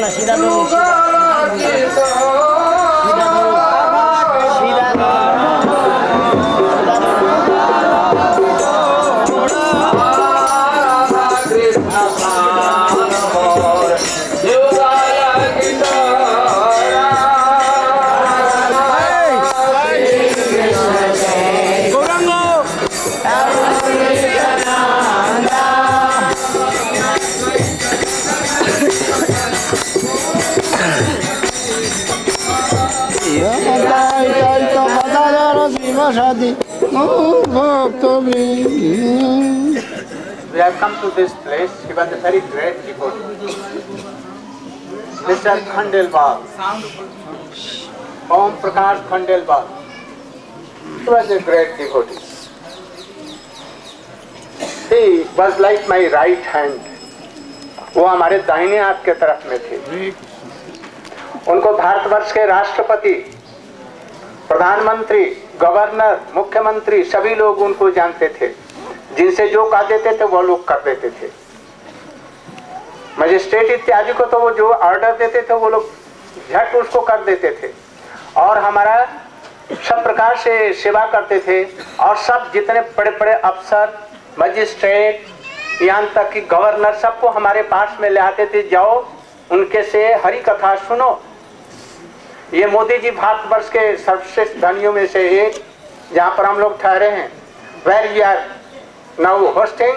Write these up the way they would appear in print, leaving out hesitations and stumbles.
सीधा सीधा दो We have come to this place. He was a very great devotee. Mr. Khandelwal, Om Prakash Khandelwal. He was a great devotee. He was like my right hand. वो हमारे दाहिने हाथ के तरफ में थे। उनको भारतवर्ष के राष्ट्रपति, प्रधानमंत्री, गवर्नर, मुख्यमंत्री सभी लोग उनको जानते थे। जिनसे जो कह देते थे वो लोग कर देते थे। मजिस्ट्रेट इत्यादि को तो वो जो ऑर्डर देते थे वो लोग झट उसको कर देते थे और हमारा सब प्रकार से सेवा करते थे। और सब जितने बड़े बड़े अफसर, मजिस्ट्रेट, यहाँ तक कि गवर्नर सबको हमारे पास में ले आते थे, जाओ उनके से हरि कथा सुनो। ये मोदी जी भारतवर्ष के सर्वश्रेष्ठ धनियों में से एक, जहाँ पर हम लोग ठहरे हैं, where we are now hosting,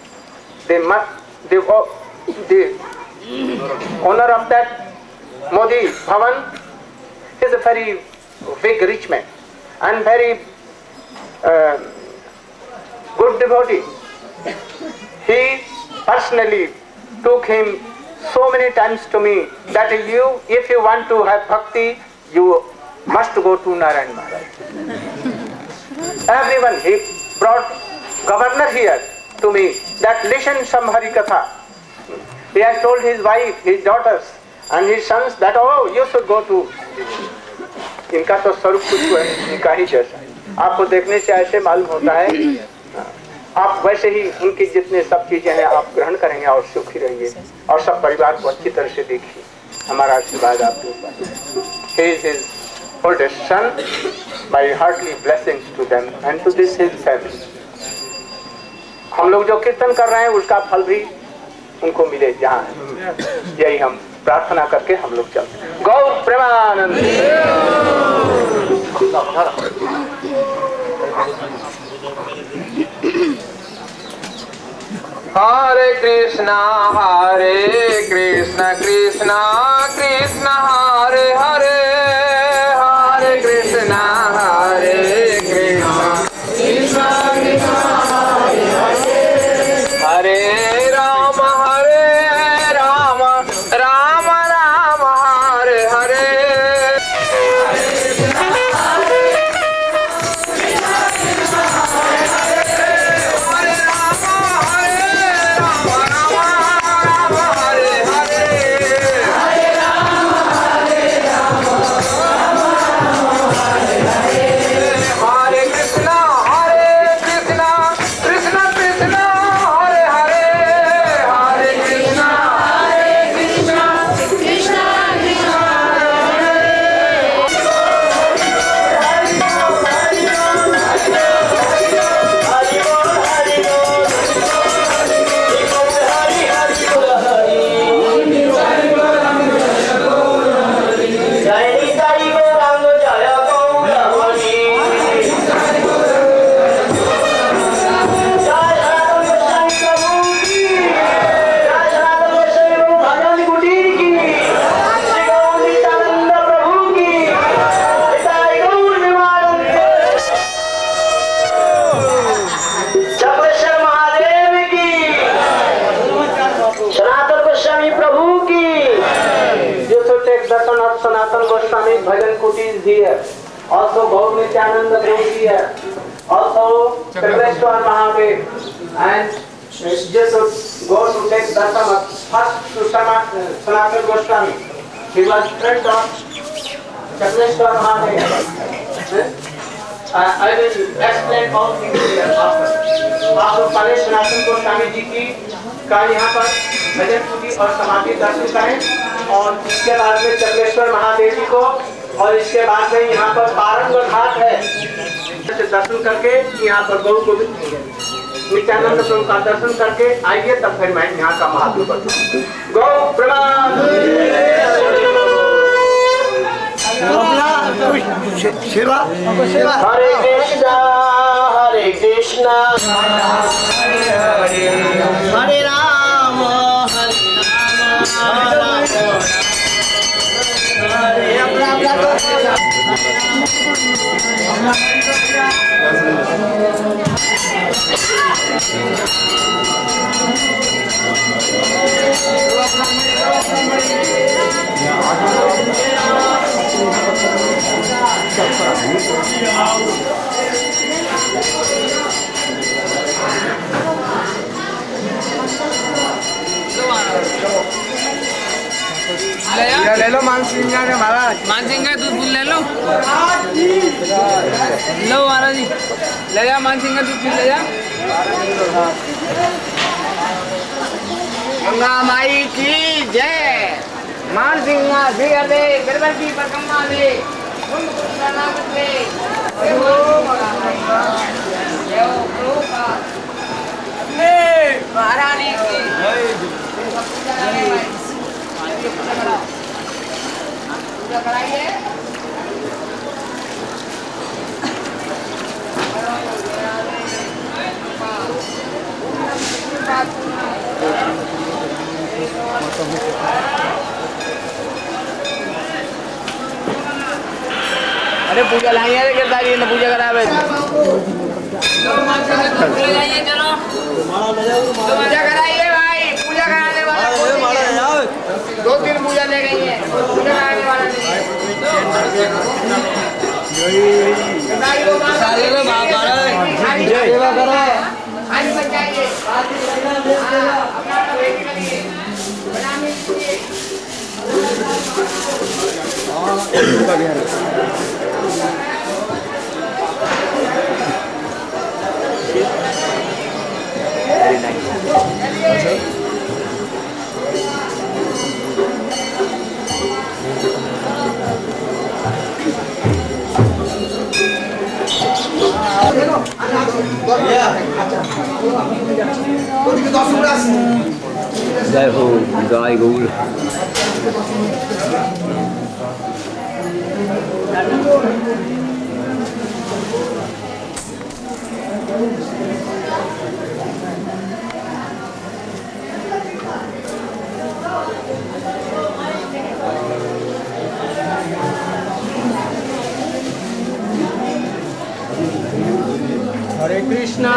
the owner of that Modi Bhavan is a very big rich man and very good devotee. He personally took him so many times to me that if you want to have bhakti, you must go to Narayan Maharaj. Everyone, he brought governor here to me that listen some Hari Katha. He has told his wife, his daughters and his sons that you should go to. इनका तो स्वरूप कुछ इनका ही जैसा है। आपको देखने से ऐसे मालूम होता है, आप वैसे ही उनकी जितने सब चीजें हैं आप ग्रहण करेंगे और सुखी रहेंगे और सब परिवार को अच्छी तरह से देखिए। हमारा आशीर्वाद आपके ऊपर। He is his oldest son. My heartily blessings to them and to this his family. हम लोग जो कीर्तन कर रहे हैं उसका फल भी उनको मिले जहाँ है, यही हम प्रार्थना करके हम लोग चलते हैं। गौर प्रेमानंद। हरे कृष्णा कृष्ण कृष्ण हरे हरे, हरे कृष्णा कृष्ण कृष्ण हरे हरे, हरे Ram Ram Ram Hare Hare. Sanatana Goswami Bhajan Kuti is here. Also Gaur Nityananda Prabhu is here. Also Sarveshwar Mahadev. And just go to take darshan first to Sanatana Goswami. He was friend of Sarveshwar Mahadev. I will explain all things here after. आप पहले सनातन गोस्वामी जी की का यहाँ पर भजन कुटी और समाधि दर्शन करें और इसके बाद में चक्रेश्वर महादेव जी को, और इसके बाद में यहाँ पर पारंग घाट है, दर्शन करके यहाँ पर गौ को नित्यानंद प्रभु का दर्शन करके आइए, तब फिर मैं यहाँ का महात्म बताऊँ। गौ प्रणाम। हरे कृष्णा हरे कृष्णा हरे राम ले लो मानसिंगा ने महाराज, मानसिंगा दूध फूल ले लो, लो महाराज जी ले जा, मानसिंगा दूध फूल ले जा। गंगा माई की जय। मानसिंगा भी दे गरबा की परकम्मा दे महारानी की पूजा कराइए। अरे पूजा लाइए रे गिरधारी ने पूजा करावे। चलो पूजा कराइए भाई, पूजा कराने वाला 2-3 पूजा ले गई है, पूजा कराने वाला नहीं है। सेवा करो आज बचाइए अपना बेटी के लिए बनाने के लिए। जय हो गाय गौर। हरे कृष्णा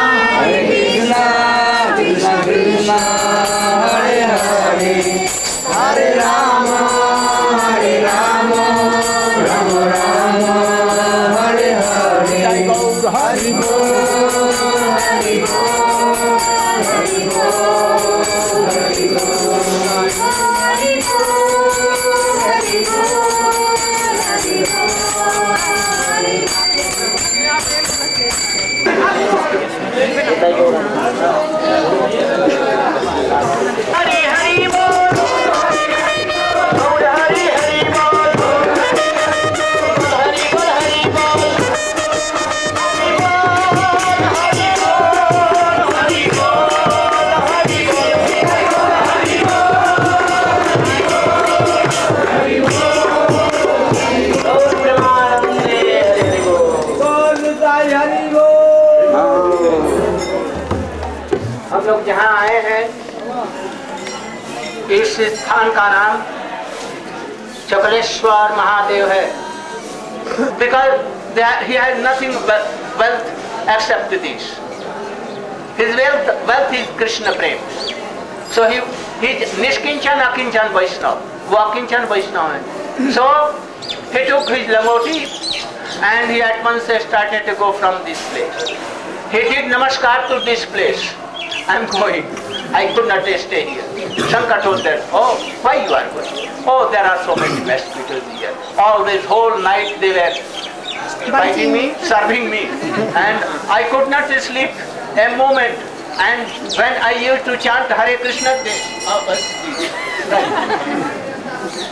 कृष्ण कृष्ण हरे हरे, हरे राम राम राम हरे हरे। हरि बोल हरि बोल हरि बोल हरि बोल हरि बोल हरि लोग जहाँ आए हैं, इस स्थान का नाम चक्रेश्वर महादेव है, because he has nothing but wealth except this. His wealth is Krishna Prem. So he is Nishkinchan Akinchan Vaishnav. वो Akinchan Vaishnav है. So he took his langoti and he at once started to go from this place. He did namaskar to this place. I am going. I could not stay here. Shankar told them, oh, why you are going? Oh, there are so many mosquitoes here. Always whole night they were biting me, serving me. And I could not sleep a moment. And when I used to chant Hare Krishna,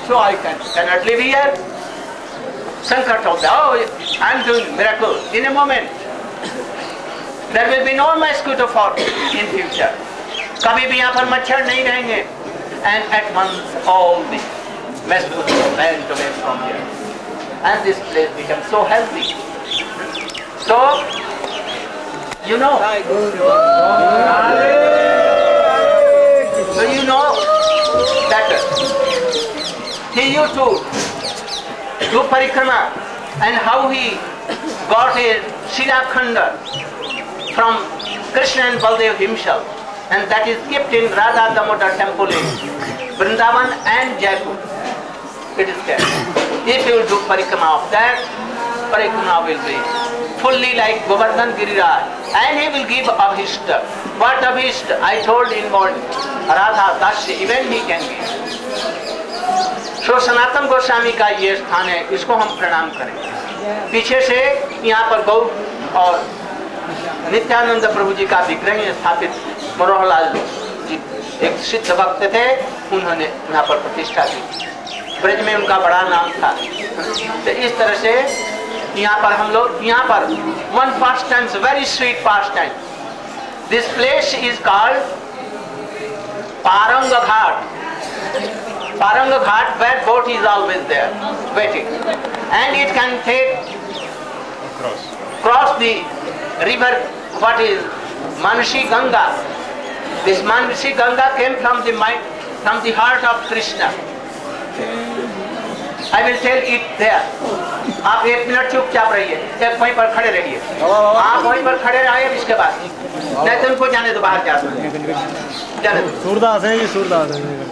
so I cannot live here. Shankar told them, oh, I am doing miracle. In a moment, there will be no mosquito for in future. कभी भी यहाँ पर मच्छर नहीं रहेंगे. And at once all the mosquitoes went away from here. And this place became so healthy. So, you know, that he used to do parikrama and how he got a Shirakhanda from Krishna and Baldev himself, and that is kept in Radha Damodar temple in Vrindavan and Jaipur. It is there. If you do parikrama of that, parikrama will be fully like Govardhan Giriraj, and he will give Abhishta. What Abhishta? I told in morning, Radha Dasya, even he can give. So Sanatan Goswami का ये स्थान है, इसको हम प्रणाम करें. पीछे से यहाँ पर गौ और नित्यानंद प्रभु जी का विग्रह स्थापित मनोहरलाल जी एक सिद्ध भक्त थे, उन्होंने यहाँ पर प्रतिष्ठा की. ब्रज में उनका बड़ा नाम था. तो इस तरह से यहाँ पर हम लोग यहाँ पर one pastime, very sweet pastime. This place is called Paranga Ghat. Paranga Ghat, where boat is always there, waiting, and it can cross the river. What is Manasi Ganga? This Manasi Ganga came from the heart of Krishna. I will tell it there. आप एक minute चुपचाप रहिए, एक वहीं पर खड़े रहिए. आप वहीं पर खड़े रहिए, इसके बाद नहीं तो उनको जाने दो, बाहर जा जाने दो. सूरदास है ये, सूरदास है.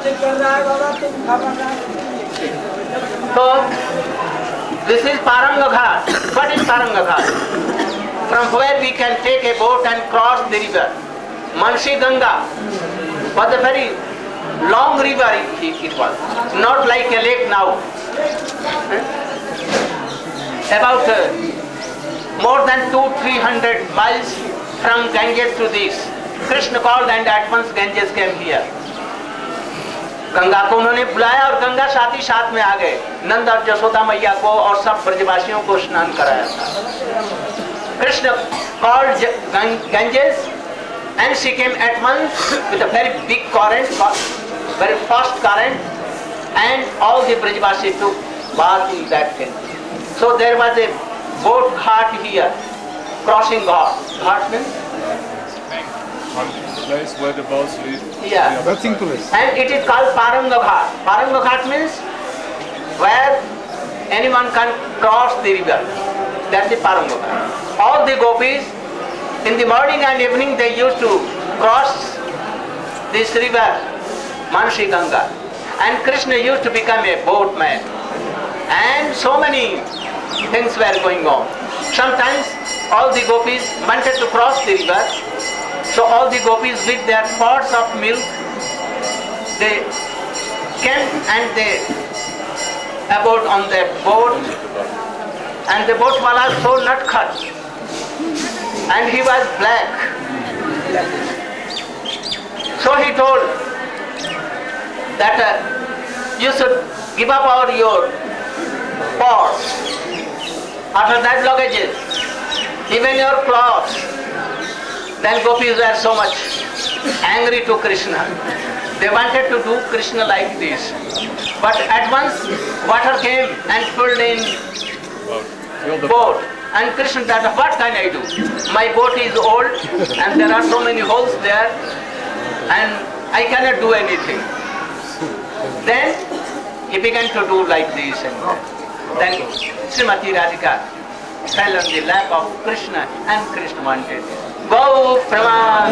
So this is Paranga Ghat. What is Paranga Ghat? From where we can take a boat and cross the river. Manasi Ganga was a very long river. It was not like a lake now. About more than 200-300 miles from Ganges to this. Krishna called and at once Ganges came here. Ganga को उन्होंने बुलाया और गंगा साथ ही साथ में आ गए. नंद और जसोदा मैया को और सब ब्रजवासियों को स्नान कराया था. Krishna called Ganges and she came at once with a very big current, very fast current, and all the brajvasi took bath in that Ganges. So there was a boat ghat here, crossing ghat. Ghat means place where the boats live. Yeah. Place. And it is called Paranga Ghat. Paranga Ghat means where anyone can cross the river. That's the Paranga Ghat. All the gopis in the morning and evening they used to cross this river, Manasi Ganga. And Krishna used to become a boatman. And so many things were going on. Sometimes all the gopis wanted to cross the river. So all the gopis with their pots of milk, they came and they abode on their boat, and the boat wala so nutcut, and he was black. So he told that you should give up all your pots, after that luggages, even your clothes. Then gopis were so much angry to Krishna. They wanted to do Krishna like this. But at once water came and filled in boat. And Krishna said, what can I do? My boat is old and there are so many holes there and I cannot do anything. Then he began to do like this and that. Then Srimati Radhika fell on the lap of Krishna and Krishna wanted it. Go Praman!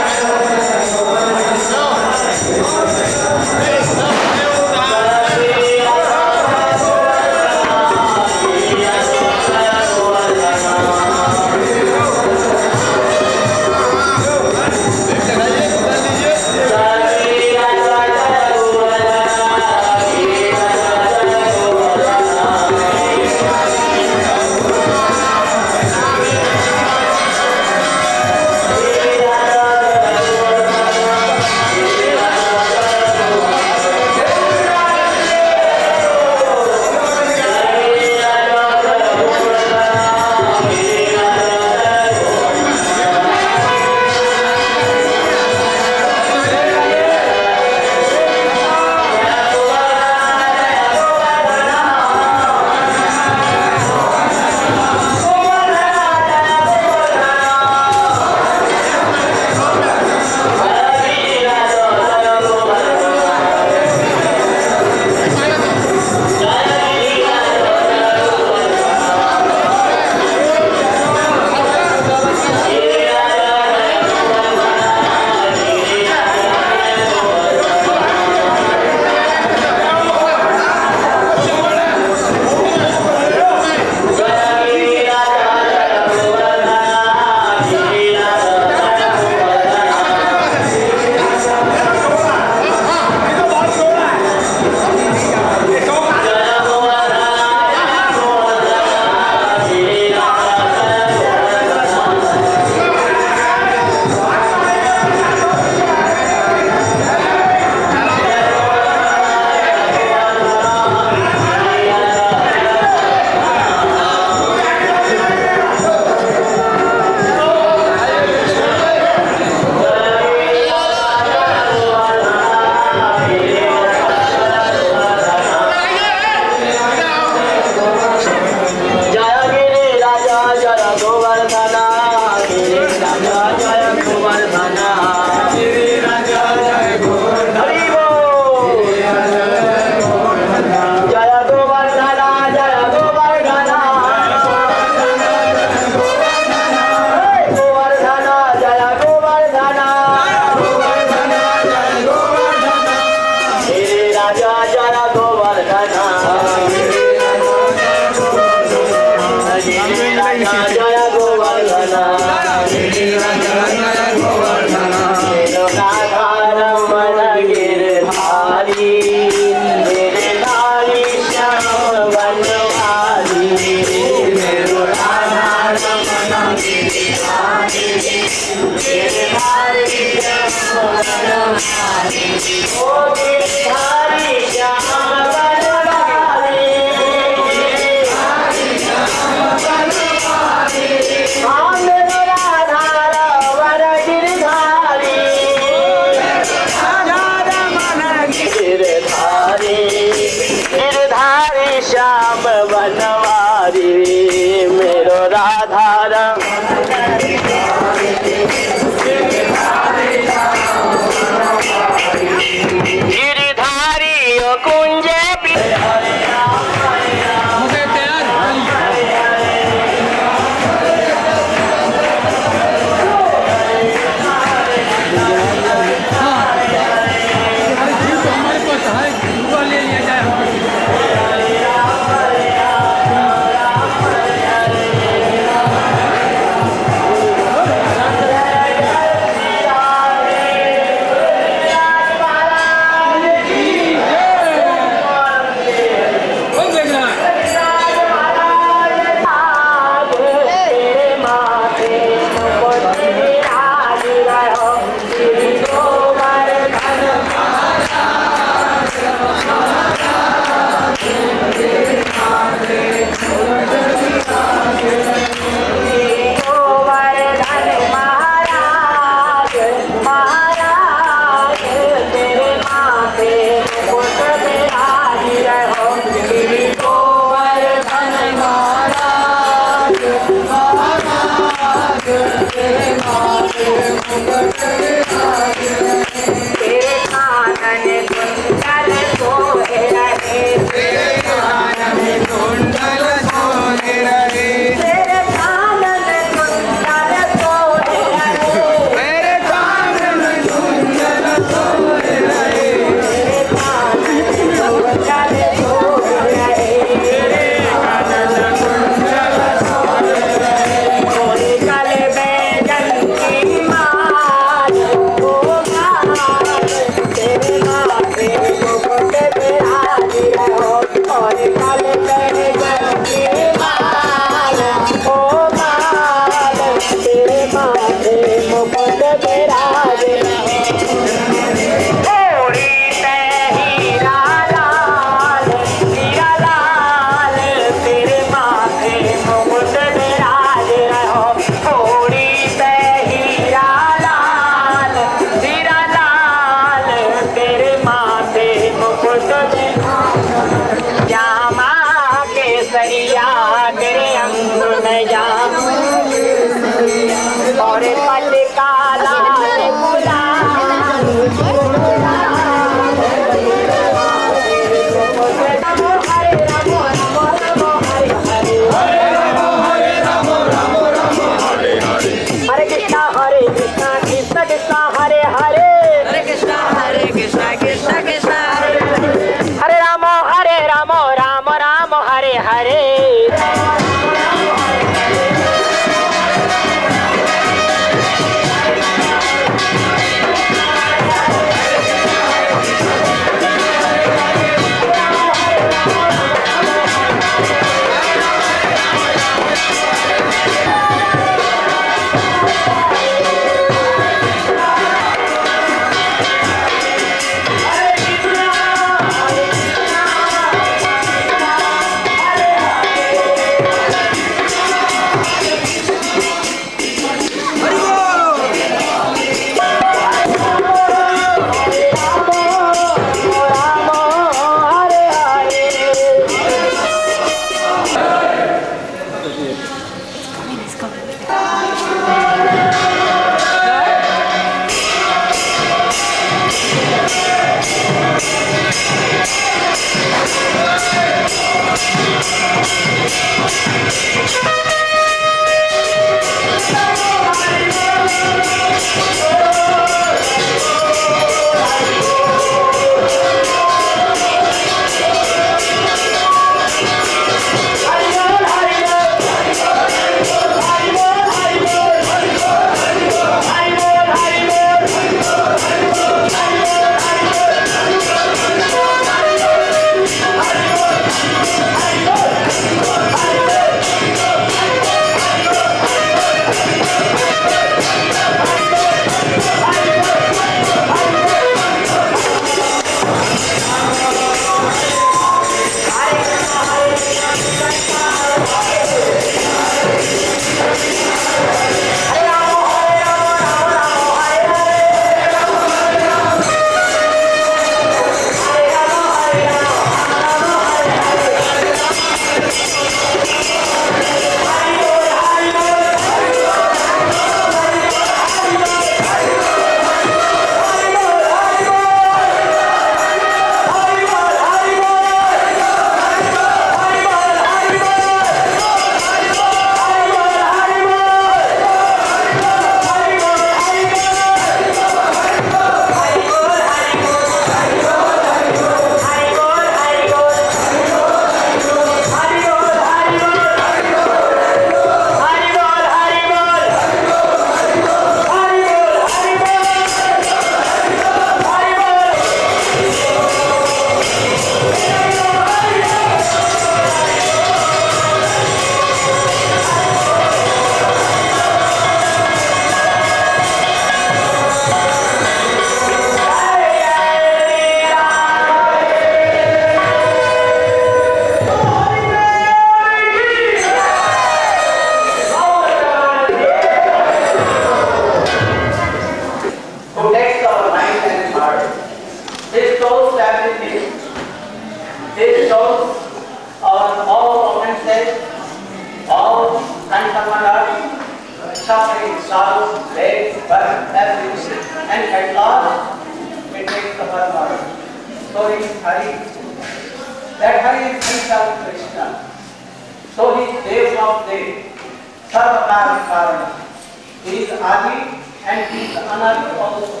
arms, legs, back, everything. And at last, it takes the whole body. So he is Hari. That Hari is himself Krishna. So he is Dev of Dev. Sarvakar Karana. He is Adi and he is Anadi also.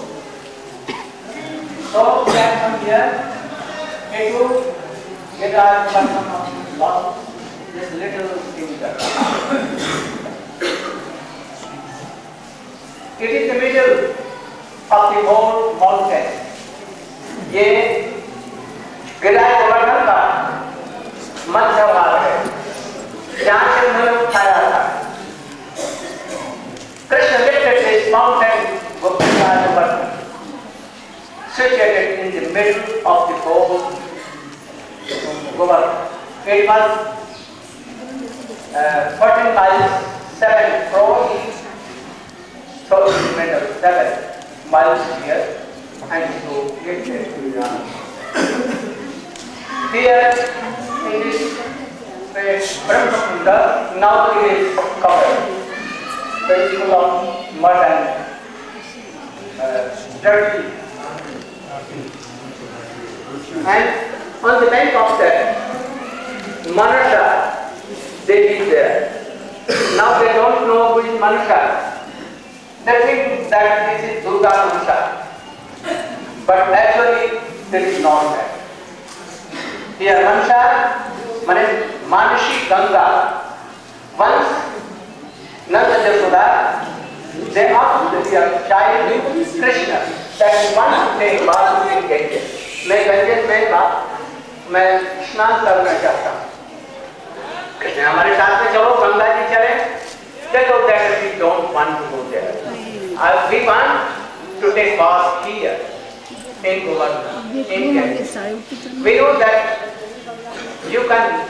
So that from here, it will get our person of lost this little finger. It is the middle of the whole mountain. ये गिराए गोवर्धन का मध्य भाग है, जहाँ से उन्होंने उठाया था. Krishna lifted this mountain Govardhan, situated in the middle of the whole Govardhan. It was 14 miles, 7 crores, so in the middle, 7 miles here, and so lifted to the here in this Brahmakunda, now it is covered. Very full of mud and dirty. And on the bank of that, Manasha, they live there. Now they don't know who is Manasha. They think that this is Durga Manasha. But actually, this is not that. Here Manasha, Manashi Ganga. Once Nanda Yashoda, they asked their child Krishna that one to take bath in Ganges. मैं गंजेस में बात मैं स्नान करना चाहता हूँ. कृष्ण हमारे साथ में चलो गंगा जी चले. They told that we don't want to go there. We want to take bath here in Govardhan, in Ganges. We know that you can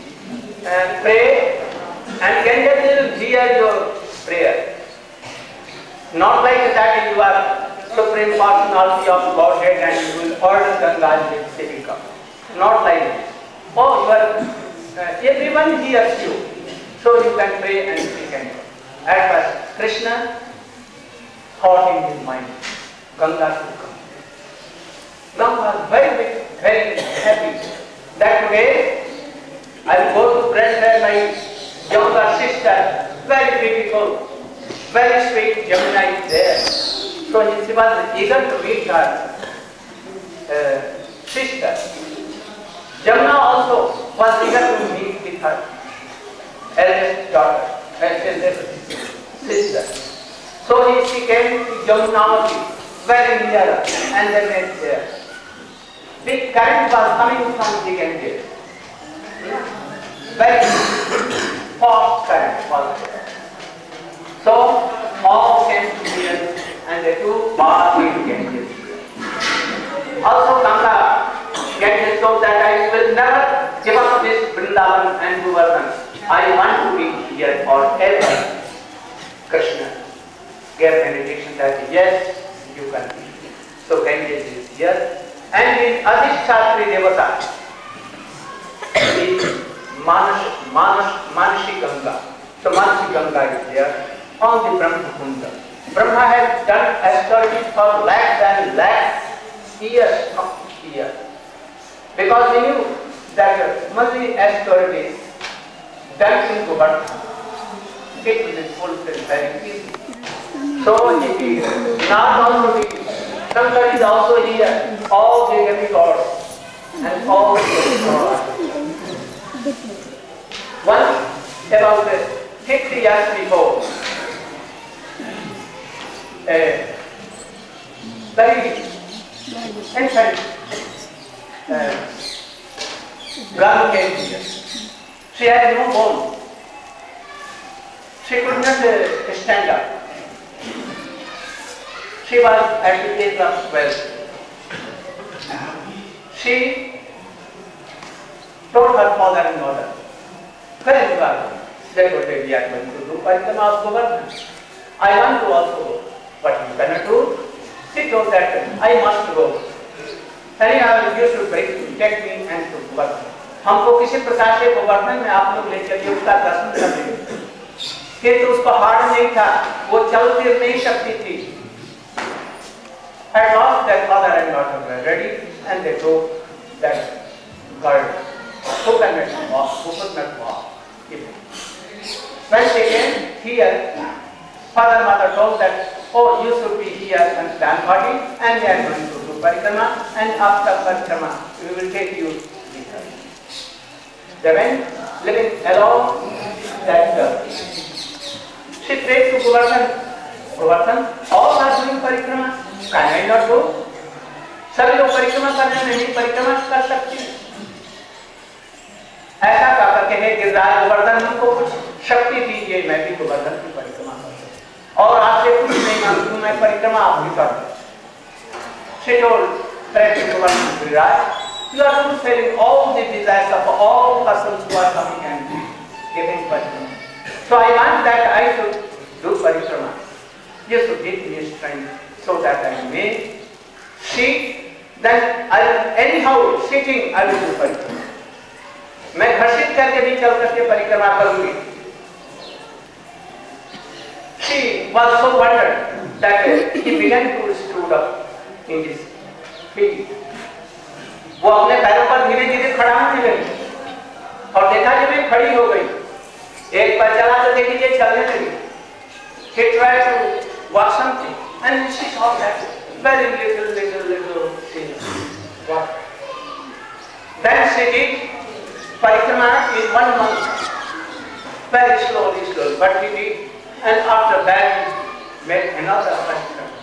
pray and Ganges will hear your prayer. Not like that you are supreme personality of Godhead and you will order Ganga to become. Not like that. Oh, you are, everyone hears you. So you can pray and speak and go. At first, Krishna thought in his mind, Ganga should come. Now was very, very happy that today I will go to breastfeed my younger sister, very beautiful, very sweet Jamuna is there. So he was eager to meet her sister. Jamuna also was eager to meet with her eldest daughter, eldest sister. So she came to Jamunavati, very near, and they met there. The current was coming from the Ganges. Very fast current was there. So all came together and they took bath in Ganges. Also Ganga, Ganges told that I will never give up this Vrindavan and Govardhan. I want to be here forever. Krishna gave benediction that yes, you can be. So Ganges is here. And in Adhishthatri Devata is Manashi Ganga. So Manashi Ganga is there on the Brahmakunda. Brahma has done astrology for lakhs and lakhs years. Because he knew that only astrology done in Govardhan, it will be fulfilled very easily. So he is not also the Shankar is also here, all the demigods and all the demigods. Once, about 50 years before, a very infant girl came here. She had no bone. She could not stand up. She was at the age of 12. She told her father and mother, where you are? They told her, we are going to do Parikrama of Govardhan. I want to also go. But you cannot do. She told that, I must go. Anyhow, you should take me and to Govardhan. हमको किसी प्रकार से गोवर्धन में आप लोग ले चलिए, उसका दर्शन कर लेंगे. किंतु उसको हार्ड नहीं था, वो चल फिर नहीं सकती थी। At last, their father and daughter were ready, and they drove that girl who could not walk. When they came here, father and mother told that, oh, you should be here and stand body, and they are going to do parikrama, and after parikrama, we will take you with us. They went living along that girl. She prayed to Govardhan, all are doing parikrama, can I not go? सभी लोग परिक्रमा कर रहे हैं, नहीं परिक्रमा कर सकती। ऐसा कहकर के हे गिरिराज गोवर्धन, को कुछ शक्ति दीजिए, मैं भी गोवर्धन की परिक्रमा करूं, और आपसे कुछ नहीं मांगती, मैं परिक्रमा आप भी कर दूं। She told Govardhan, Giriraj, you are fulfilling all the desires of all persons who are coming and giving parikrama. So I want that I should do parikrama. You should give me strength so that I may see. Then anyhow sitting I will do parikrama. मैं घर्षित करके भी चल करके परिक्रमा करूंगी। She was so wondered that he began to stood up in his feet. वो अपने पैरों पर धीरे धीरे खड़ा होने लगी, और देखा जब मैं खड़ी हो गई, एक बार चला तो देखिए चलने लगी। He tried to walk something, and she saw that very little she walked. Then she did parikrama in 1 month, very slowly, but he did, and after that he made another parikrama.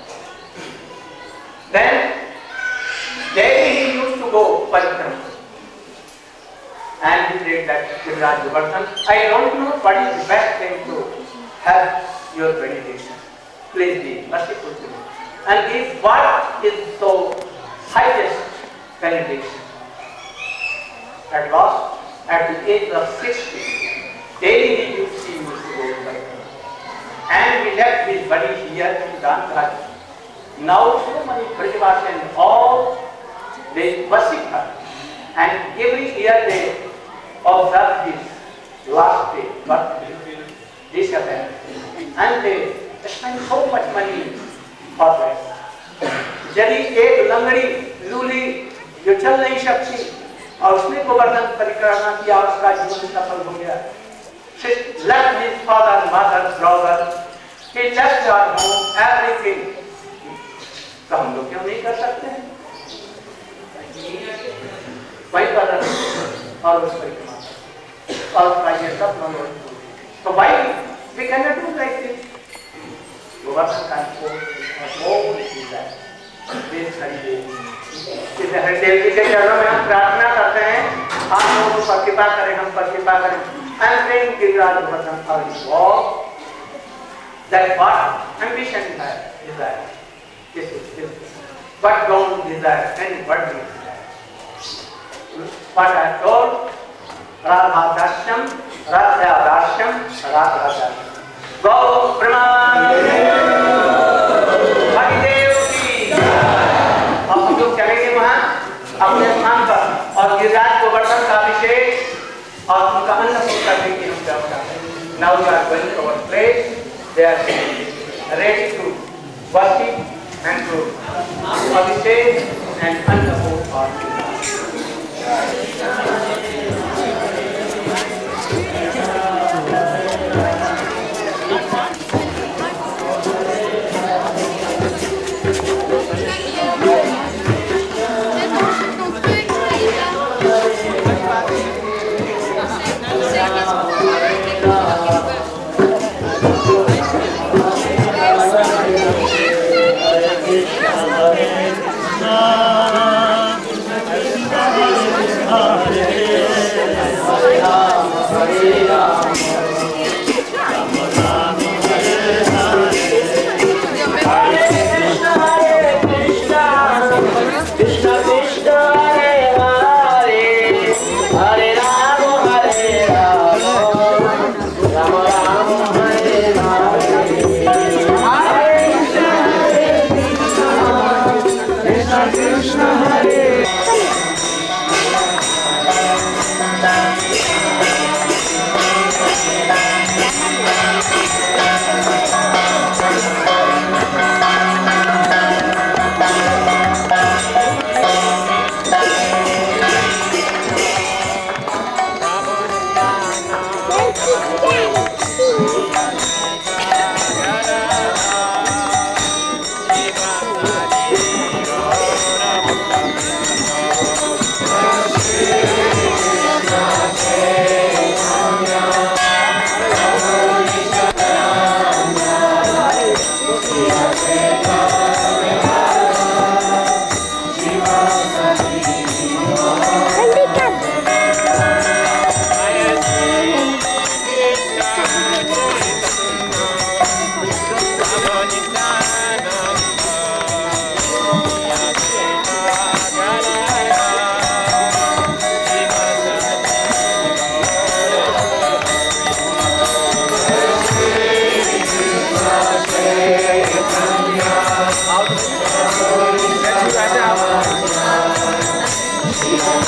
Then daily he used to go parikrama, and he prayed that Giriraj Govardhan, I don't know what is the best thing to have your benediction. Please be merciful to me, and if what is so highest benediction. At last, at the age of 60, daily he used to go to parikrama, and we left his body here in Dandara. Now so many Brajavasis all they worship her, and every year they observe his last day, birthday, this event, and they spend so much money for that. यदि एक लंगड़ी लूली जो चल नहीं सकती और उसने गोवर्धन परिक्रमा किया और उसका जीवन सफल हो गया, she left his father, mother, brother, he left her home, everything. तो हम लोग क्यों नहीं कर सकते हैं? वही कर रहे और उस परिक्रमा और उसका ये सब मनोरंजन। तो why we cannot do like this? Govardhan का वो है इसे हरिदेव जी के चरणों में हम प्रार्थना करते हैं, आप लोगों पर कृपा करें, हम पर कृपा करें। I am praying Giriraj Govardhan for his walk, that what ambition he has, desire, this is but don't desire any worldly desire. What I have told, Radha Darshan, Radha Darshan, Radha Darshan. Go Brahma अपने स्थान पर और गिरिराज गोवर्धन का अभिषेक और उनका अन्नकूट करने की हम व्यवस्था है। Now we are going to our place. They are ready to worship and to abhishek and annakut or Krishna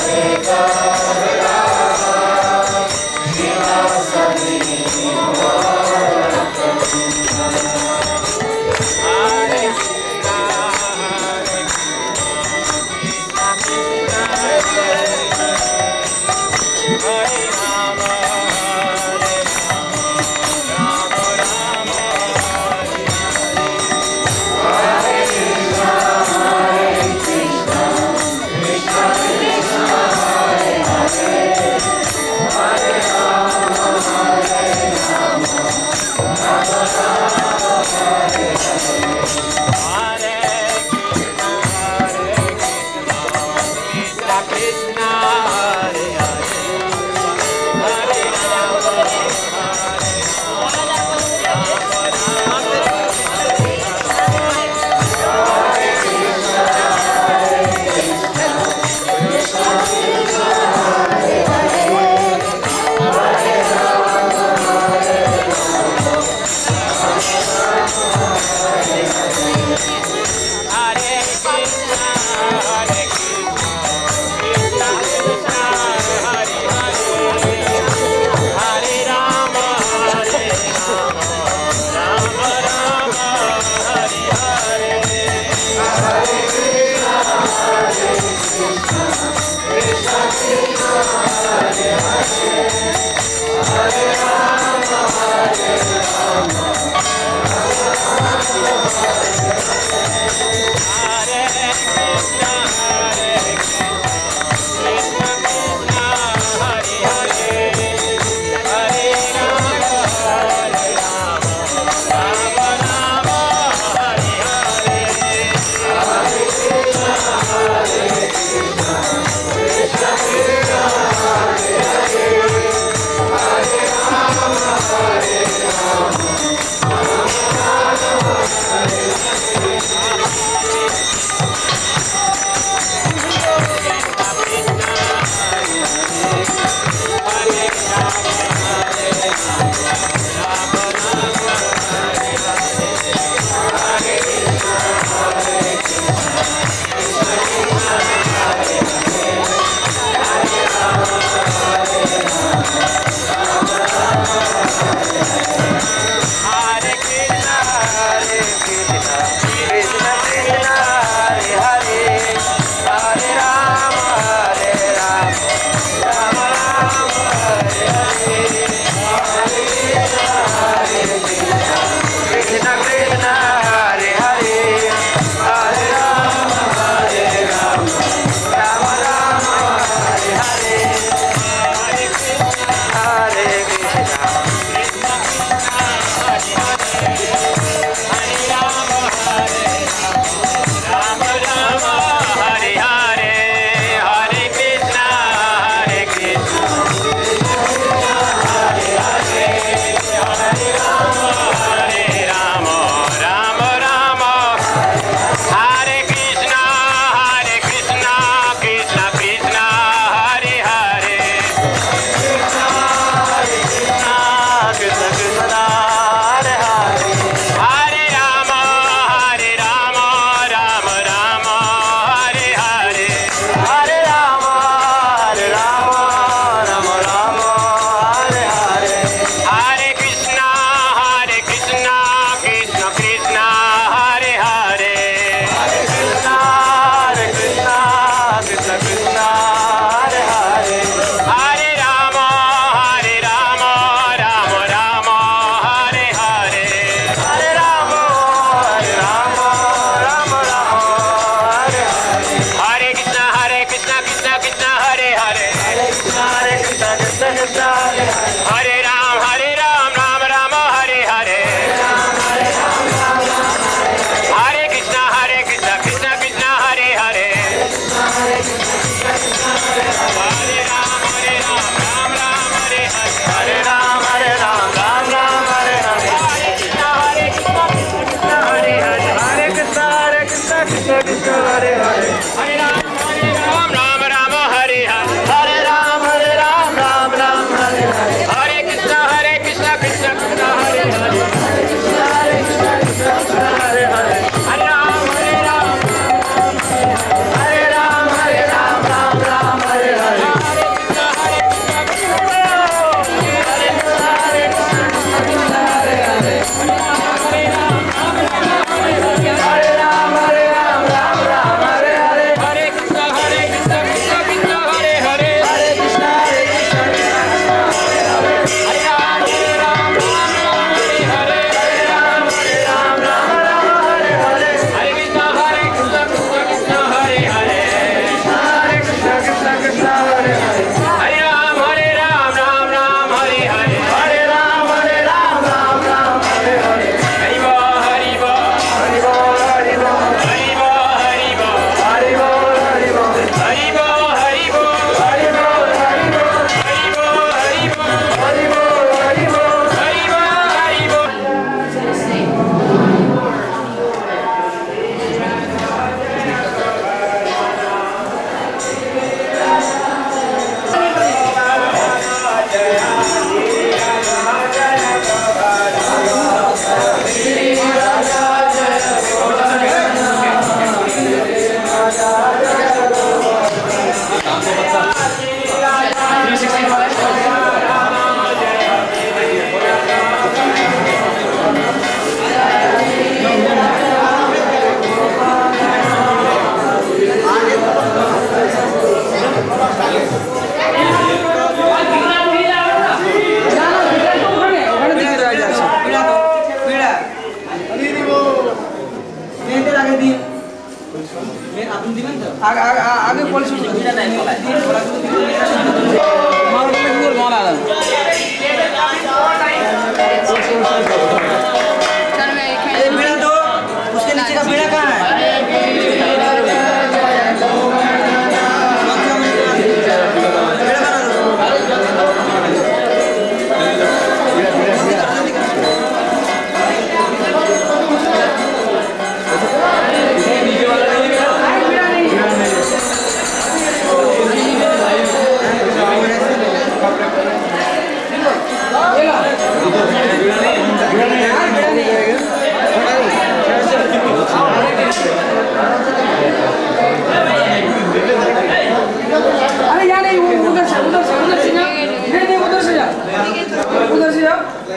Hare आगे पॉलिसी बीड़ा दो, उसके नीचे का बीड़ा कहाँ है? अरे यार नहीं, उधर से जा, नहीं उधर से जा, उधर से जा।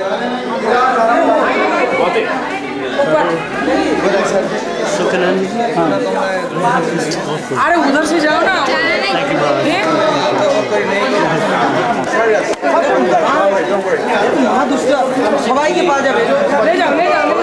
अरे उधर से जाओ ना। सबाई के पास जाओ, ले जाओ।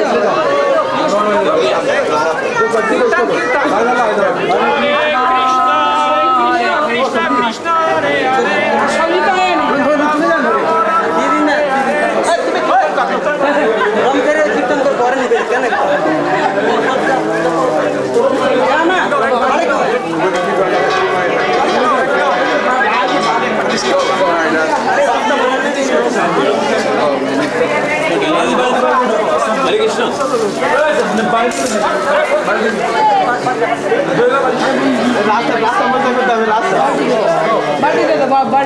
हरे कृष्ण बाटी दे दो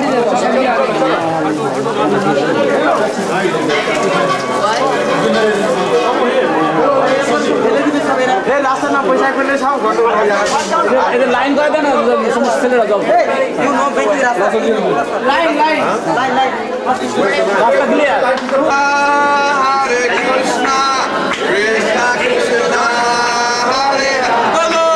रास्ता ना पैसा करने साहब इधर लाइन कर देना समस्या लगा जाओ यू नो बैंक की रास्ता लाइन रास्ता क्लियर हरे कृष्णा कृष्णा कृष्णा हरे बोलो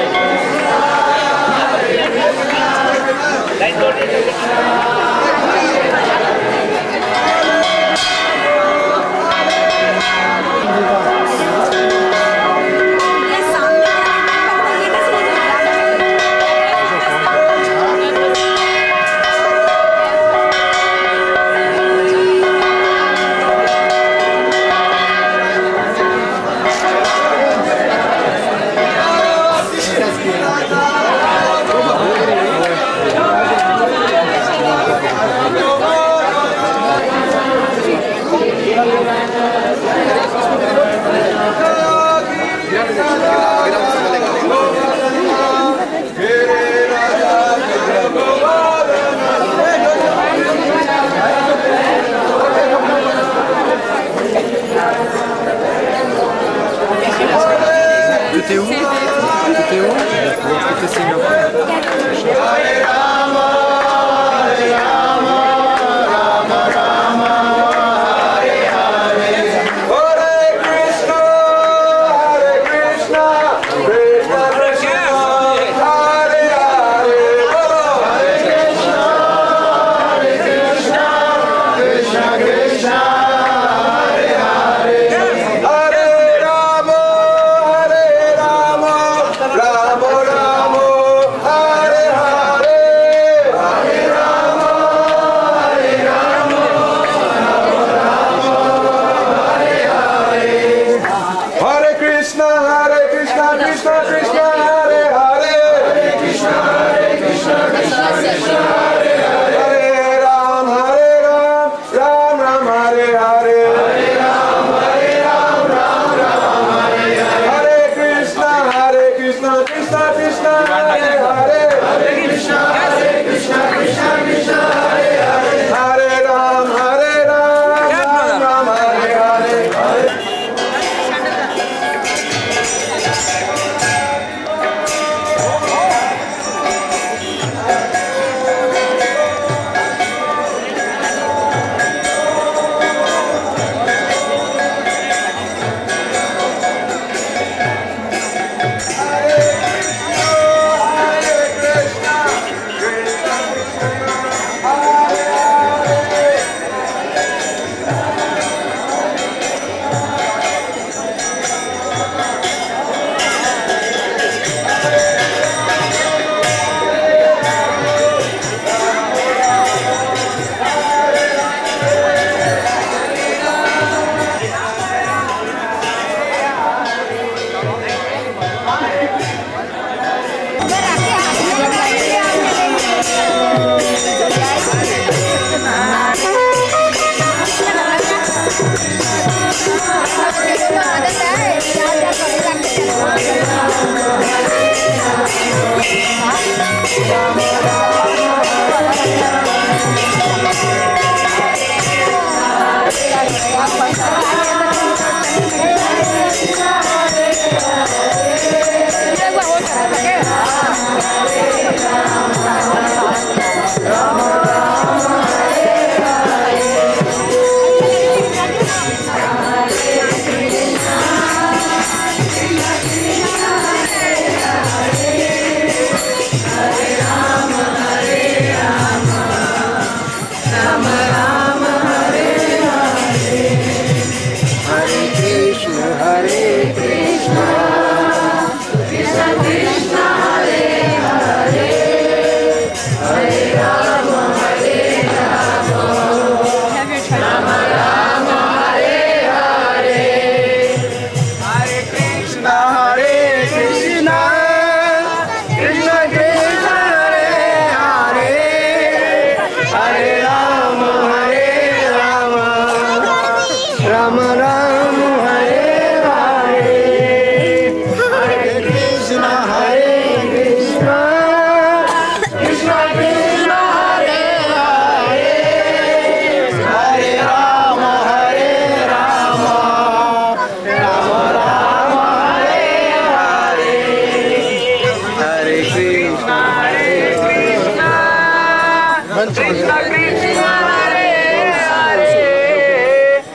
Right,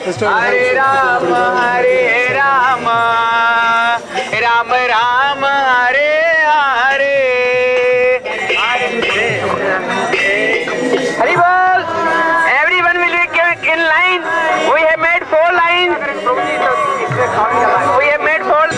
हरे राम राम राम हरे हरे हरि बोल. Everyone will be in line. We have made 4 lines. We have made 4.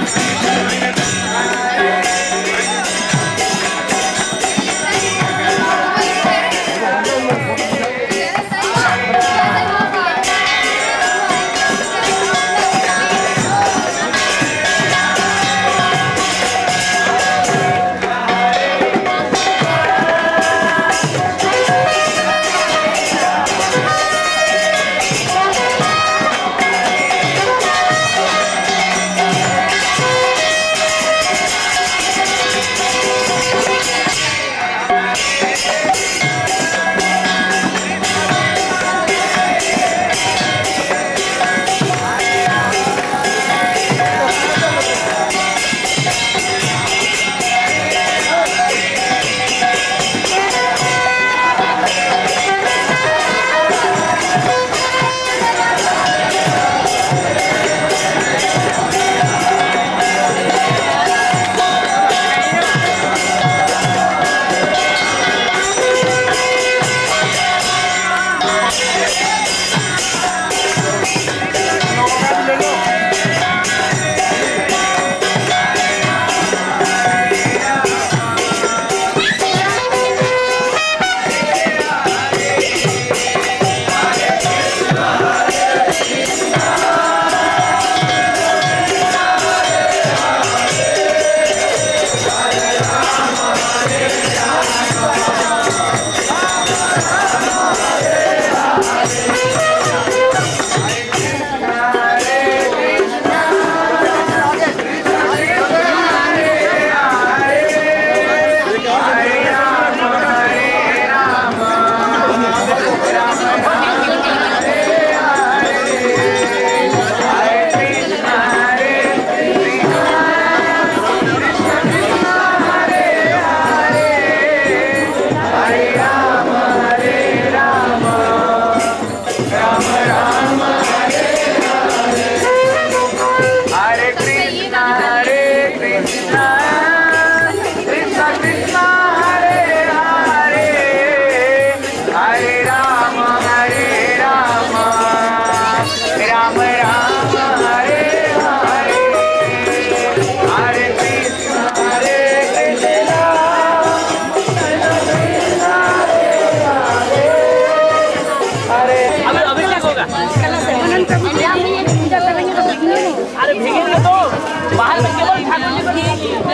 अरे भीगेंगे तो बाहर में केवल ठाकुर जी को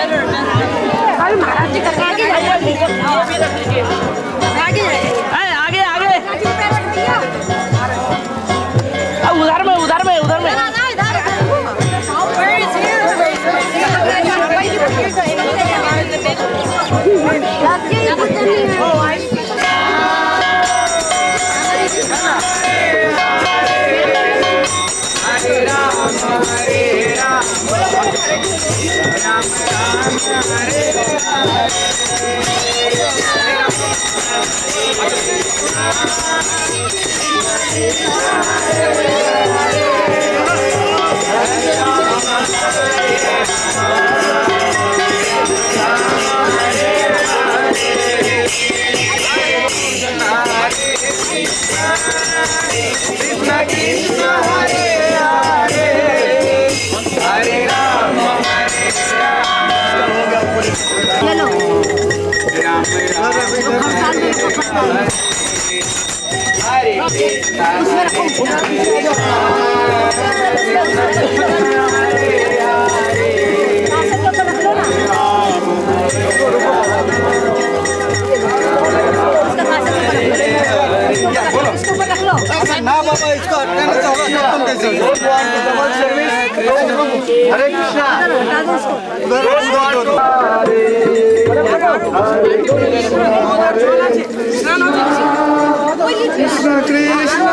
अरे महाराज जी करके आगे आगे आगे उधर में उधर में उधर में ना बाबा इसको हटाना होगा तुम कैसे हरे कृष्णा कृष्ण कृष्ण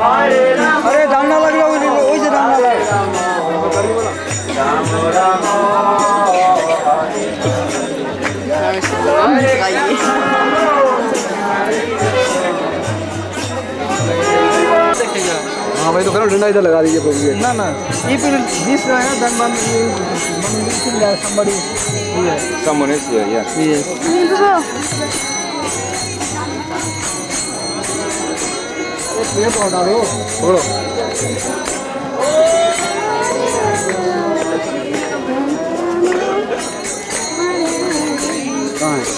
अरे डालना लग रहा है वही से डालना लग हाँ भाई तो करो डंडा इधर लगा दीजिए ना ना ये फिर दिस रहा है then one somebody someone is here yeah ये तो डालो छोड़ो कहाँ है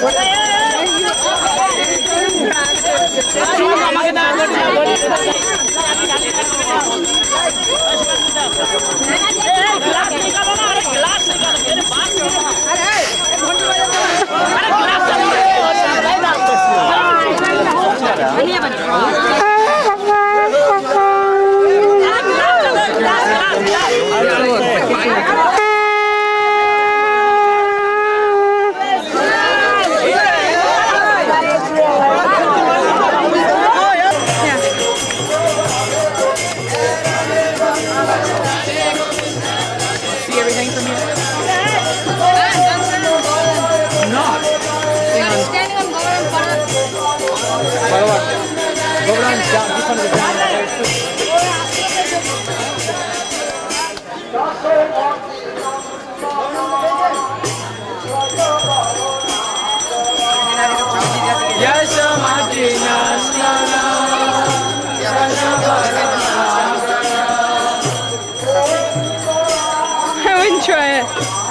I wouldn't try it.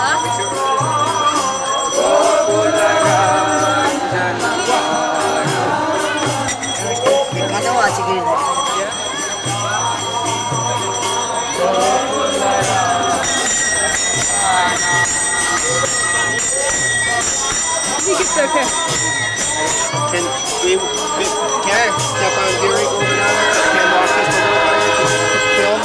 I think it's okay. Can I step on Gary over now? Can I walk just a little bit to film?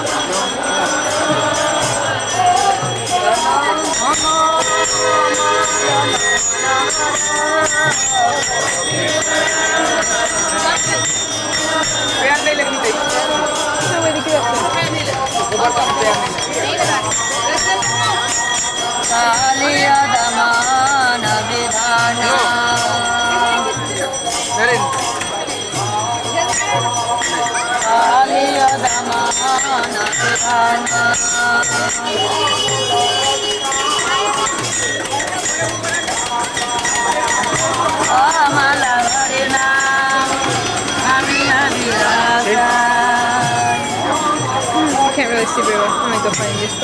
I can't really see very well. I'm gonna go find this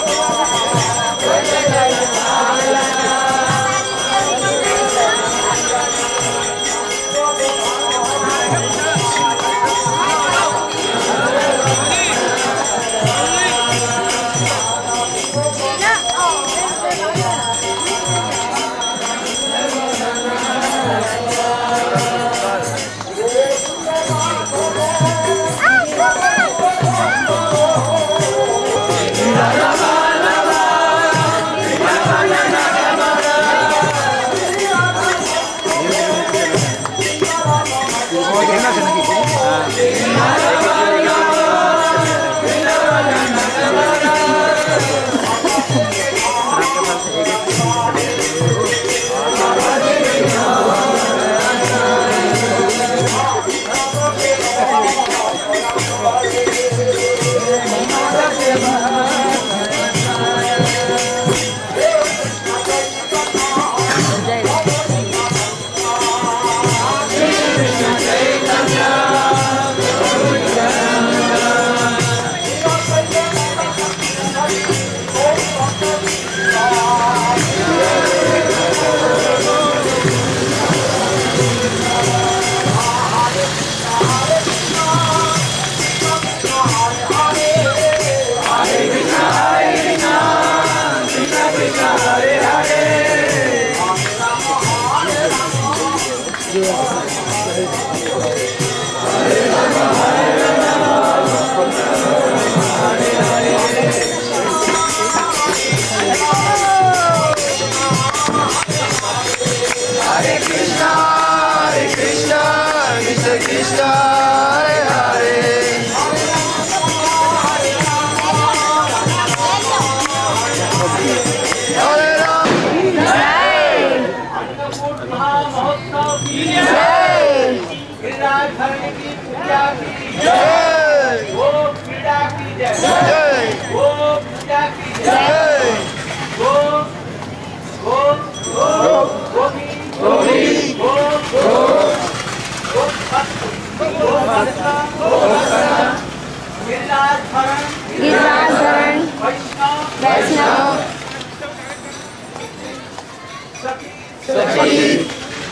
Saki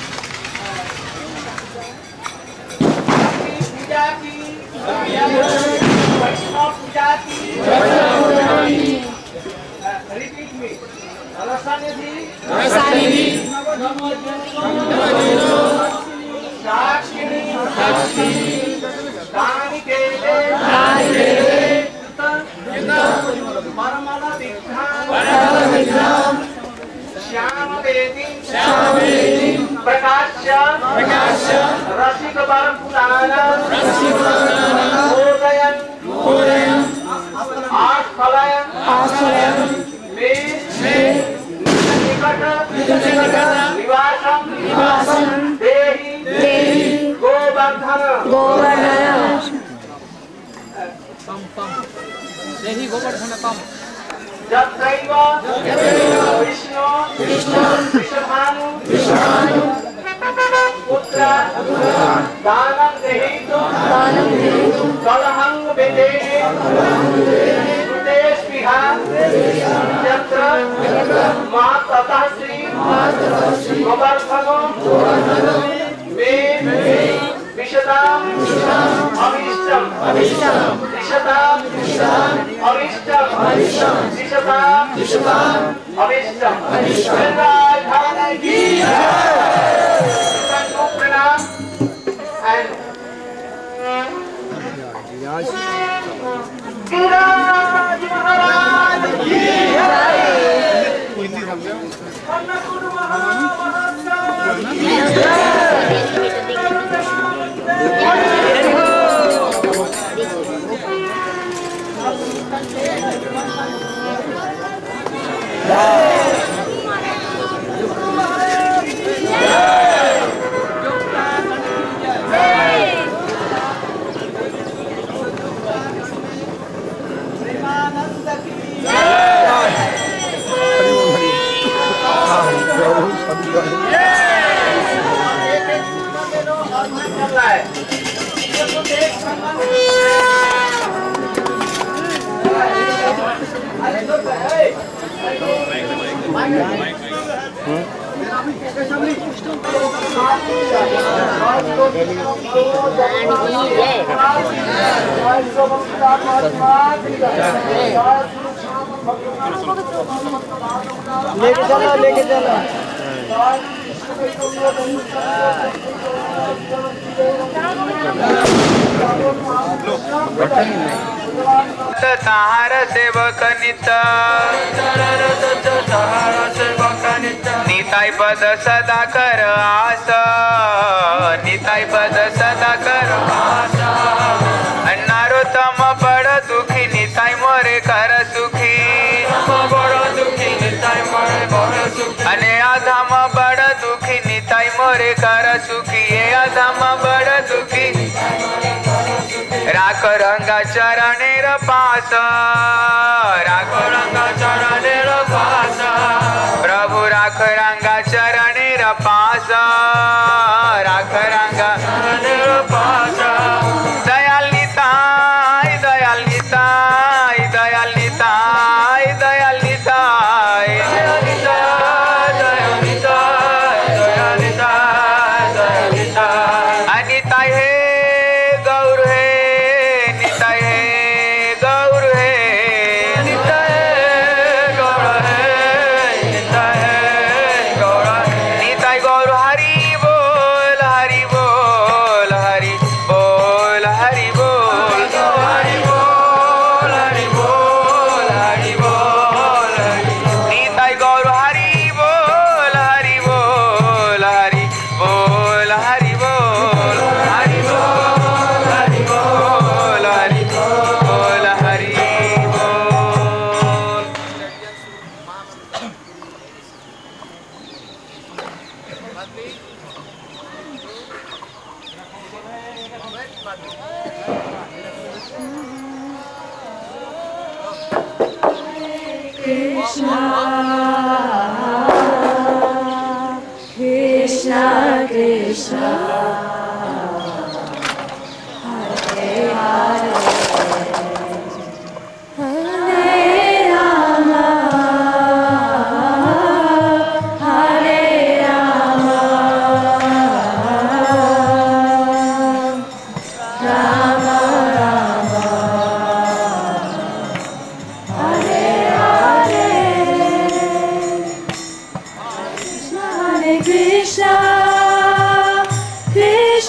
प्रकाश्य रसिक बरपुराण मोदयन आस्फलयन निकट निवासम देहि गोवर्धन जत्रैव विष्णु विश्वभानु पुत्र दानं देहितो कलहं विदेहि सुतेष्विहा यत्र माततः श्री गोवर्धनो मे विशताम् अभीष्टम् विशताम् अभीष्टम् विशताम् अभीष्टम् वृंदावन की प्रणाम and Giriraj महाराज की हिंदी समझो अन्नपूर्ण महाराज की लेके चला ताहार सेवक नित निताई पद सदा कर आस निताई पद सदा कर आस नारोत्तम बड़ दुखी निताई मोरे कर सुखी बड़ दुखी निताई मोरे बड़ सुखी अने आधाम बड़ दुखी निताई मोरे कर सुखी ये आधाम बड़ दुखी राख रंगा चरणेर पास राख रंगा चरणेर पास प्रभु राख रंगा चरणेर पास राख रंगा चरणेर पास दयाल निताई दयाल निताई दयाल निताई दयाल निताई दयाल निताई दयाल निताई दयाल निताई दयाल निताई अनिताई हे गौर हे निताई हे गौर हे निताई गौर हे निताई गौर निताई गौर हरि बोल हरि बोल हरि बोल हरि बोल हरि बोल हरि बोल हरि बोल निताई गौर हरि बोल हरि बोल हरि बोल हरि बोल हरि बोल हरि बोल हरि बोल हरि बोल Krishna Krishna Hare Hare Hare Rama Hare Rama Rama Rama Hare Hare Krishna Hare Krishna Krishna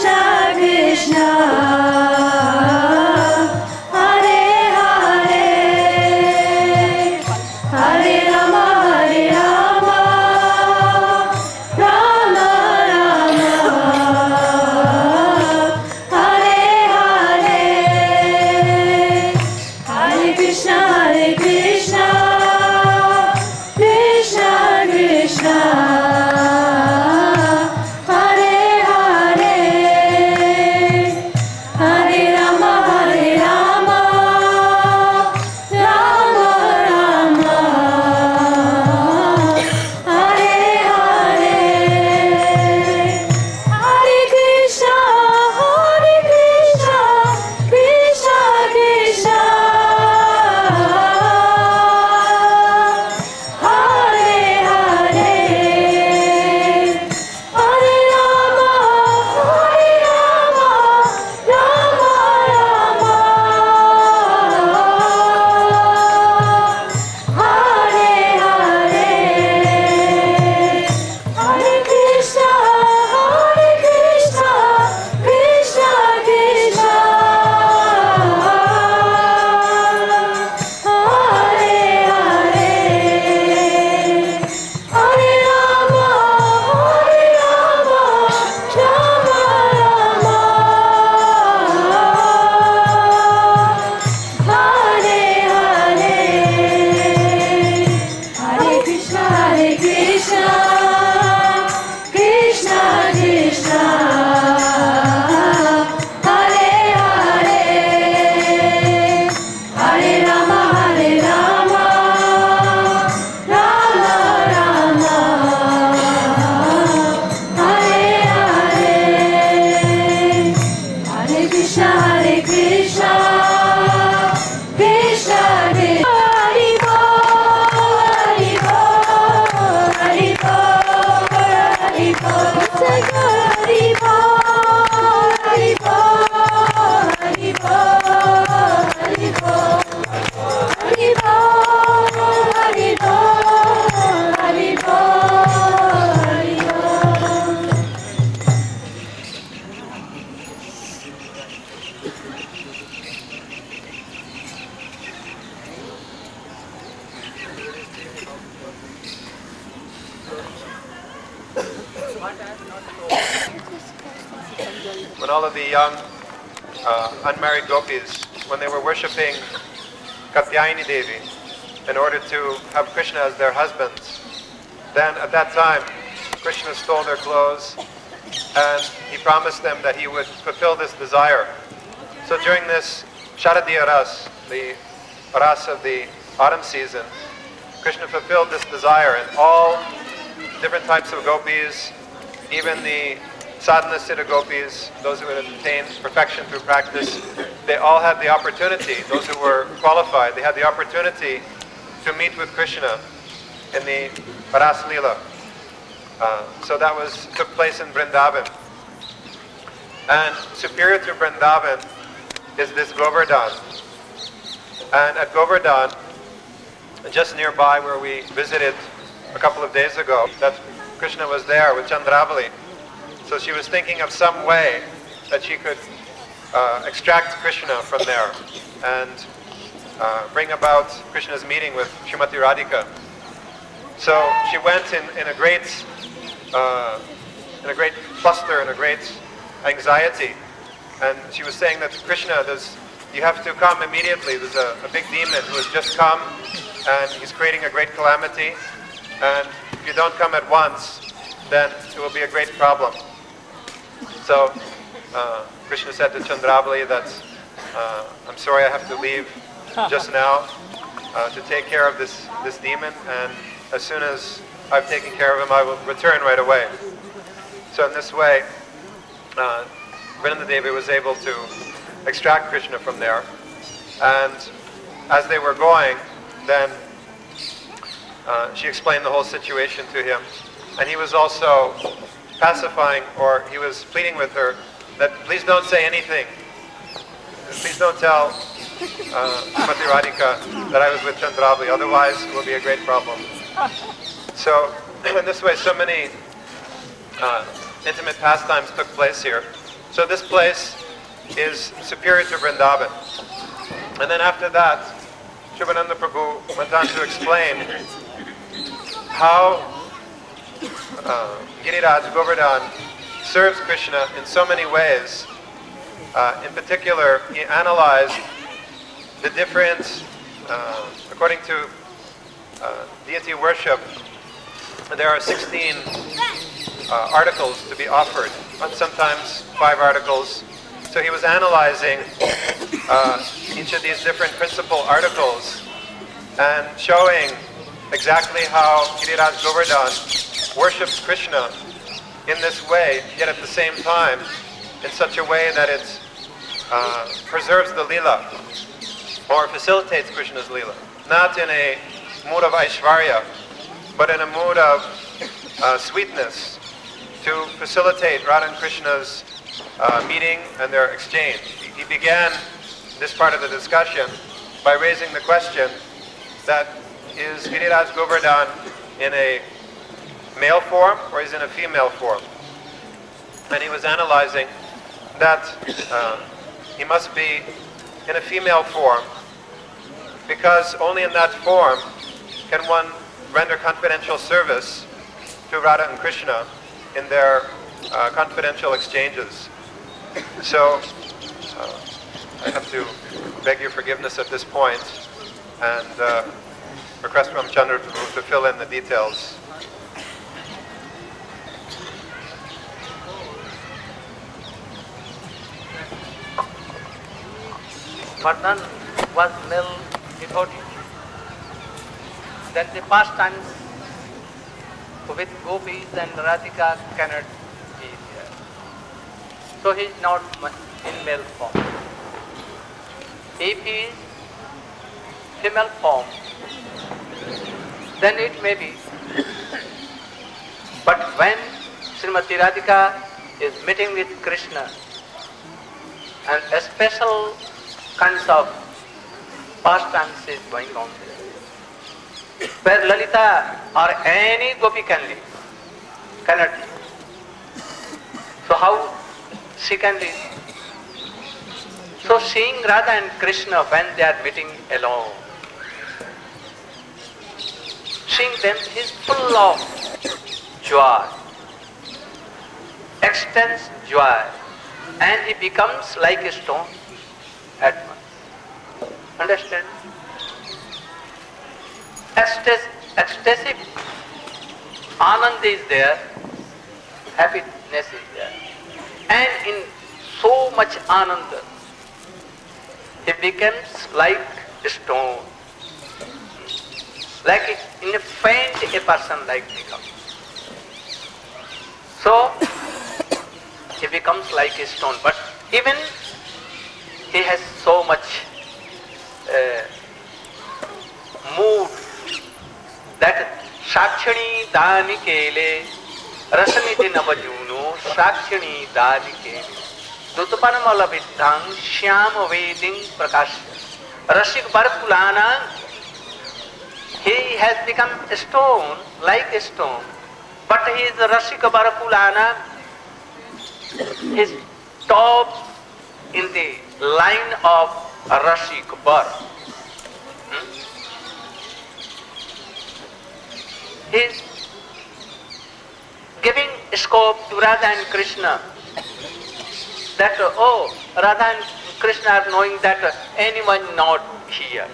when all of the young unmarried gopis, when they were worshipping Katyayani Devi in order to have Krishna as their husbands, then at that time Krishna stole their clothes and he promised them that he would fulfill this desire. So during this Sharadiya Ras, the Ras of the autumn season, Krishna fulfilled this desire, and all different types of gopis, even the sadhana siddha gopis, those who had attained perfection through practice, they all had the opportunity, those who were qualified, they had the opportunity to meet with Krishna in the Ras Leela. So that took place in Vrindavan. And superior to Vrindavan is this Govardhan. And at Govardhan, just nearby where we visited a couple of days ago, that Krishna was there with Chandravali. So she was thinking of some way that she could extract Krishna from there and bring about Krishna's meeting with Srimati Radhika. So she went in a great fluster, in a great anxiety, and she was saying that Krishna, you have to come immediately. There's a big demon who has just come, and he's creating a great calamity, and if you don't come at once, then it will be a great problem. So Krishna said to Chandravali that, I'm sorry, I have to leave just now to take care of this demon, and as soon as I've taken care of him, I will return right away. So in this way, Vrinda Devi was able to extract Krishna from there, and as they were going, then she explained the whole situation to him, and he was also pacifying, or he was pleading with her that please don't say anything. Please don't tell Srimati Radhika that I was with Chandravali, otherwise it will be a great problem. So in this way, so many intimate pastimes took place here. So this place is superior to Vrindavan. And then after that, Shivananda Prabhu went on to explain how Giriraj Govardhan serves Krishna in so many ways. In particular, he analyzed the different, according to deity worship, there are 16 articles to be offered, sometimes 5 articles. So he was analyzing each of these different principal articles and showing exactly how Giriraj Govardhan worships Krishna in this way, yet at the same time in such a way that it preserves the Leela, or facilitates Krishna's Leela. Not in a mood of Aishvarya, but in a mood of sweetness, to facilitate Radha and Krishna's meeting and their exchange. He began this part of the discussion by raising the question that is Giriraj Govardhan in a male form or is in a female form? And he was analyzing that he must be in a female form, because only in that form can one render confidential service to Radha and Krishna in their confidential exchanges. So I have to beg your forgiveness at this point and request from Chandra to fill in the details. Vardhan was male devotee. Then the pastimes with gopis and Radhika cannot be there. So he is not in male form. If he is female form, then it may be. But when Srimati Radhika is meeting with Krishna, and a special kinds of pastimes is going on there, where Lalita or any gopi can live, cannot live. So how she can live? So seeing Radha and Krishna when they are meeting alone, seeing them is full of joy, extensive joy, and he becomes like a stone at once. Understand? Ecstatic Anand is there, happiness is there. And in so much Ananda, he becomes like a stone. Like in a faint, a person like becomes. So, he becomes like a stone. But even he has so much mood that Shakshani Dani Kele Rasaniti Navajuno Shakshani Dani Kele Dutupanamala Vidhang Shyam Veding Prakash Rashik Bharapulana. He has become a stone, like a stone, but he is Rashika Bharapulana. His top in the line of Rashik Bar. He is giving scope to Radha and Krishna that, oh, Radha and Krishna are knowing that anyone not here.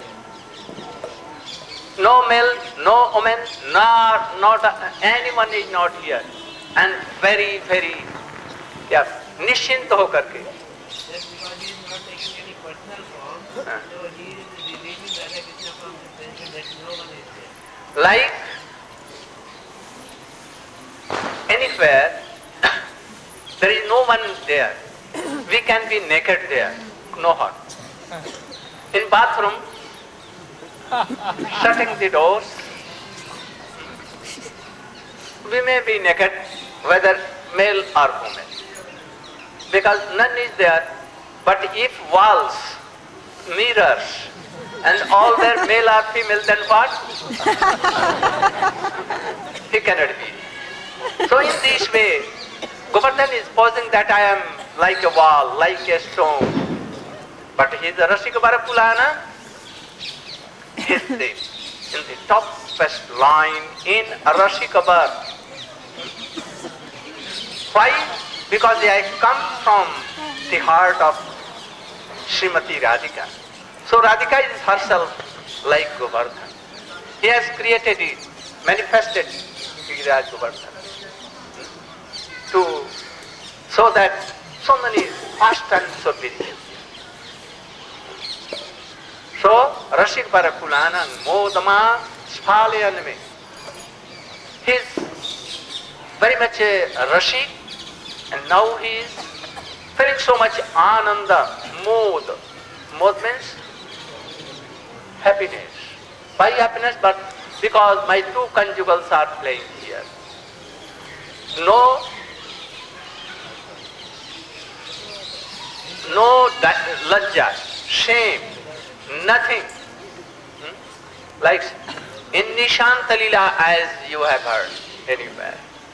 No male, no woman, not anyone is not here. And very, very, yeah, nishint ho karke. Like anywhere, there is no one there. We can be naked there, no harm. In bathroom, shutting the doors, we may be naked, whether male or woman, because none is there. But if walls, mirrors, and all their male or female, then what? He cannot be. So in this way, Govardhan is posing that I am like a wall, like a stone. But he is a Rashika Bharapulana. He is in the topmost line in Rashika Bar. Why? Because I come from the heart of Srimati Radhika. So Radhika is herself like Govardhan. He has created it, manifested Giriraj Govardhan. So that so many past and so beautiful. So Rashik Bharapulana Modama Sphalyaname. He is very much a Rashik, and now he is feeling so much Ananda, Mod. Mod means happiness. Why happiness? But because my two conjugals are playing here. No lajja, shame, nothing. Like in Nishanta Leela, as you have heard anywhere.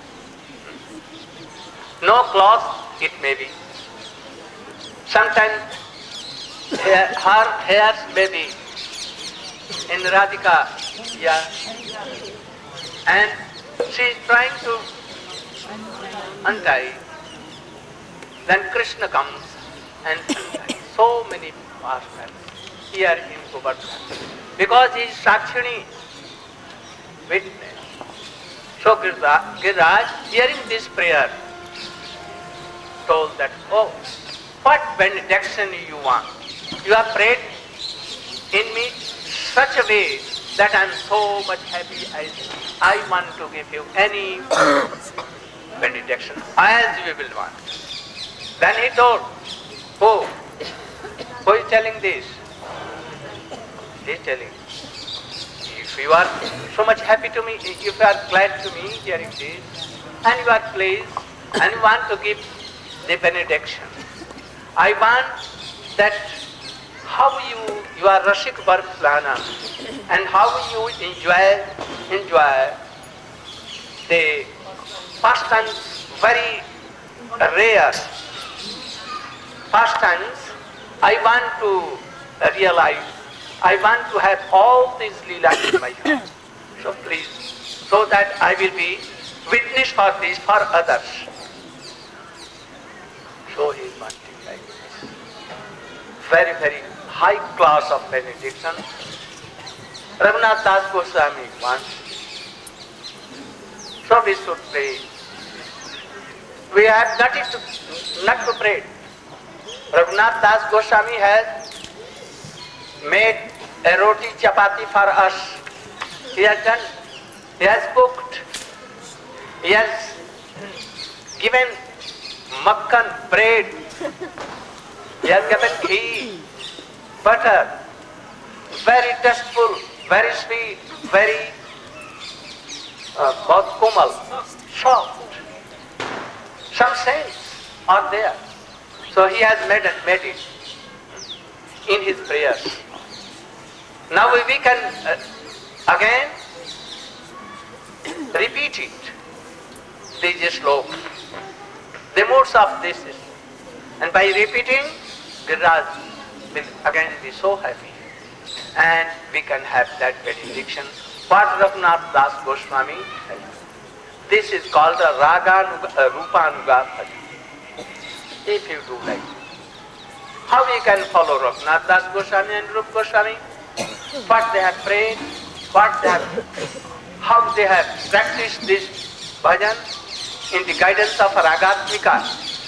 No cloth, it may be. Sometimes her hairs may be in Radhika, yeah. And she is trying to untie. Then Krishna comes and unties. So many pastimes here in Govardhan. Because he is Shakshani, witness. So Giriraj, hearing this prayer, told that, oh, what benediction you want? You have prayed in me such a way that I am so much happy. I want to give you any benediction as you will want. Then he told, who is telling this? He is telling, if you are so much happy to me, if you are glad to me hearing this, and you are pleased, and you want to give the benediction, I want that how you are Rashik Bharapulana, and how you enjoy the pastimes, very rare pastimes. I want to realize, I want to have all these leelas in my heart. So please, so that I will be witness for this for others. So he is wanting like this. Very, very high class of benediction. Raghunath Das Goswami wants. So we should pray. We have not to pray. Raghunath Das Goswami has made a roti chapati for us. He has done, he has cooked, he has given makkan, bread, he has given ghee, butter, very tasteful, very sweet, very बहुत कोमल, soft. Some saints are there. So he has made it in his prayers. Now we can again repeat it. These slokas, the modes of this, and by repeating, Giriraj will again be so happy, and we can have that benediction. What Raghunath Das Goswami has. This is called a Rupanuga Bhajan. If you do like this. How we can follow Raghunath Das Goswami and Rupa Goswami? What they have prayed, how they have practiced this bhajan in the guidance of Ragatmika.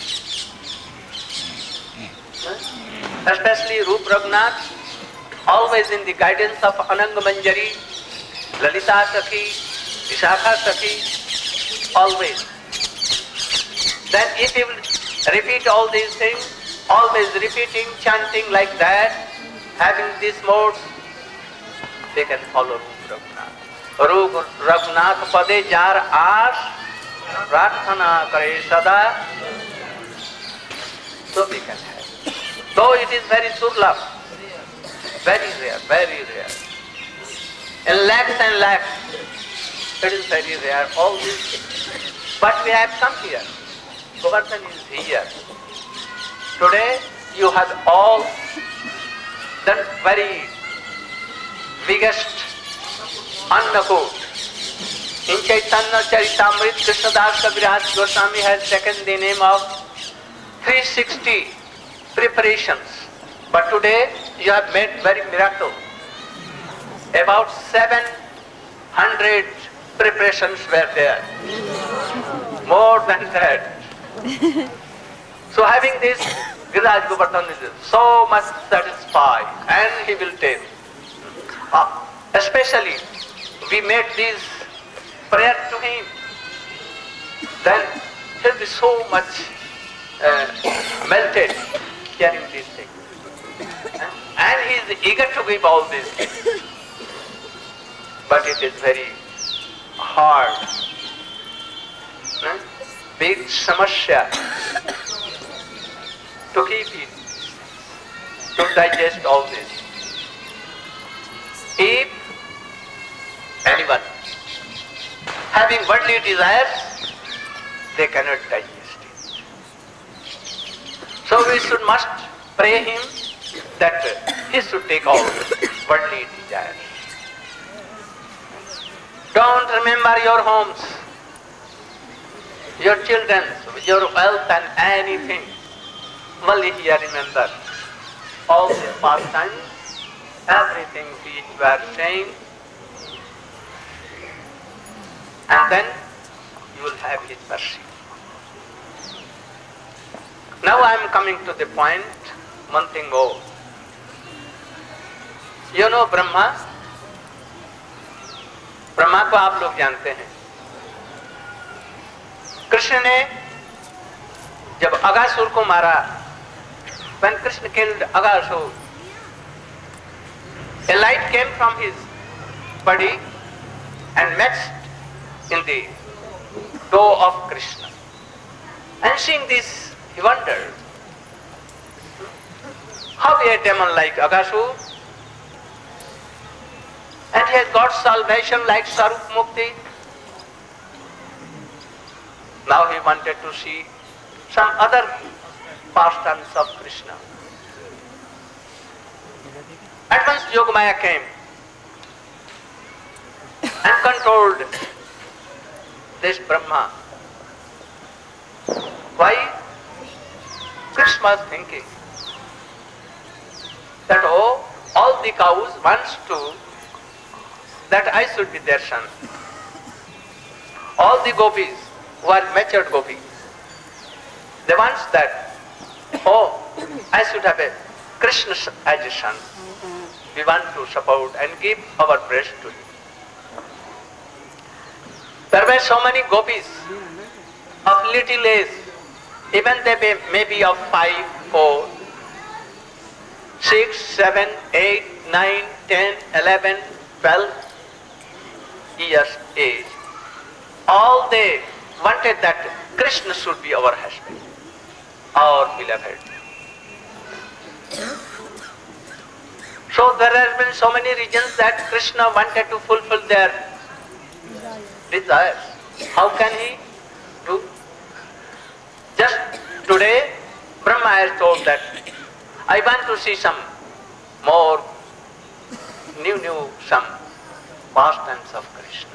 Especially Rup Raghunath, always in the guidance of Ananga Manjari, Lalita Sakhi, Vishakha Sakhi, always. Then if you will repeat all these things, always repeating, chanting like that, having this mode, they can follow Rup Raghunath. Rup Raghunath Pade Jar Ash, Prarthana Kare Sada, so we can have. Though it is very surlabh, very rare, very rare. In lakhs and lakhs, it is very rare, all these things. But we have come here. Govardhan is here. Today you have all done very biggest Annakot. In Chaitanya Charitamrita, Krishnadas Kaviraj Goswami has taken the name of 360 preparations. But today you have made very miracle. About 700 preparations were there. More than that. So having this, Giriraj Govardhan is so much satisfied, and he will tell. Especially, we made this prayer to him. Then he will be so much melted hearing these things. And he is eager to give all these things. But it is very hard. Big samasya to keep it, to digest all this. If anyone having worldly desires, they cannot digest it. So we must pray him that he should take all worldly desires. Don't remember your homes, your children, your wealth and anything. Only here remember all the pastimes, everything which you are saying, and then you will have his mercy. Now I am coming to the point, one thing more. You know Brahma? Brahma को आप लोग जानते हैं. कृष्ण ने जब अगासुर को मारा, when Krishna killed Aghasur, a light came from his body and matched in the toe of Krishna. And seeing this, he wondered, how a demon like Aghasur, and he has got salvation like Sarup Mukti. Now he wanted to see some other pastimes of Krishna. At once Yogamaya came and controlled this Brahma. Why? Krishna was thinking that, oh, all the cows wants to that I should be their son. All the gopis who are matured gopis, they want that, oh, I should have a Krishna as a son. We want to support and give our breast to him. There were so many gopis of little age, even they may be of 5, 4, 6, 7, 8, 9, 10, 11, 12 years age. All they wanted that Krishna should be our husband, our beloved. So there has been so many reasons that Krishna wanted to fulfill their desires. How can he do? Just today, Brahma has told that I want to see some more new some pastimes of Krishna.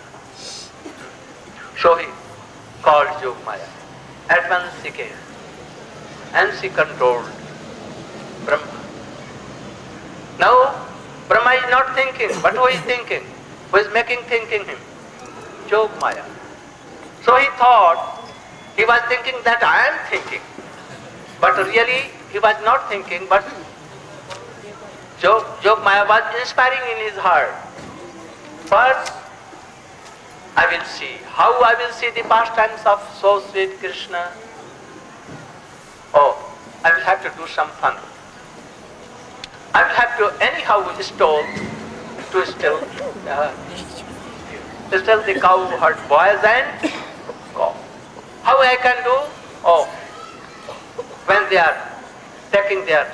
So he called Yogamaya. At once she came and she controlled Brahma. Now Brahma is not thinking, but who is thinking? Who is making thinking him? Yogamaya. So he thought, he was thinking that I am thinking. But really he was not thinking, but Yogamaya was inspiring in his heart. First, I will see. How I will see the pastimes of so sweet Krishna? Oh, I will have to do some fun. I will have to anyhow still the cow herd boys and go. How I can do? Oh, when they are taking their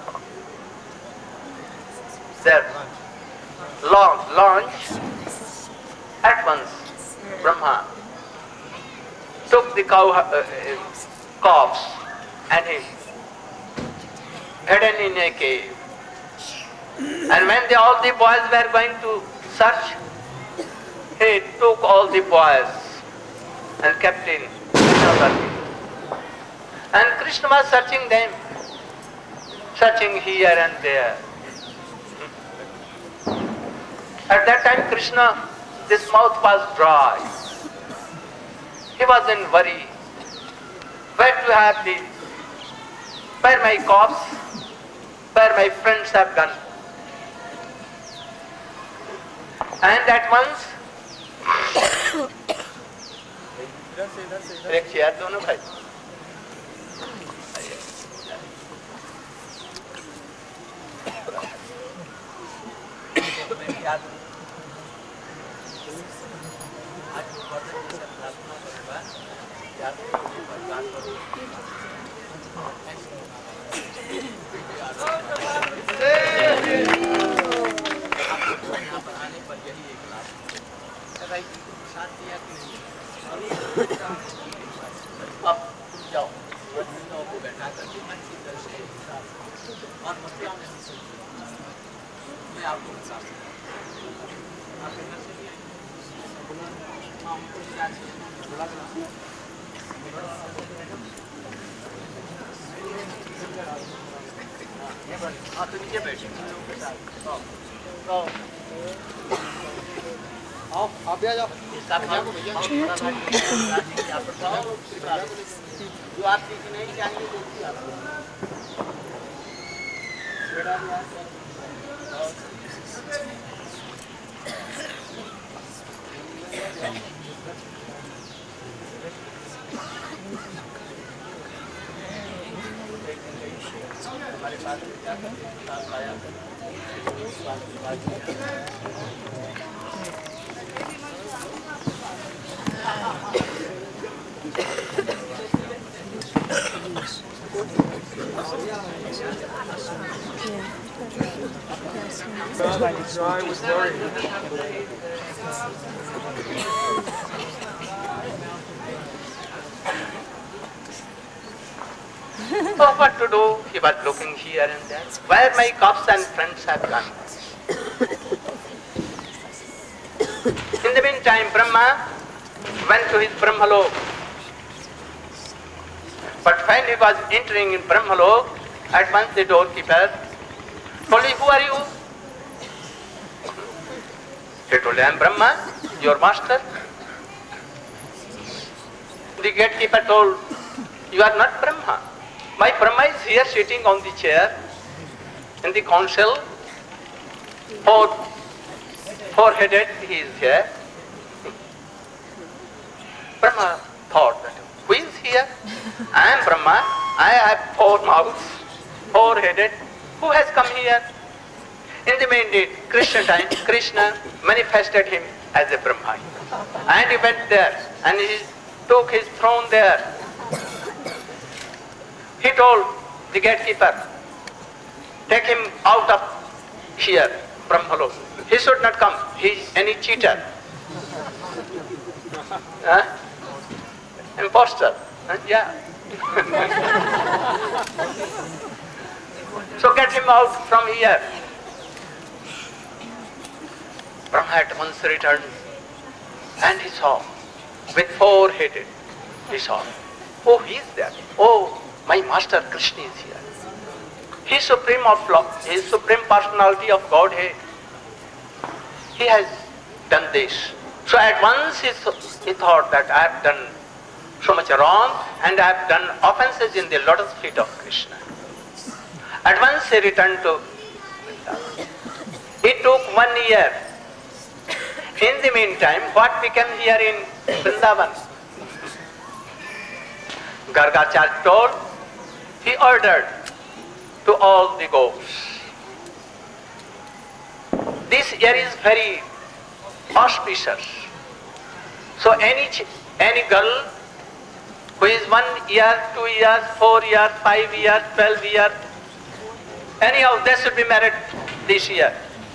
lunch, at once Brahma took the corpse and he hidden in a cave. And when all the boys were going to search, he took all the boys and kept in another cave. And Krishna was searching them, searching here and there. At that time Krishna, his mouth was dry. He was in worry. Where to have the, where my corpse, where my friends have gone. And at once, एक chair दोनों भाई आप भी आ जाओ। जो आप नहीं चाहिए हमारे पास आया So I was worried. So what to do? He was looking here and there. Where my cops and friends have gone. In the meantime, Brahma went to his Brahmalok. But when he was entering in Brahmalok, at once the doorkeeper told him, "Who are you?" He told him, "I am Brahma, your master." The gatekeeper told, "You are not Brahma. My Brahma is here sitting on the chair in the council. Four-headed, he is here." Brahma thought that, "Who is here? I am Brahma. I have 4 mouths, 4-headed. Who has come here?" In the main day, Krishna manifested him as a Brahma. And he went there and he took his throne there. He told the gatekeeper, "Take him out of here, Brahmalok. He should not come. He is any cheater. Imposter." Yeah. So get him out from here. Brahma at once returned and he saw, with 4-headed, he saw, "Oh, he is there. Oh, my master Krishna is here. He is supreme of love. He is supreme personality of Godhead. He has done this." So at once he thought that I have done so much wrong and I have done offenses in the lotus feet of Krishna. At once he returned to Vrindavan. It took 1 year. In the meantime, what became here in Vrindavan? Gargacharya told, he ordered to all the goats, "This year is very auspicious. So any girl who is 1 year, 2 years, 4 years, 5 years, 12 years, anyhow, they should be married this year."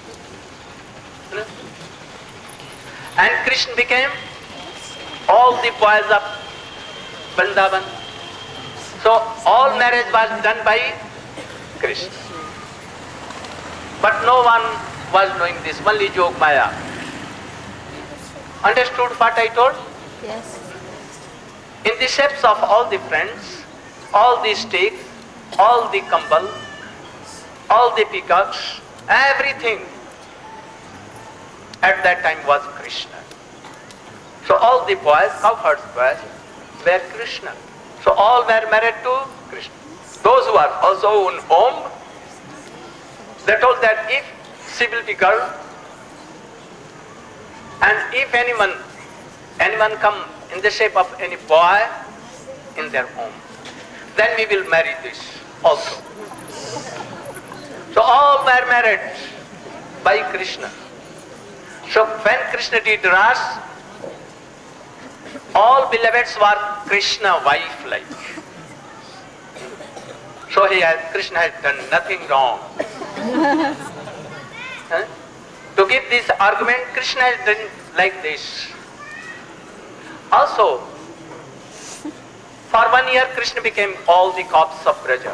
And Krishna became all the boys of Vrindavan. So all marriage was done by Krishna. But no one was knowing this, only Jogmaya. Understood what I told? Yes. In the shapes of all the friends, all the sticks, all the kambal, all the peacocks, everything at that time was Krishna. So all the boys, cowherds boys, were Krishna. So all were married to Krishna. Those who are also in home, they told that if she will be girl, and if anyone come in the shape of any boy in their home, then we will marry this also. So all were married by Krishna. So when Krishna did Ras, all beloveds were Krishna wife-like. So Krishna has done nothing wrong. To give this argument, Krishna has done like this. Also, for 1 year, Krishna became all the cops of Braja.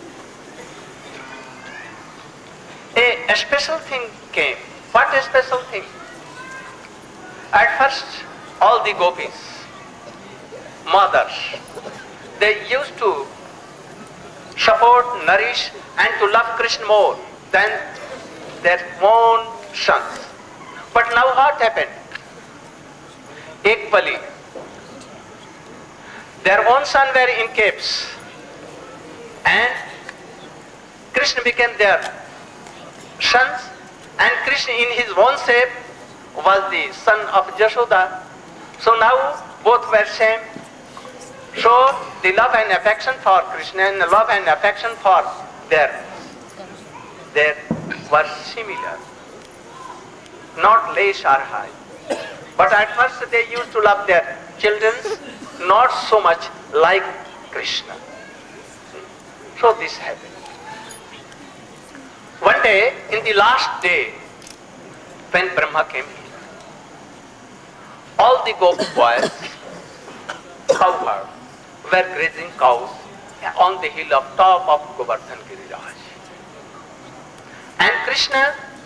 A special thing came. What a special thing? At first, all the gopis, mothers, they used to support, nourish and to love Krishna more than their own sons. But now what happened? Equally, their own sons were in caves and Krishna became their sons, and Krishna in his own shape was the son of Jashoda. So now both were same. So the love and affection for Krishna and the love and affection for their were similar, not less or high. But at first they used to love their children not so much like Krishna. So this happened. One day, in the last day, when Brahma came here, all the gopi boys, cowherd, were grazing cows on the hill of top of Govardhan Giriraj. And Krishna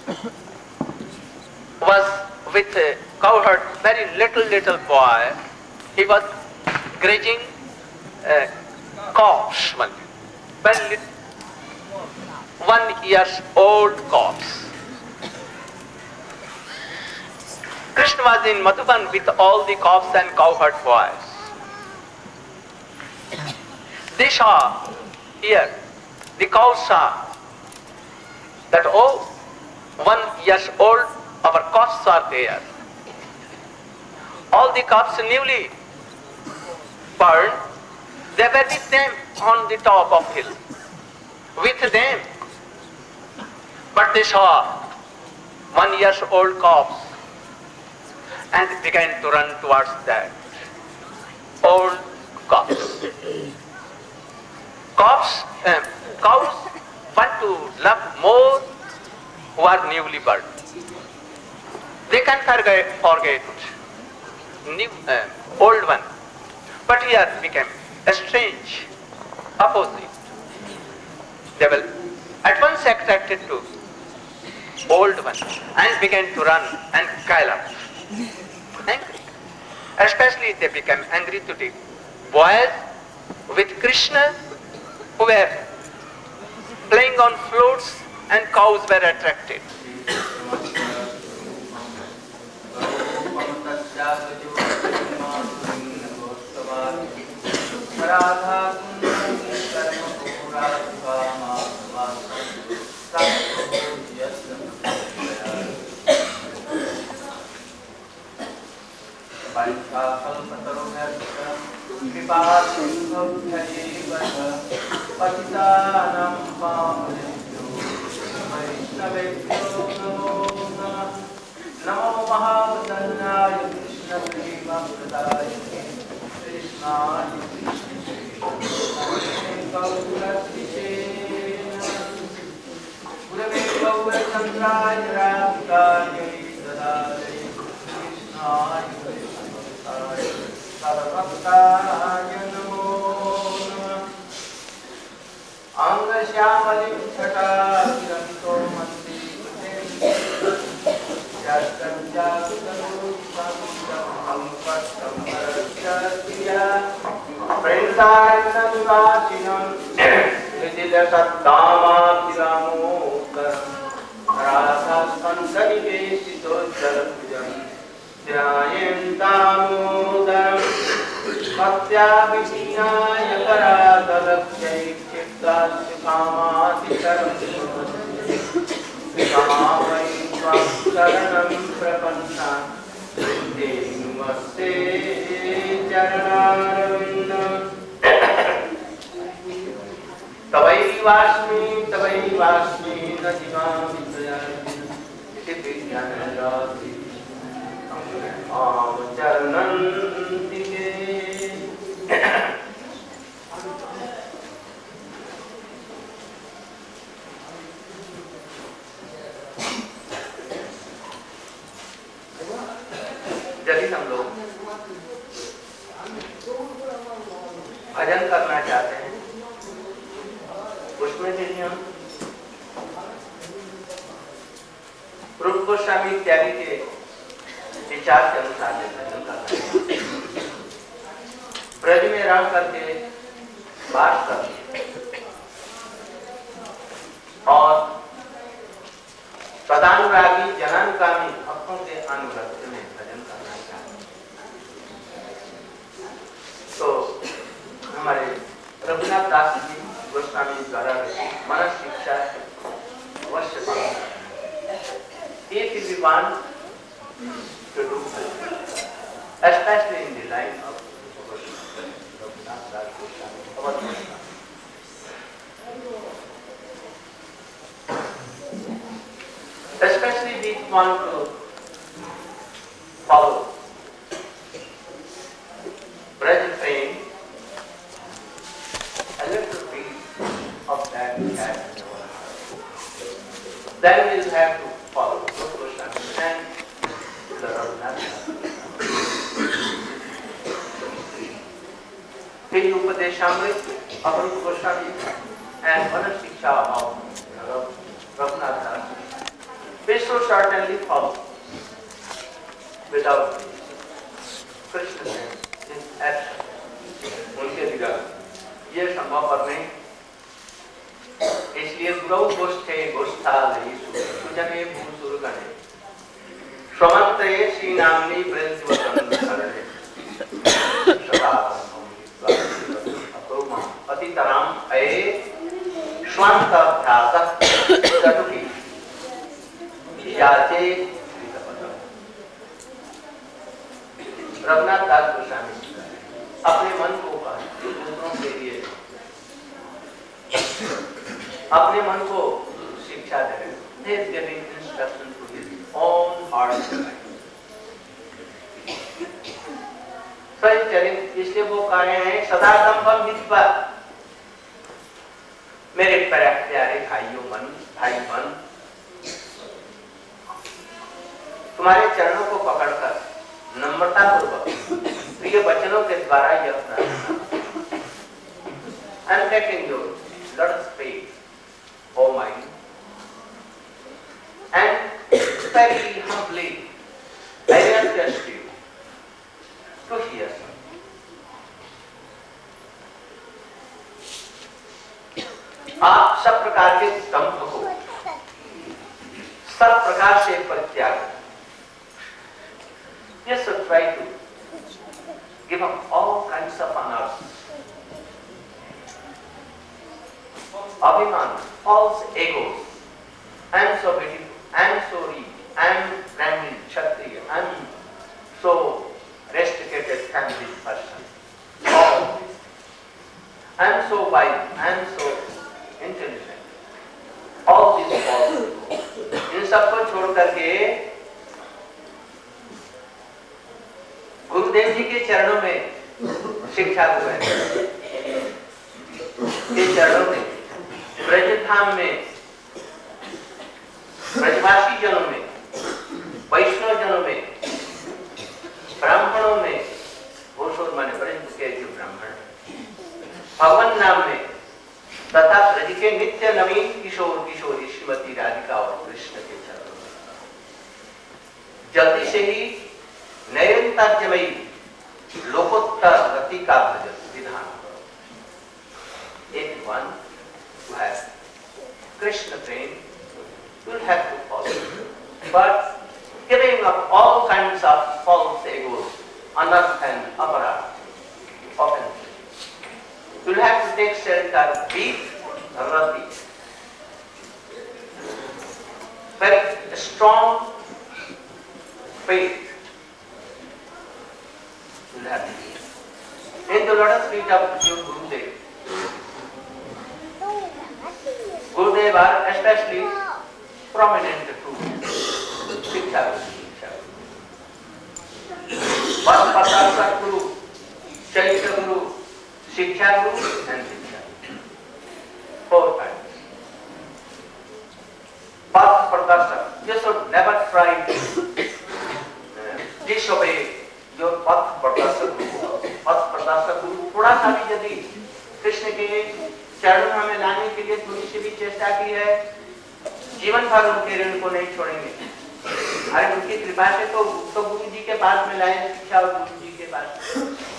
was with a cowherd, very little boy. He was grazing corpse, one 1 year old corpse. Krishna was in Madhuban with all the calves and cowherd boys. They saw here, the cows saw that, oh, 1 year old, our calves are there. All the calves newly burned, they were with them on the top of hill, with them. But they saw 1 year old calves and began to run towards that old calves. Cows want to love more who are newly born. They can forget new, old one. But here became a strange, opposite. They will at once attracted to old one and began to run and gallop. Angry. Especially they became angry to the boys with Krishna who were playing on flutes and cows were attracted. Namo Mahavadanyaya Krishna Prema Pradaya Krishnaya Gurave Gaurachandraya Radhikaya Dadaya Krishnaya Sarvabhaktaya Namo Namah Anga Shyamalim Chata Kiranto Mandi Yastam Jagutam Ampastam Parasya Printayanam Vasinam Vidya Sattama Tiramokam Rasa Sankarike Sitojaram Dhyayam Damodaram Bhaktya Vishinaya Paradalakshay Chitta Kamadikaram Kamavai Swastaranam Prapanna Denumaste Charanaravinda Tavai Vasmi Najimam Vidyayam Iti Vidyanajati Avacharanantike यदि हम लोग भजन करना चाहते हैं उसमें यदि हम रूप गोस्वामी इत्यादि के विचार के अनुसार भजन करना है ब्रज में रह करके वास करके और सदानुरागी जनानुगामी भक्तों के अनुगत्य में भजन करना चाहिए। तो हमारे रघुनाथ दास जी गोस्वामी द्वारा मनस शिक्षा अवश्य पालन if we want to do especially in the line of Raghunath Das Goswami, our especially we want to follow present pain, a little bit of that cat. Then we will have to follow Goswami and the Raghunath. His Upadeshamrit of Goswami and Manas Shiksha of Raghunath Das. We should certainly follow without Krishna in action. उनके दिगा ये संभवपर नहीं। इसलिए गुरौ गोष्ठे गोष्ठालयि सुजने भूसुरगणे श्रमन्ते श्री नामनी वृंदवदन शरणे सदा अतितराम अये श्वांत अभ्यास चतुकी याचे रघुनाथ दास गोस्वामी अपने मन को दूसरों के लिए अपने मन को शिक्षा दे रहे हैं। He is giving instruction to his own heart. So he is telling, इसलिए वो कह रहे हैं सदा संभव हितवा, मेरे प्यारे भाइयों मन भाई बन, तुम्हारे चरणों को पकड़कर नम्रता पूर्वक प्रिय वचनों के द्वारा यह प्रार्थना and taking your Lord's faith, O mind, and very humbly I request you to hear. आप सब प्रकार के दंभ को सब प्रकार से परित्याग, you should try to give up all kinds of honors, abhiman, false egos. I am so beautiful, I am so rich, I am Brahmin, Kshatriya, I am so restricted family person. All this. I am so wise, I am so intelligent. All these false egos. इन सबको छोड़ करके गुरुदेव जी के चरणों में शिक्षा हुए, के चरणों में ब्रजधाम में ब्रजवासी जनों में वैष्णव जनों में ब्राह्मणों में घोषोर माने ब्रज के जो ब्राह्मण भगवान नाम में तथा ब्रज के नित्य नवीन किशोर किशोरी श्रीमती राधिका और कृष्ण के चरणों में जल्दी से ही नयनताज्यमयी लोकोत्तर गति का भजन विधान करो। Anyone who has Krishna prem will have to follow, but giving up all kinds of false egos, anarth and aparat, offenses. You will have to take shelter with rati, very strong faith. In the lotus feet of your Gurudev. Gurudev are especially prominent to Shiksha Guru. Path Guru, Chaitra Guru, Shiksha Guru and Shiksha Guru. 4 times. Path Pradastak. You should never try to disobey your Path Pradastak Guru. Path Pradastak Guru थोड़ा सा भी यदि कृष्ण के चरणों में लाने के लिए थोड़ी सी भी चेष्टा की है, जीवन भर उनके ऋण को नहीं छोड़ेंगे। अरे उनकी कृपा से तो गुरु जी के पास में लाए शिक्षा और गुरु जी के पास।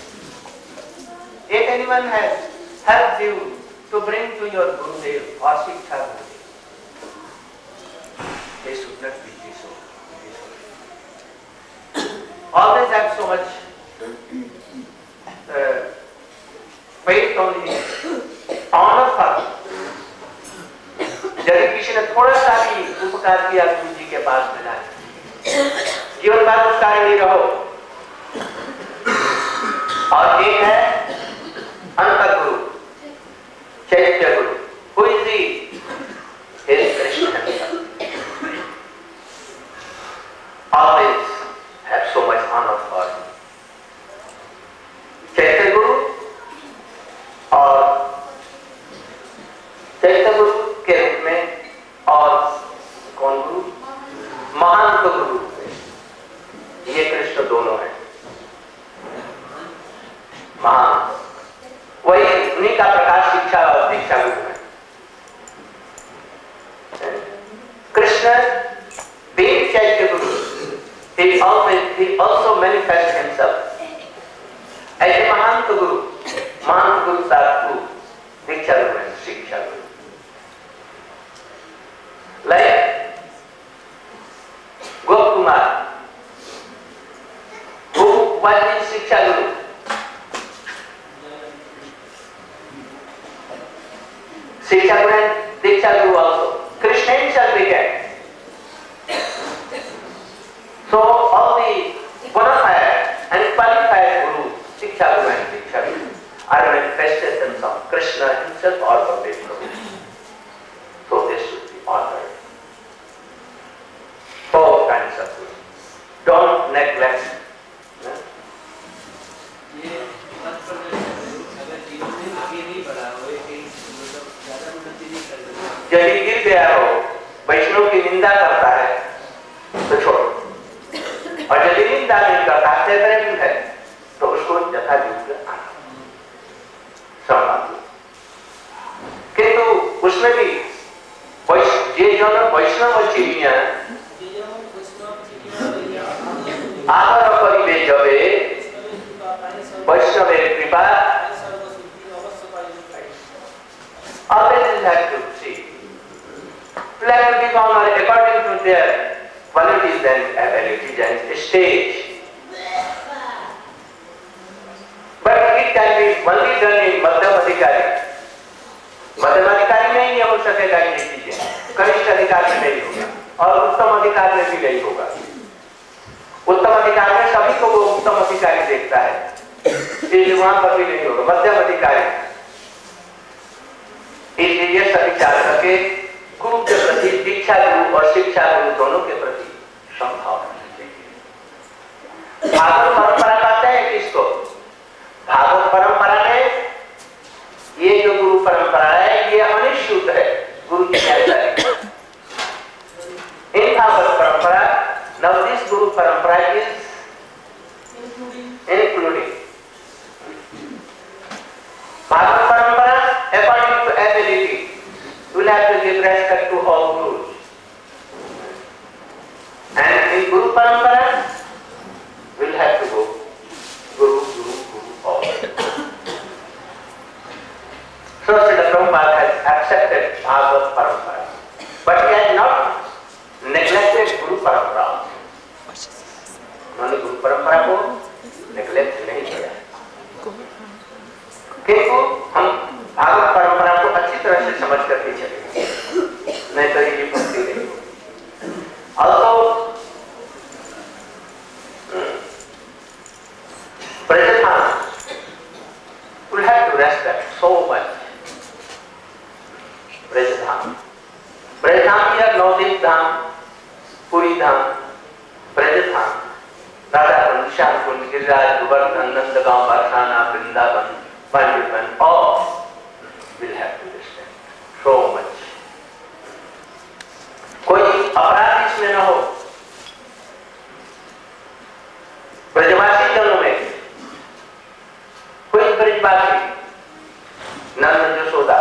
If anyone has helped you to bring to your Gurudev or Shiksha Gurudev, they should not be disowned. Always have so much faith on him, honor for him. यदि किसी ने थोड़ा सा भी उपकार किया गुरु जी के पास में लाए, जीवन भर उसका ऋणी रहो। और एक है अंतर गुरु, चैत्य गुरु, who is he? He is Krishna himself. Always have so much honor for him. चैत्य गुरु और चैत्य गुरु के रूप में और कौन गुरु? महान गुरु, ये कृष्ण दोनों हैं। महान वही उन्हीं का प्रकाश शिक्षा और दीक्षा गुरु है। Shiksha Guru and Diksha Guru also. Krishna himself began. So all the bona fide and qualified Guru, Shiksha Guru and Diksha Guru, are manifestations of Krishna himself or Baladev Prabhu. So this should be honored. Both kinds of Guru. Don't neglect. यदि गिर गया हो, वैष्णव की निंदा करता है तो छोड़ो, और यदि निंदा नहीं करता है तो उसको यथा योग्य सम्मान दो। किंतु उसमें भी ये जो वैष्णव चिड़िया आदर करिबे जबे वैष्णव कृपा always have to see. Let them give honor according to their qualities and abilities and stage. But it can be only done in Madhyam Adhikari. Madhyam Adhikari में ही हो सकेगा ये चीजें, कनिष्ठ अधिकार में नहीं होगा और उत्तम अधिकार में भी नहीं होगा। उत्तम अधिकार में सभी को वो उत्तम अधिकारी देखता है, ये वहां पर भी नहीं होगा। मध्यम अधिकारी इसलिए सभी विचार करके गुरु के प्रति, दीक्षा गुरु और शिक्षा गुरु दोनों के प्रति समभाव रखनी चाहिए। भागवत परंपरा कहते हैं किसको? भागवत परंपरा में ये जो गुरु परंपरा है ये अनिश्चित है, गुरु की जानकारी। इन भागवत परंपरा, now this guru परंपरा is including भागवत परंपरा according to ability. You will have to give respect to all gurus. And in Guru Parampara, we will have to go Guru, Guru, Guru, all. So Srila Prabhupada has accepted Bhagavad Parampara. But he has not neglected Guru Parampara. उन्होंने Guru Parampara को neglect नहीं किया। किंतु हम भागवत परंपरा को अच्छी तरह से समझ करके चलेंगे, नहीं तो ये भक्ति नहीं होगी। Also, Brajadham will have to respect so much. Brajadham. Brajadham here, Navadvip Dham, Puri Dham, Brajadham, Radha Sham Kund, Giriraj, Govardhan, Nandagaon, Varsana, Vrindavan, Panditman, all will have to respect so much. कोई अपराध इसमें न हो। ब्रजवासी जनों में कोई ब्रजवासी नंद यशोदा,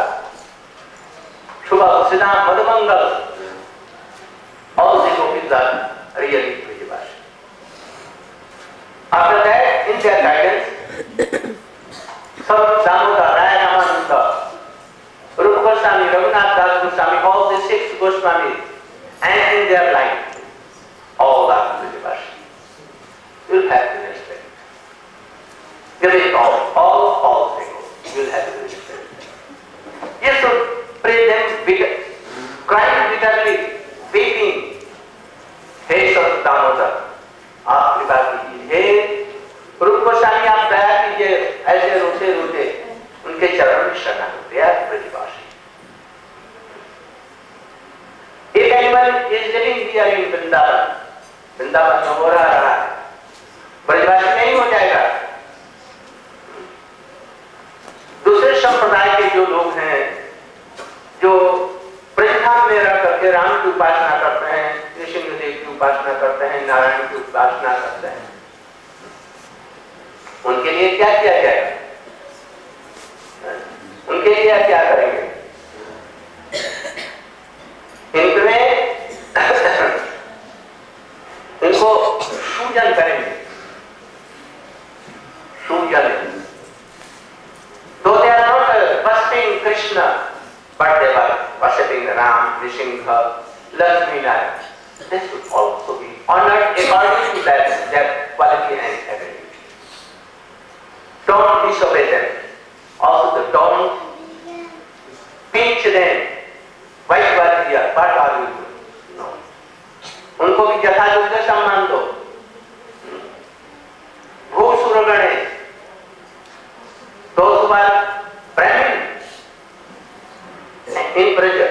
शुभ सिद्धांत Madhumangal, all the gopis are really brajavasi. After that, in their guidance, सब दामोदर, राय रामानंद, रूप गोस्वामी, रघुनाथ दास Goswami, all the 6 Goswamis, and in their life, all are brajavasi. You will have to respect. Give it all they go. You will have to respect. You should pray them, crying bitterly, weeping. Hey Sat Damodar, आप कृपा कीजिए। हे रूप गोस्वामी, आप दया कीजिए। ऐसे रोते रोते उनके चरण में शरणागति है ब्रजवासी। If anyone is living here in Vrindavan, Vrindavan में हो रहा है, ब्रजवासी नहीं हो जाएगा। दूसरे संप्रदाय के जो लोग हैं, जो ब्रजधाम में रह करके राम की उपासना करते हैं, नृसिंहदेव की उपासना करते हैं, नारायण की उपासना करते हैं, उनके लिए क्या किया जाएगा? उनके लिए क्या करेंगे? इनको पूजन करेंगे, पूजन। Though they are not worshipping Krishna, but they were worshipping Ram, Nrsimha, Lakshmi Narayan. They should also be honored according to their quality and ability. Don't disobey them. Also, don't pinch them. Why you are here? What are you doing? No. उनको भी यथायोग्य सम्मान दो. भूसुरगणे, those who are Brahmin in Braja,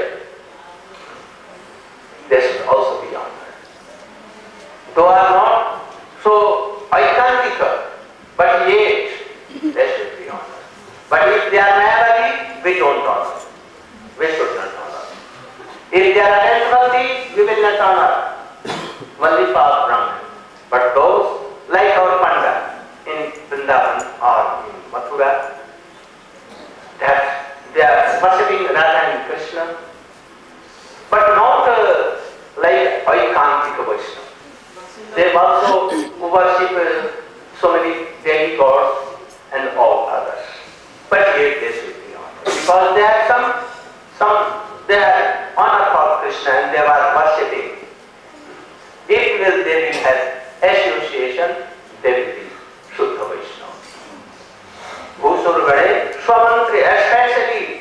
they should also be honored. Those are not so Aikantika, but yet they should be honored. But if they are Mayavadi, we don't honor. We should not honor. If they are Anandavadi, we will not honor. Only for Brahman. But those like our Panda in Vrindavan or in Mathura, that they are worshipping Radha and Krishna, but not like Aikantika Vaishnava. They also worship so many demigods and all others. But yet they should be honored. Because they have they are honor for Krishna and they are worshipping. If they will have association, they will be Shuddha Vaishnava. Bhusurgade, Swamantri especially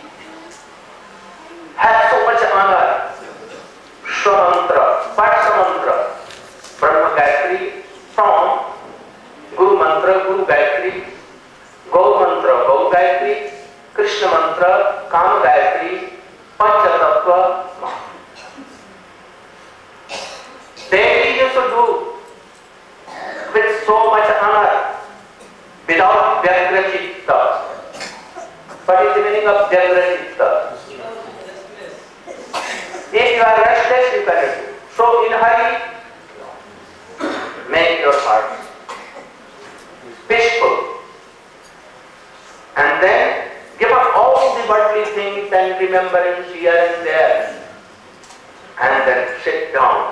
have so much honor. Swamantra, Patsamantra, Brahma Gayatri from Guru Mantra, Guru Gayatri, Gau Mantra, Gau Gayatri, Krishna Mantra, Kama Gayatri, Panchatattva, Maha. Daily you should do with so much honor without Vyagra Chitta. What is the meaning of Vyagra Chitta? If you are restless, you cannot do. So in a hurry, make your heart peaceful. And then give up all the worldly things and remembrance here and there. And then sit down.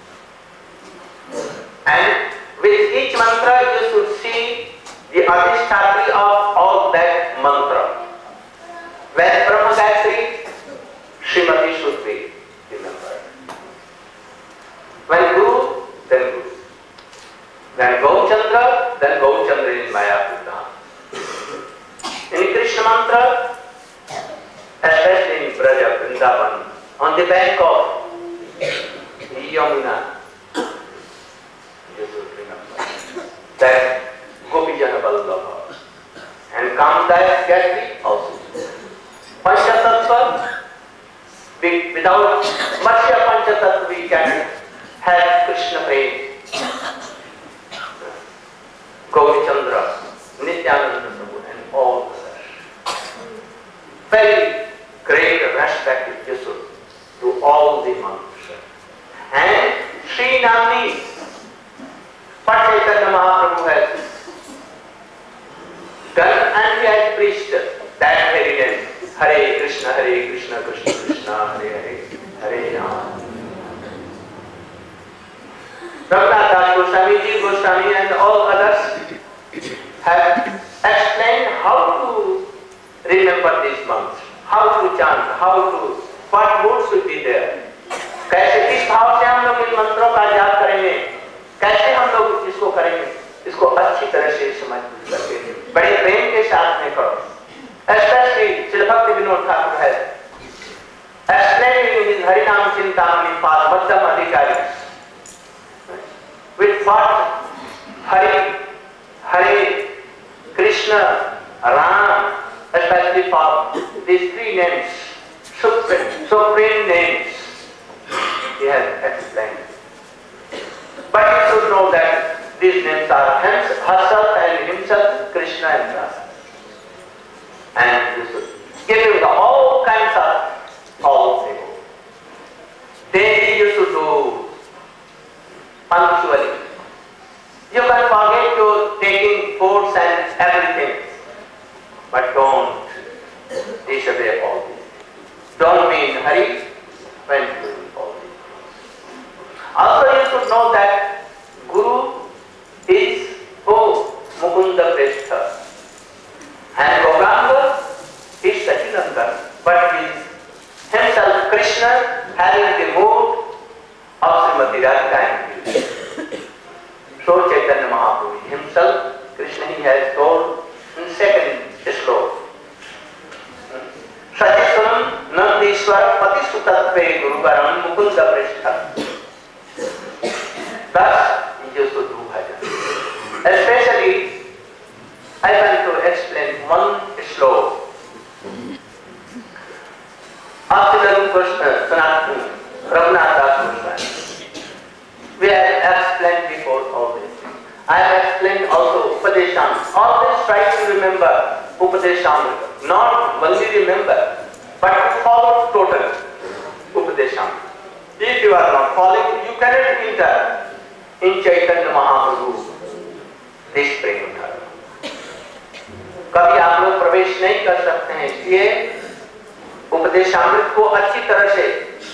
And with each mantra you should see the adhisthati of all that mantra. When Brahma Gayatri, Srimati should be remembered. When Guru, then Guru. When Gauchandra, then Gauchandra in Mayapur. In Krishna mantra, especially in Braja, Vrindavan, on the bank of Yamuna, you should remember that Gopijana Vallabha and Kamdaya Gayatri also. Panchatattva, without Matsya Panchatattva we can have Krishna Prem. Gauri Chandra, Nityananda Prabhu and all others. Very great respect you should to all the monks. And Sri Namni, what Chaitanya Mahaprabhu has done and he has preached that very name. Hare Krishna, Krishna Krishna, Hare Hare, Hare Rama. Raghunath Das Goswami, Ji Goswami and all others have explained how to remember these months, how to chant, what mood should be there. कैसे किस भाव से हम लोग इन मंत्रों का जाप करेंगे, कैसे हम लोग इसको करेंगे, इसको अच्छी तरह से समझ करके बड़े प्रेम के साथ में करो. Especially Srila Bhakti Vinod Thakur has explained in his Harinam Chintamani Pad Madhyam Adhikari with what Hare, Krishna, Ram, especially for these three names, supreme names, he has explained. But you should know that these names are herself and himself, Krishna and Rama. And you should give him all kinds of all things. Daily you should do punctually. You can forget to taking foods and everything, but don't disobey all these. Don't be in a hurry when doing all these. Also you should know that Guru is Mukunda Prestha and Gauranga is Sachinanda, but he is himself Krishna having the mood of Srimati Radhika and Krishna. So Chaitanya Mahaprabhu himself, Krishna, he has told in second sloka, Sachisunam Tatve Guruvaram Mukunda Prishta. Thus, you used to do bhajan. Especially, I want to explain one sloka. Abdul Sanatana Raghunath Das Goswami. We have explained before all this. I have explained also Upadeshamrita. Always try to remember Upadeshamrita. Not only remember, but to follow total Upadeshamrita. If you are not following, you cannot enter in Chaitanya Mahaprabhu this prema dharma. कभी आप लोग प्रवेश नहीं कर सकते हैं, इसलिए उपदेशामृत को अच्छी तरह से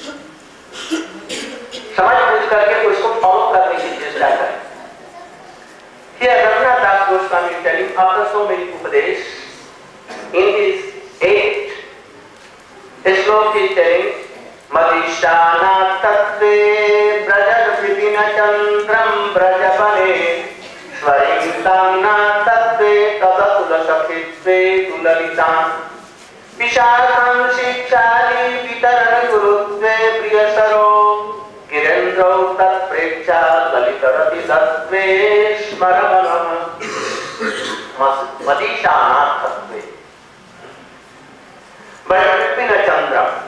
समझ बूझ करके उसको फॉलो करने की चेष्टा करें. Here Raghunath Das Goswami is telling after so many upadesh, in his 8th sloka he is telling Madhishana Tattve Brajad Vipina Chandram Brajapane Swarintamna Tattve Tadatula Sakhitve Tulalitam Vishakam Shikshali Vitaran Gurutve Priyasaro Kirendro Tat Preksha Lalitarati Tattve Smaramanam Madhishana Tattve Brajapina Chandram.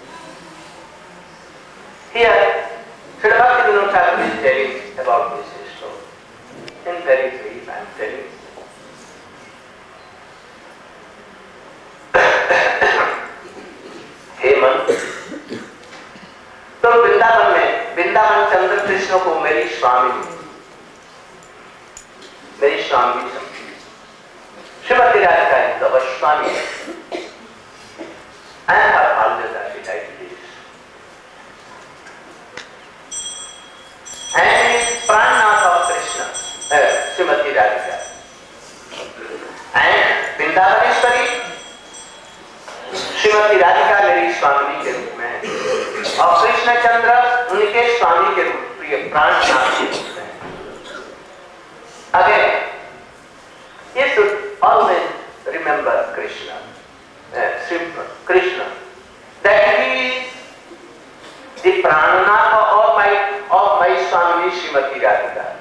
Here, Srila Bhaktivinoda Thakur is telling about this story. In very brief, I am telling. Hemant, तो वृंदावन में वृंदावन चंद्र कृष्ण को मेरी स्वामी समझी. Shrimati Radhika is our Swami. I have always acted like this. And is Prannath of Krishna, Srimati Radhika. And Vrindavaneshwari, Srimati Radhika मेरी स्वामी के रूप में है. और कृष्ण चंद्र उनके स्वामी के रूप प्रिय प्राणनाथ के रूप में. Again, you should always remember Krishna, Krishna, that he is the Prananath of my Swami Srimati Radhika.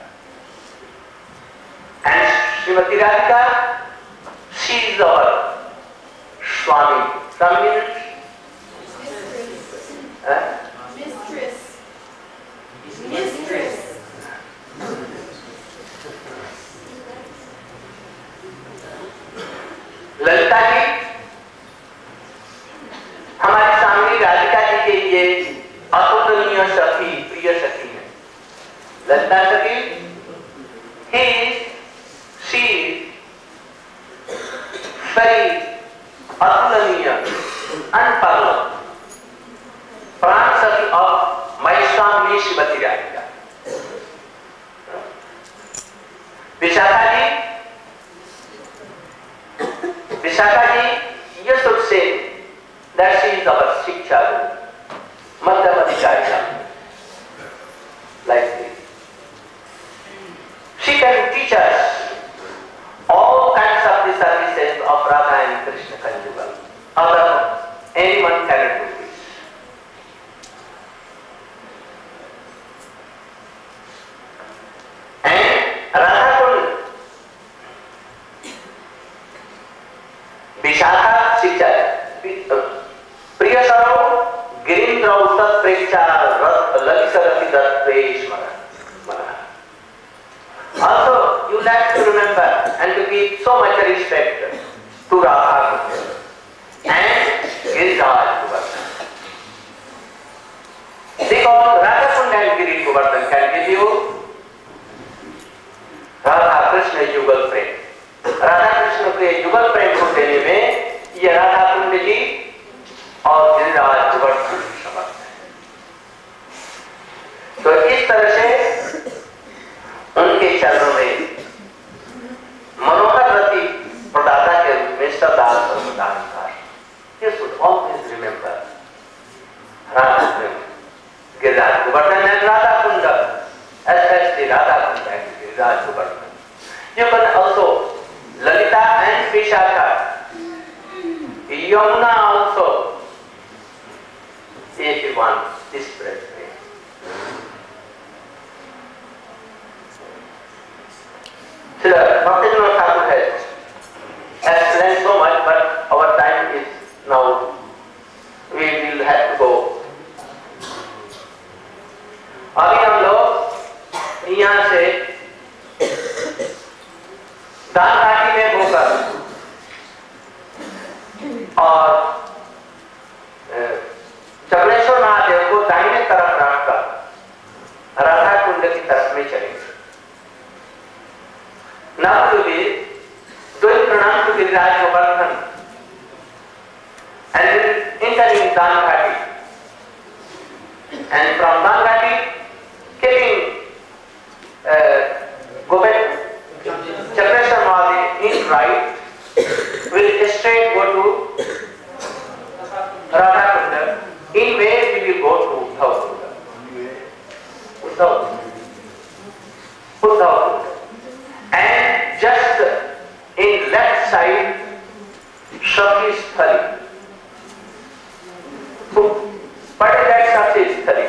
And Srimati Radhika, she is our Swami. Swami means Mistress. Lalita ji हमारी स्वामी राधिका जी के ये अतुलनीय सखी, प्रिय सखी है. ललिता सखी, she is very अतुलनीय, unparalleled, प्राण सखी of my Swami Shrimati Radhika. Vishakha ji, you should say that she is our Shiksha Guru, Madhyamadicharya, like this. She can teach us all kinds of the services of Radha and Krishna Conjugal. Anyone cannot do this. And Radha Kund, Vishakha Shiksha, Priyasaro, Girindrau Tat Preksha, Lalisarati Dat Preshmara. Also, you like to remember and to give so much respect to Radha and Giriraj Govardhan. Because Radha Kund and Giriraj Govardhan can give you Radha Krishna Yugal Prem. Radha Krishna के युगल प्रेम को देने में ये राधा कुंड जी और गिरिराज गोवर्धन समर्थ है. तो इस तरह से उनके चरणों में मनोहर रति प्रदाता के रूप में सदा सर्वदा निवास. You should always remember Radha Prem, Giriraj Govardhan and Radha Kund, especially Radha Kund and Giriraj Govardhan. You can also Lalita and Vishakha, Yamuna also, if you want this breath. So Bhaktivinoda Thakur has explained so much, but our time is now. We will have to go. अभी हम लोग यहाँ से दान घाटी में होकर और चक्रेश्वर महादेव को दाहिने तरफ रखकर राधा कुंड की तरफ में चलेंगे। Now to be doing pranam to Giriraj Govardhan and then entering Dan Ghati, and from Dan Ghati keeping Chakreshwar Mahadev in right, will straight go to Radha Kunda. In way we will go to Uddhav Kunda. Uddhav Kunda. And just in left side, Shakti Sthali. What is that Shakti Sthali?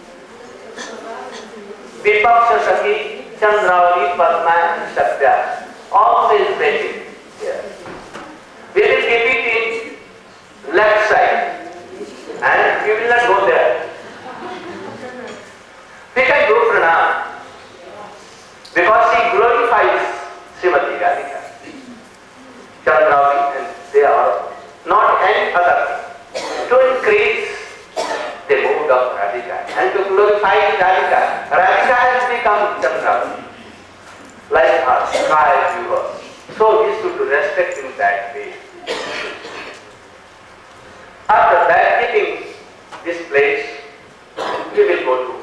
Vipaksha Sakhi, Chandravali, Padma and Satya. All is waiting here. We will keep it in left side and we will not go there. We can do pranam because she glorifies Srimati Radhika. Chandravali, and they are not any other to increase the mood of Radhika and to glorify Radhika. Radhika has become Chandravali, like our sky viewer. So we should respect in that way. After that, leaving this place, we will go to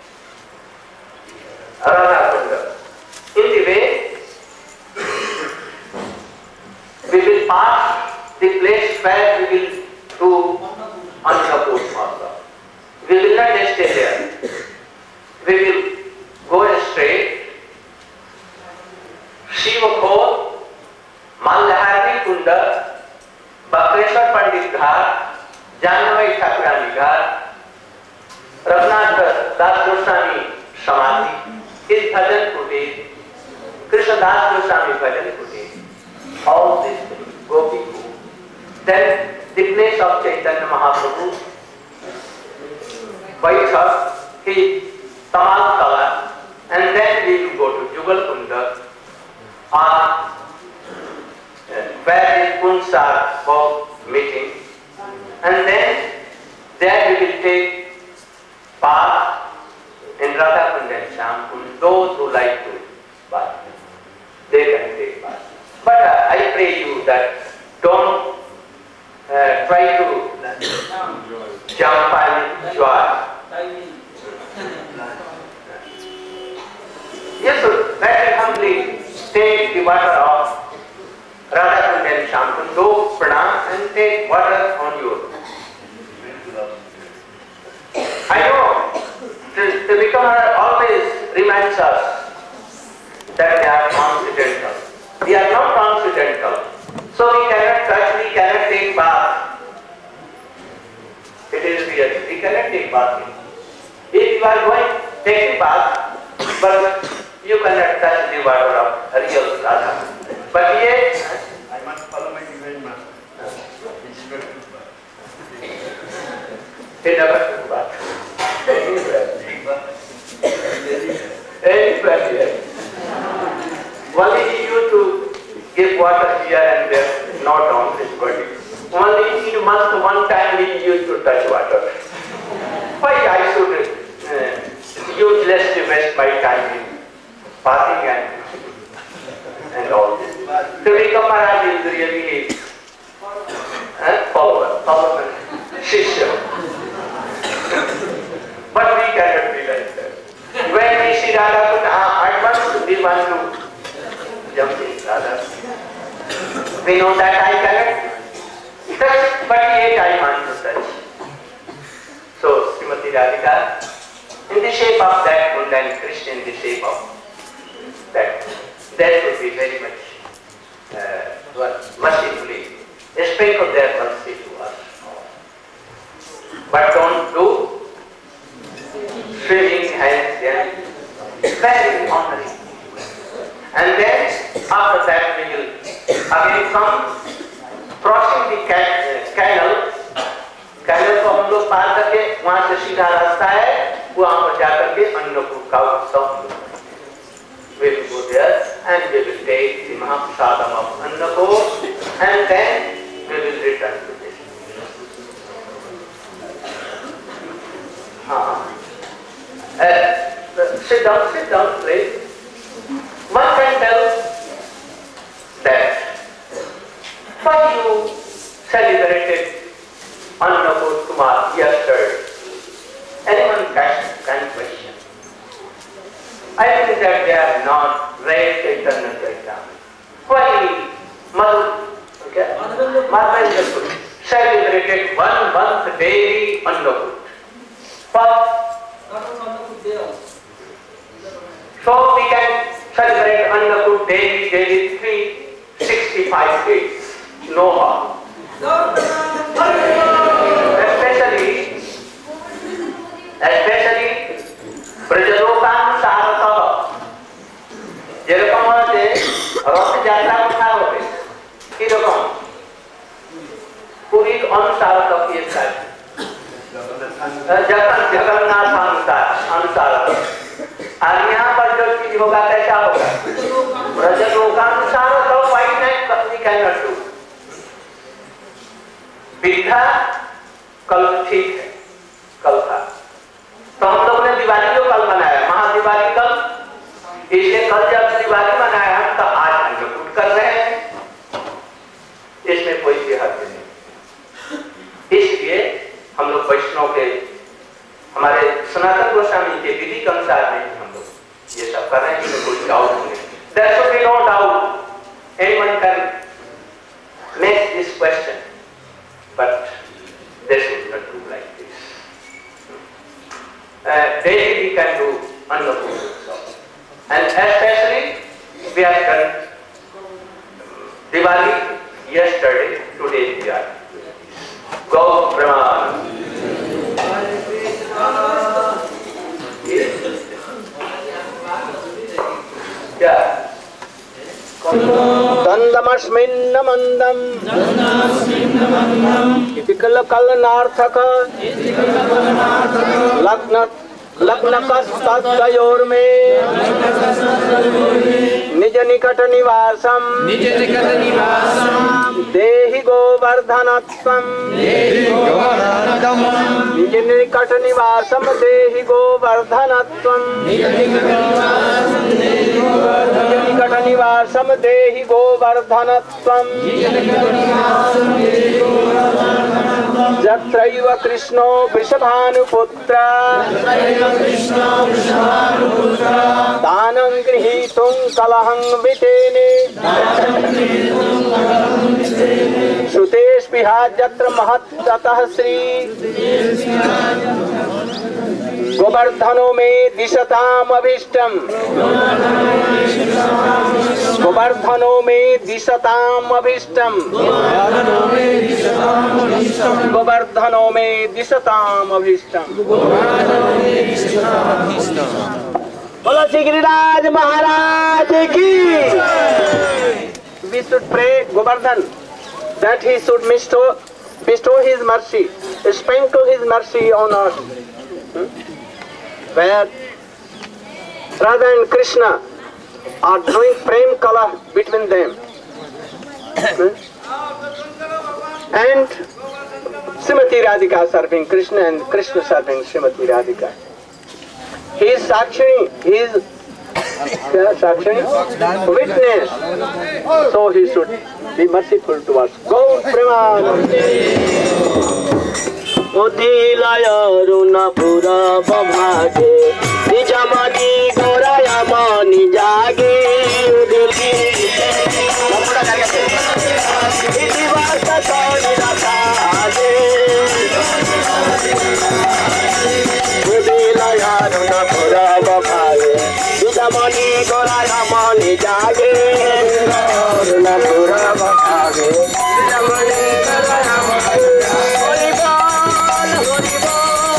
Radha Kunda. In the way, we will pass the place where we will do Annapurna Masa. We will not stay there. We will go straight. Shivakhor, Malhari Kunda, Bakreshwar Pandit Ghat, Janamai Thakurani Ghat, Raghunath Das Goswami Samadhi, his Bhajan Kuti, Krishna Das Goswami Bhajan Kuti, all these things, Gopi Ku. Then the place of Chaitanya Mahaprabhu, Vaishak, his Tamal Tala, and then we will go to Jugal Kunda, where the Kunds are both meeting, and then there we will take part in Radha Kunda and Shyam Kunda. Those who like to bath, they can take part. But I pray you that don't try to jump and enjoy. Yes, so that will humbly take the water of Radha Kunda and Shyam Kunda, do pranam and take water on you. I know the becomer always reminds us that they are transcendental. We are not transcendental. So we cannot touch, we cannot take bath. It is real. We cannot take bath. If you are going taking bath, but you cannot touch the water of real Radha. But yes, I must follow my divine master. It is better to bath. He never took bath. Anywhere. Only he used to give water here and there, not on his body. Only in a month, one time he used to touch water. Why I should uselessly waste my time in bathing and all this. So Vikram Maharaj is really follower, Shishya. But we cannot be like that. When we see Radha Kunda, at once we want to jump in Radha. We know that I cannot touch, but yet I want to touch. So Srimati Radhika, in the shape of that Kunda and Krishna in the shape of that would be very much mercifully sprinkle their mercy to us. But don't लोग पार करके वहां से सीधा रास्ता है, वहां पर जाकर के अन्नकूट का उत्सव we will go there and we will take the Mahaprasadam of Annakot and then we will return to this. Sit down, please. One can tell that why you celebrated Annakot Kumar yesterday. Anyone can question. I think that they are not read Chaitanya Charitamrita. Why Mother celebrated 1 month daily Annakut? So we can celebrate Annakut daily 365 days. No harm. Especially Brajalokanu যেরকম হচ্ছে রথযাত্রা কোথায় হবে, কিরকম পুরীর অনুসার जगन्नाथ अनुसार और यहाँ पर जो चीज होगा कैसा होगा, ब्रजलोकानुसार। तो वाई नहीं कैन डू विधा कल ठीक है, कल था। तो हम लोग ने दिवाली जो कल मनाया, महादिवाली कल, इसलिए कल जब दिवाली मनाया हम तो आज अन्नकूट कर रहे हैं, इसमें कोई हर्ज नहीं। इसलिए हम लोग वैष्णव के, हमारे सनातन गोस्वामी के विधि के अनुसार में हम लोग ये सब कर रहे हैं, इसमें कोई डाउट नहीं। There should be no doubt. Anyone can make this question, but they should not do like this. Daily we can do Annakut. And especially we have done Diwali yesterday, today we are. Go Brahman. Yeah. Dandamashminna mandam Itikala kalanarthaka लग्नकस्तयोर में निज निकट निवासम देहि गोवर्धनत्वम निज निकट निवासम देहि गोवर्धनत्वम निज निकट निवासम देहि गोवर्धनत्वम जत्रैव कृष्णो वृषभानुपुत्र दानं गृहीतुं कलहं वितेने श्रुतेस्पृहाद्यत्र महत्ततः श्री गोवर्धनो मे दिशताम् अभीष्टम् गोवर्धनो मे दिशताम् अभीष्टम् गोवर्धनो मे दिशताम् अभीष्टम्। बोलो श्री गिरिराज महाराज की। We should pray Govardhan that he should bestow his mercy, sprinkle his mercy on us. Where Radha and Krishna are doing prem kala between them, and Srimati Radhika serving Krishna and Krishna serving Srimati Radhika. He is Sakshini, he is witness, so he should be merciful to us. Go Premanande. उदिलयरुणपुरा बभागे निजमणि गोरयमणि जागे उदिलयरुणपुरा बभागे निजमणि गोरयमणि जागे अरुणपुरा बभागे निजमणि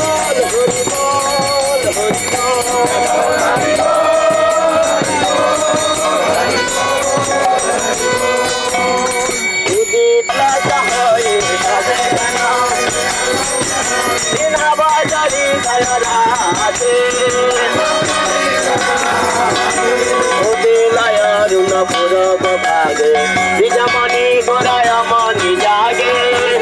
गोरयमणि Radhe उदिलाय run पूरब भागे निजमणि गोराय मणि जागे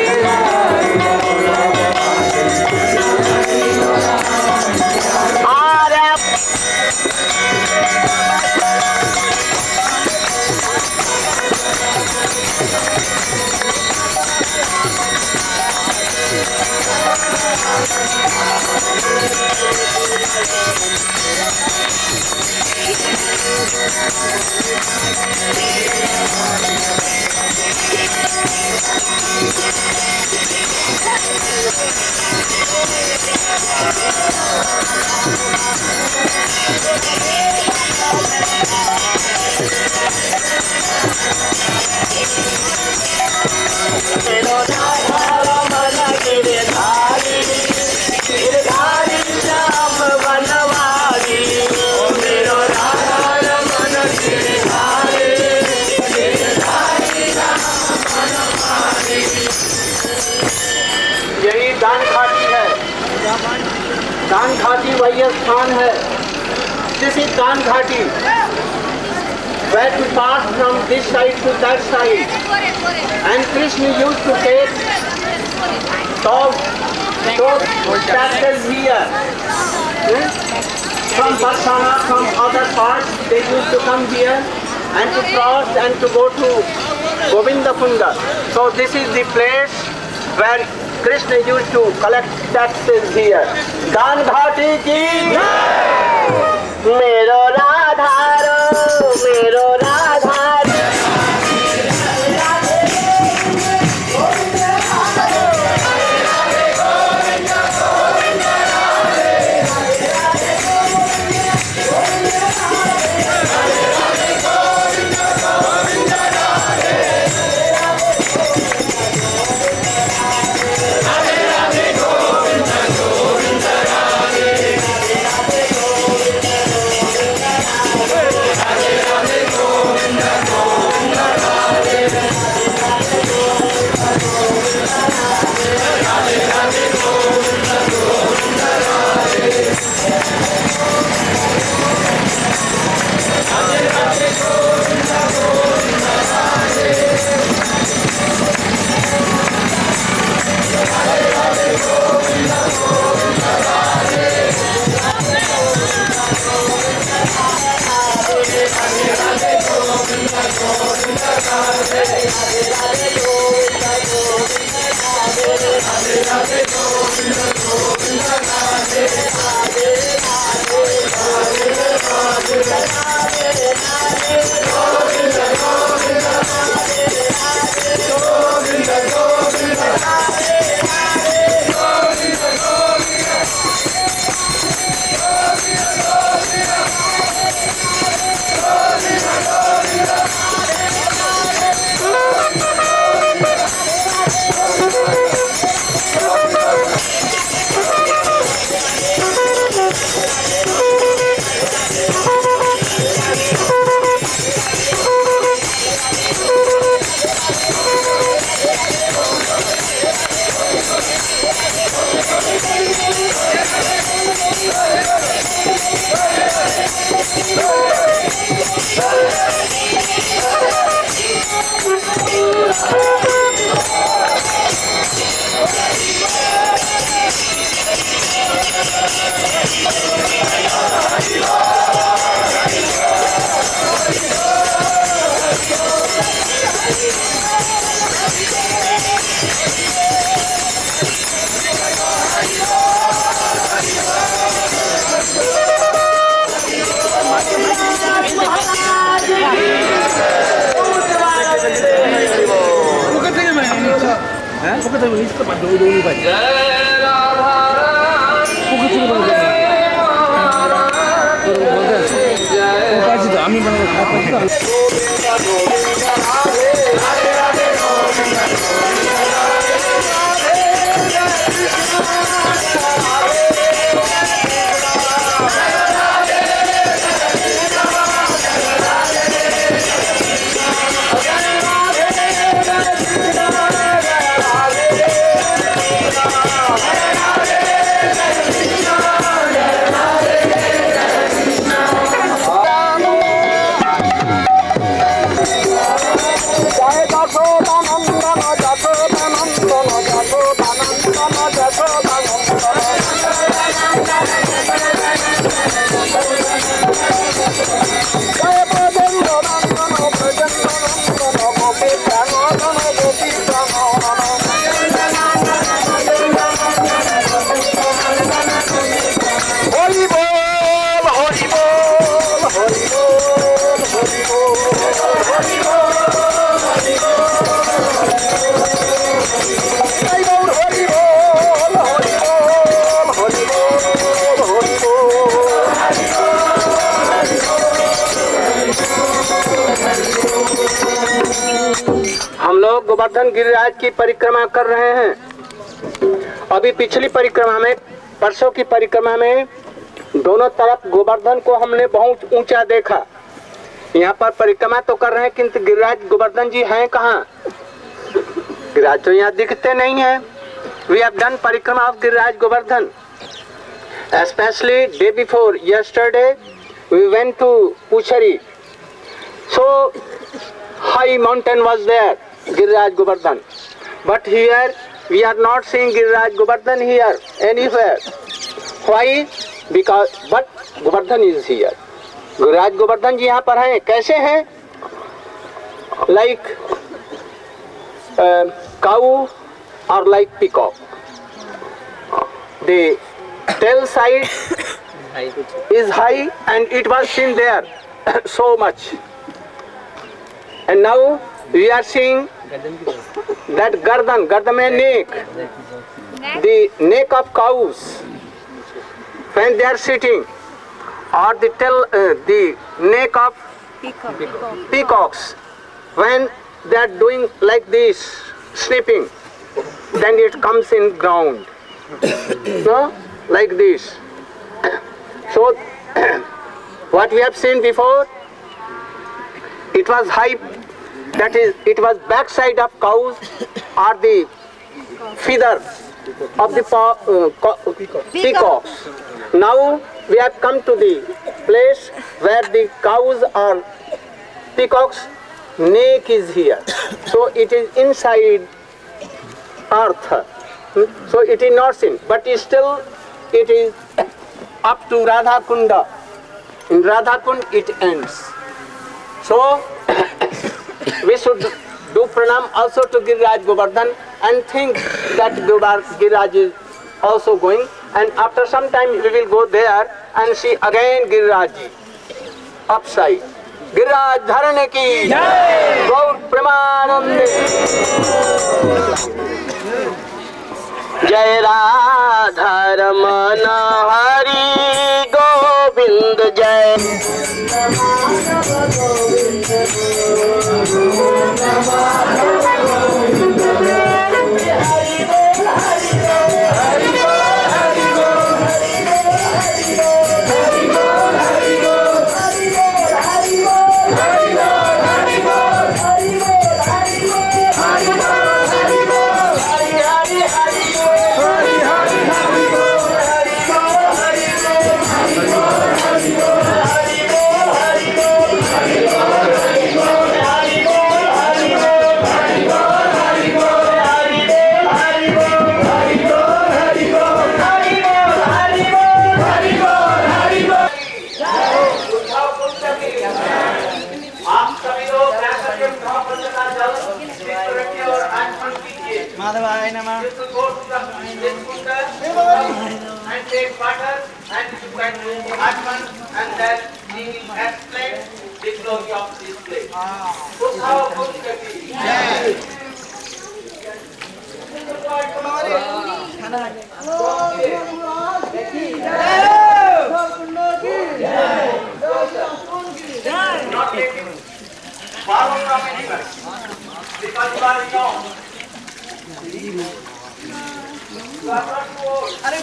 दान घाटी वही स्थान है. This is दान घाटी, where to pass from this side to that side, and Krishna used to take those chapters here. From Barsana, from other parts, they used to come here and to cross and to go to Govindakunda. So this is the place where Krishna used to collect taxes here. दान घाटी की मेरो राधारो मेरो राधारो Hare लोग गोवर्धन गिरिराज की परिक्रमा कर रहे हैं। अभी पिछली परिक्रमा में, परसों की परिक्रमा में दोनों तरफ गोवर्धन को हमने बहुत ऊंचा देखा। यहाँ पर परिक्रमा तो कर रहे हैं किंतु गिरिराज गोवर्धन जी हैं कहाँ? गिरिराज तो यहाँ दिखते नहीं है। We have done parikrama of Giriraj Govardhan, especially day before yesterday we went to Puchari. So high mountain was there, Giriraj Govardhan. But here we are not seeing Giriraj Govardhan here anywhere. Why? Because but Govardhan is here. Giriraj Govardhan ji यहाँ पर हैं। कैसे हैं? Like cow or like peacock. The tail side is high and it was seen there so much. And now we are seeing that gardan mein neck, the neck of cows when they are sitting, or the tail, the neck of peacocks when they are doing like this, sleeping, then it comes in ground. No? Like this. So what we have seen before, it was high, that is, it was backside of cows or the feathers of the peacocks. Now we have come to the place where the cows or peacocks neck is here. So it is inside earth. So it is not seen, but still it is up to Radha Kunda. In Radha Kund it ends. So we should do pranam also to Giriraj Govardhan and think that Giriraj is also going, and after some time we will go there and see again Giriraj ji upside. Giriraj धरने की गौर प्रेमानंद। जय राधा रमन हरि गोविंद जय। And take water and you can do Atman and then he will explain the glory of this place. Uthao Kuntaki. Not taking borrow from anyone because you are young. अरे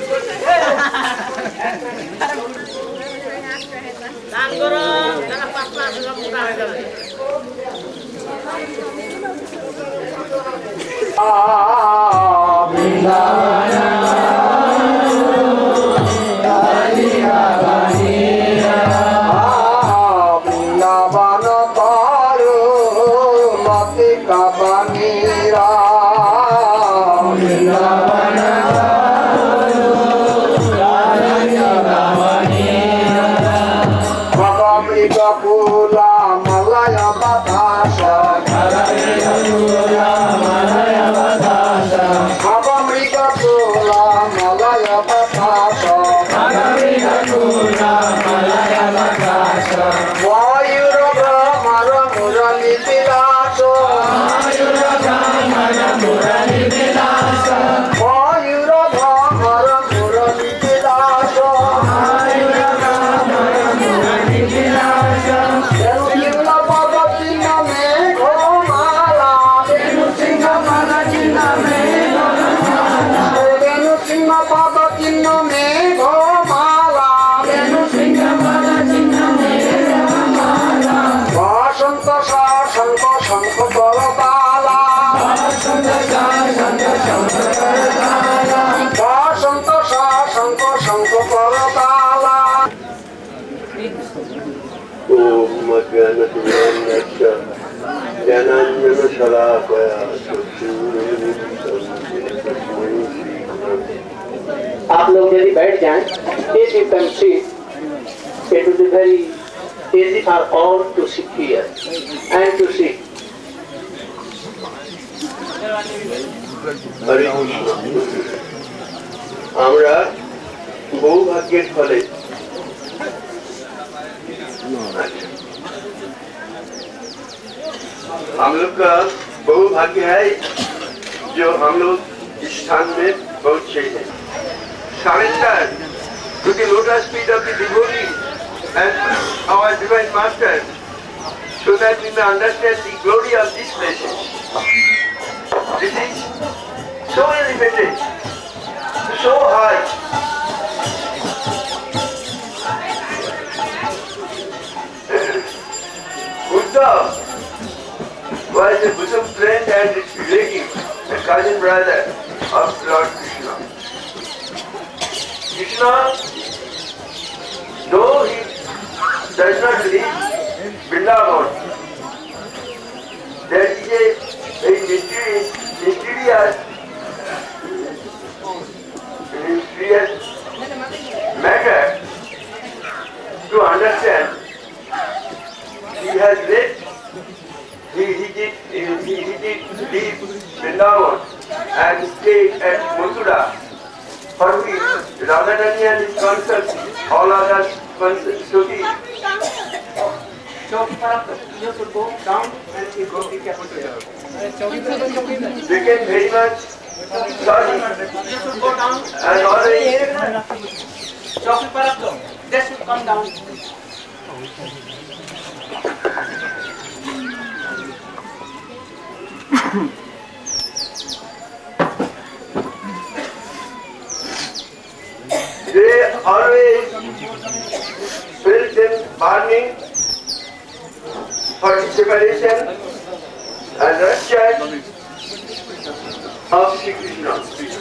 दान करो जरा पास मुका है Malaya Badasha आप लोग यदि बैठ जाएं, if you can sit, it will be very easy for all to sit here and to see. হরে কৃষ্ণ। আমরা বহু भाग्य फले हम लोग का बहु भाग्य है जो हम लोग इस स्थान में पहुंचे हैं। Surrender to the lotus feet of the devotee and our divine master, so that we may understand the glory of these places. This is so elevated, so high. Buddha was a bosom friend and relative, a cousin brother of Lord Krishna. Krishna, though he does not live in Vrindavan, there is a mysterious matter to understand. He has lived, he did leave Vrindavan and stayed at Mathura, for which Radharani and his consorts, all others Suki. So you should go down and you go be careful to them. Became very much sorry. You should go down and always they should come down. They always felt them burning for the separation and rapture of Sri Krishna.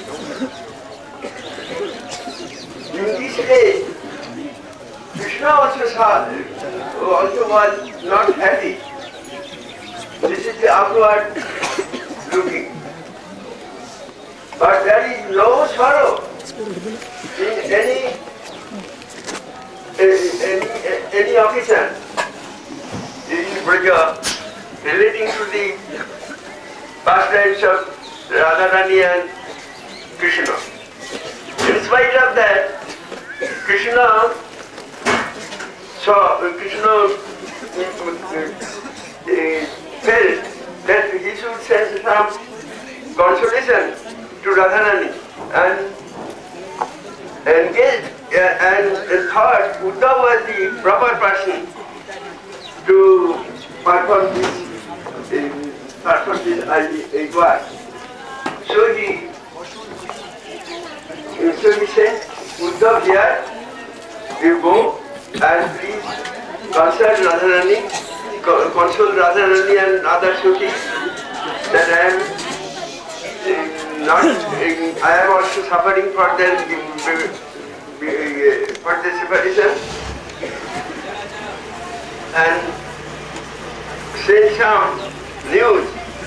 In this way, Krishna also was not happy. This is the outward looking. But there is no sorrow in any occasion in Braja relating to the pastimes of Radharani and Krishna. In spite of that, Krishna felt that he should send some consolation to Radharani and thought Uddhav was the proper person to perform this work. So he sent Uddhav here, you go and please console Radharani and other Sukis that I am also suffering for their separation, and send some news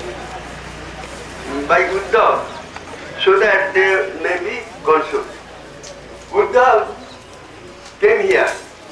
by Uddhav so that they may be consoled. Uddhav came here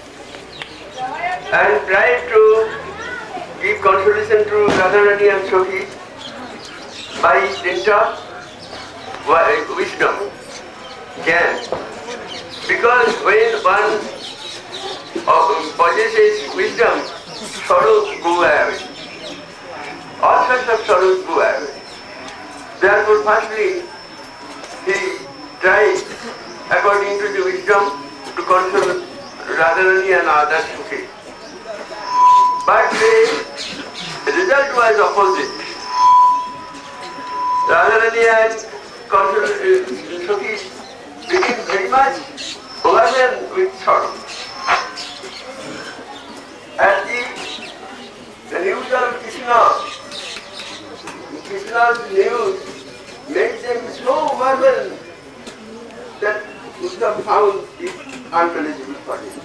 and tried to give consolation to Radharani and Sohi by dint of wisdom. Can. Because when one possesses wisdom, sorrows go away. All sorts of sorrows go away. Therefore, firstly, he tried, according to the wisdom, to console Radharani and others. Okay. But the result was opposite. Radharani and Sukhi became very much overwhelmed with sorrow. And the news of Krishna's news made them so overwhelmed that Uddhav found it unmanageable for him.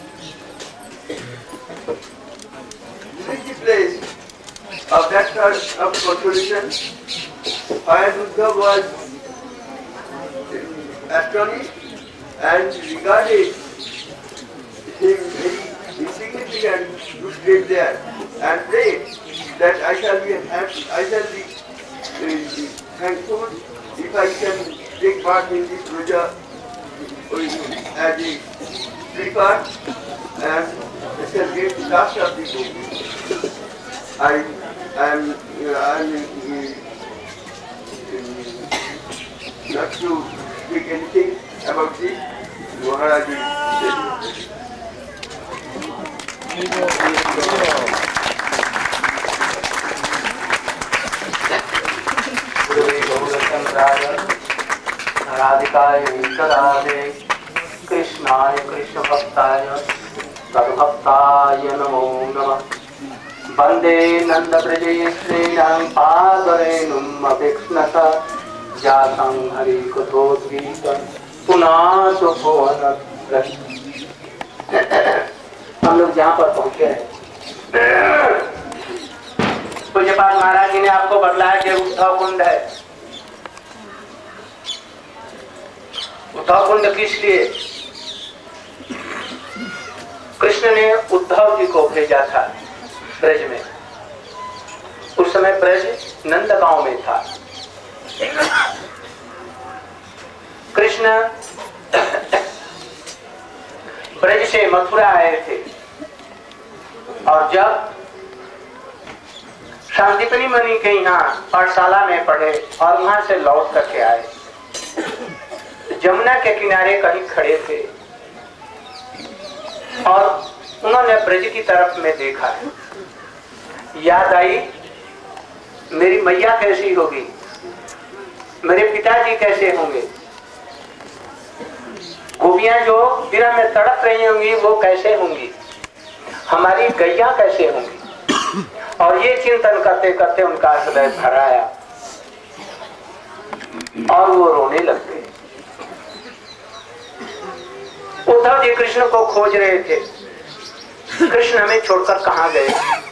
This is the place of that sort of consolation where Uddhav was astonished and regarded him very insignificant to stay there and pray that I shall be happy, I shall be thankful if I can take part in this puja as a prepared and celebrate the last of the book. I am not to speak anything about this. Maharaj will tell राधिकाय वितरादे कृष्णाय कृष्ण भक्ताय तद्भक्ताय नमो नमः वंदे नंद ब्रजे श्रेयां पादरेणुम् अभिक्ष्णत जातं हरि कथोद्गीत पुनः भुवन। हम लोग जहाँ पर पहुँचे हैं पूज्यपाद महाराज जी ने आपको बतलाया कि उद्धव कुंड है। उद्धव कुंड किस लिए? कृष्ण ने उद्धव जी को भेजा था ब्रज में। उस समय ब्रज नंद गांव में था। कृष्ण ब्रज से मथुरा आए थे और जब शांतिपनी मुनि के यहाँ पाठशाला में पढ़े और वहां से लौट करके आए, जमुना के किनारे कहीं खड़े थे और उन्होंने ब्रज की तरफ में देखा। याद आई मेरी मैया कैसी होगी, मेरे पिताजी कैसे होंगे, गोपियां जो बिना में तड़प रही होंगी वो कैसे होंगी, हमारी गैया कैसे होंगी। और ये चिंतन करते करते उनका हृदय भर आया और वो रोने लग गए। उद्धव जी कृष्ण को खोज रहे थे, कृष्ण हमें छोड़कर कहाँ गए।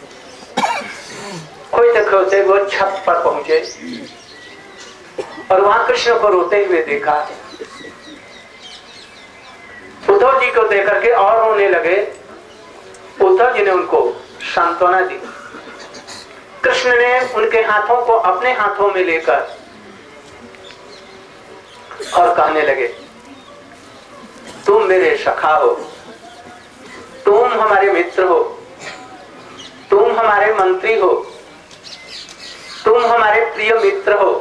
खोजते खोजते वो छत पर पहुंचे और वहां कृष्ण को रोते हुए देखा। उद्धव जी को देख करके और रोने लगे। उद्धव जी ने उनको सांत्वना दी। कृष्ण ने उनके हाथों को अपने हाथों में लेकर और कहने लगे, तुम मेरे सखा हो, तुम हमारे मित्र हो, तुम हमारे मंत्री हो, तुम हमारे प्रिय मित्र हो।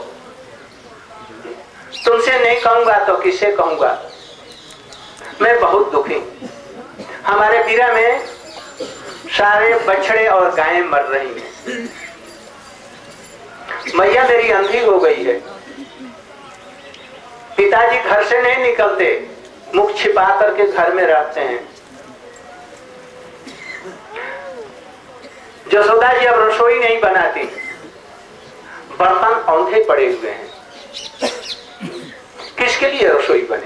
तुमसे नहीं कहूंगा तो किससे कहूंगा। मैं बहुत दुखी। हमारे पीरा में सारे बछड़े और गायें मर रही हैं। मैया मेरी अंधी हो गई है। पिताजी घर से नहीं निकलते, मुख छिपा करके घर में रहते हैं। जसोदा जी अब रसोई नहीं बनाती, बर्तन औंधे पड़े हुए हैं। किसके लिए रसोई बने?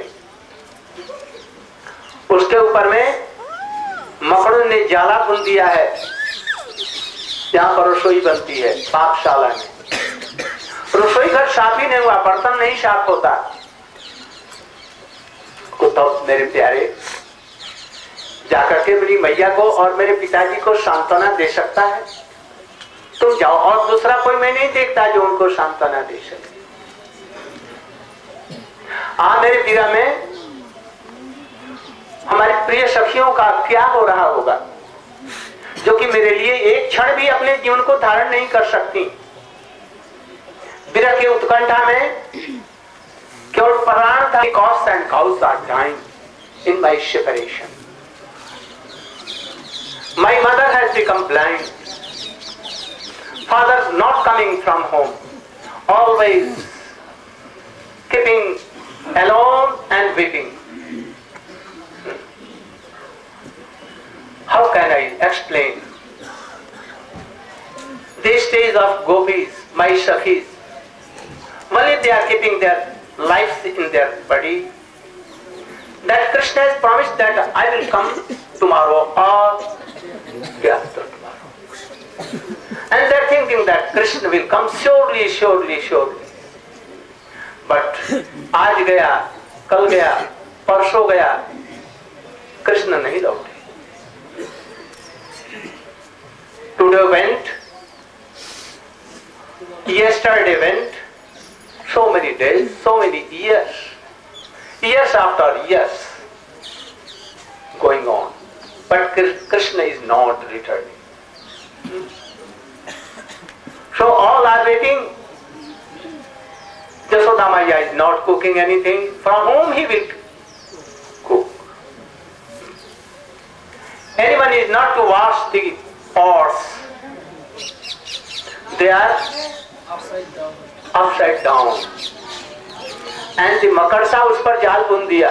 उसके ऊपर में मकड़ों ने जाला बुन दिया है, जहां पर रसोई बनती है पाकशाला में। रसोई घर साफ ही नहीं हुआ, बर्तन नहीं साफ होता। तो मेरे प्यारे जाकर के मेरी मैया को और मेरे पिताजी को सांत्वना दे सकता है? तुम जाओ, और दूसरा कोई मैं नहीं देखता जो उनको सांत्वना दे सके। मेरे पीरा में हमारी प्रिय सखियों का क्या हो रहा होगा, जो कि मेरे लिए एक क्षण भी अपने जीवन को धारण नहीं कर सकती। विरह के उत्कंठा में केवल प्राण था। Cows and cows are dying in my separation. My mother has become blind. Father not coming from home, always keeping alone and weeping. How can I explain these days of gopis, my sakhis? Only they are keeping their lives in their body. That Krishna has promised that I will come tomorrow or day after tomorrow. And they are thinking that Krishna will come surely, surely, surely. But आज गया, कल गया, परसों गया, कृष्ण नहीं लौटे। Today went, yesterday went, so many days, so many years, years after years going on, but Krishna is not returning. So all are waiting. Yashoda Maya is not cooking anything. From whom he will cook? Anyone is not to wash the pots. They are upside down. And the makarsa उस पर जाल बुन दिया.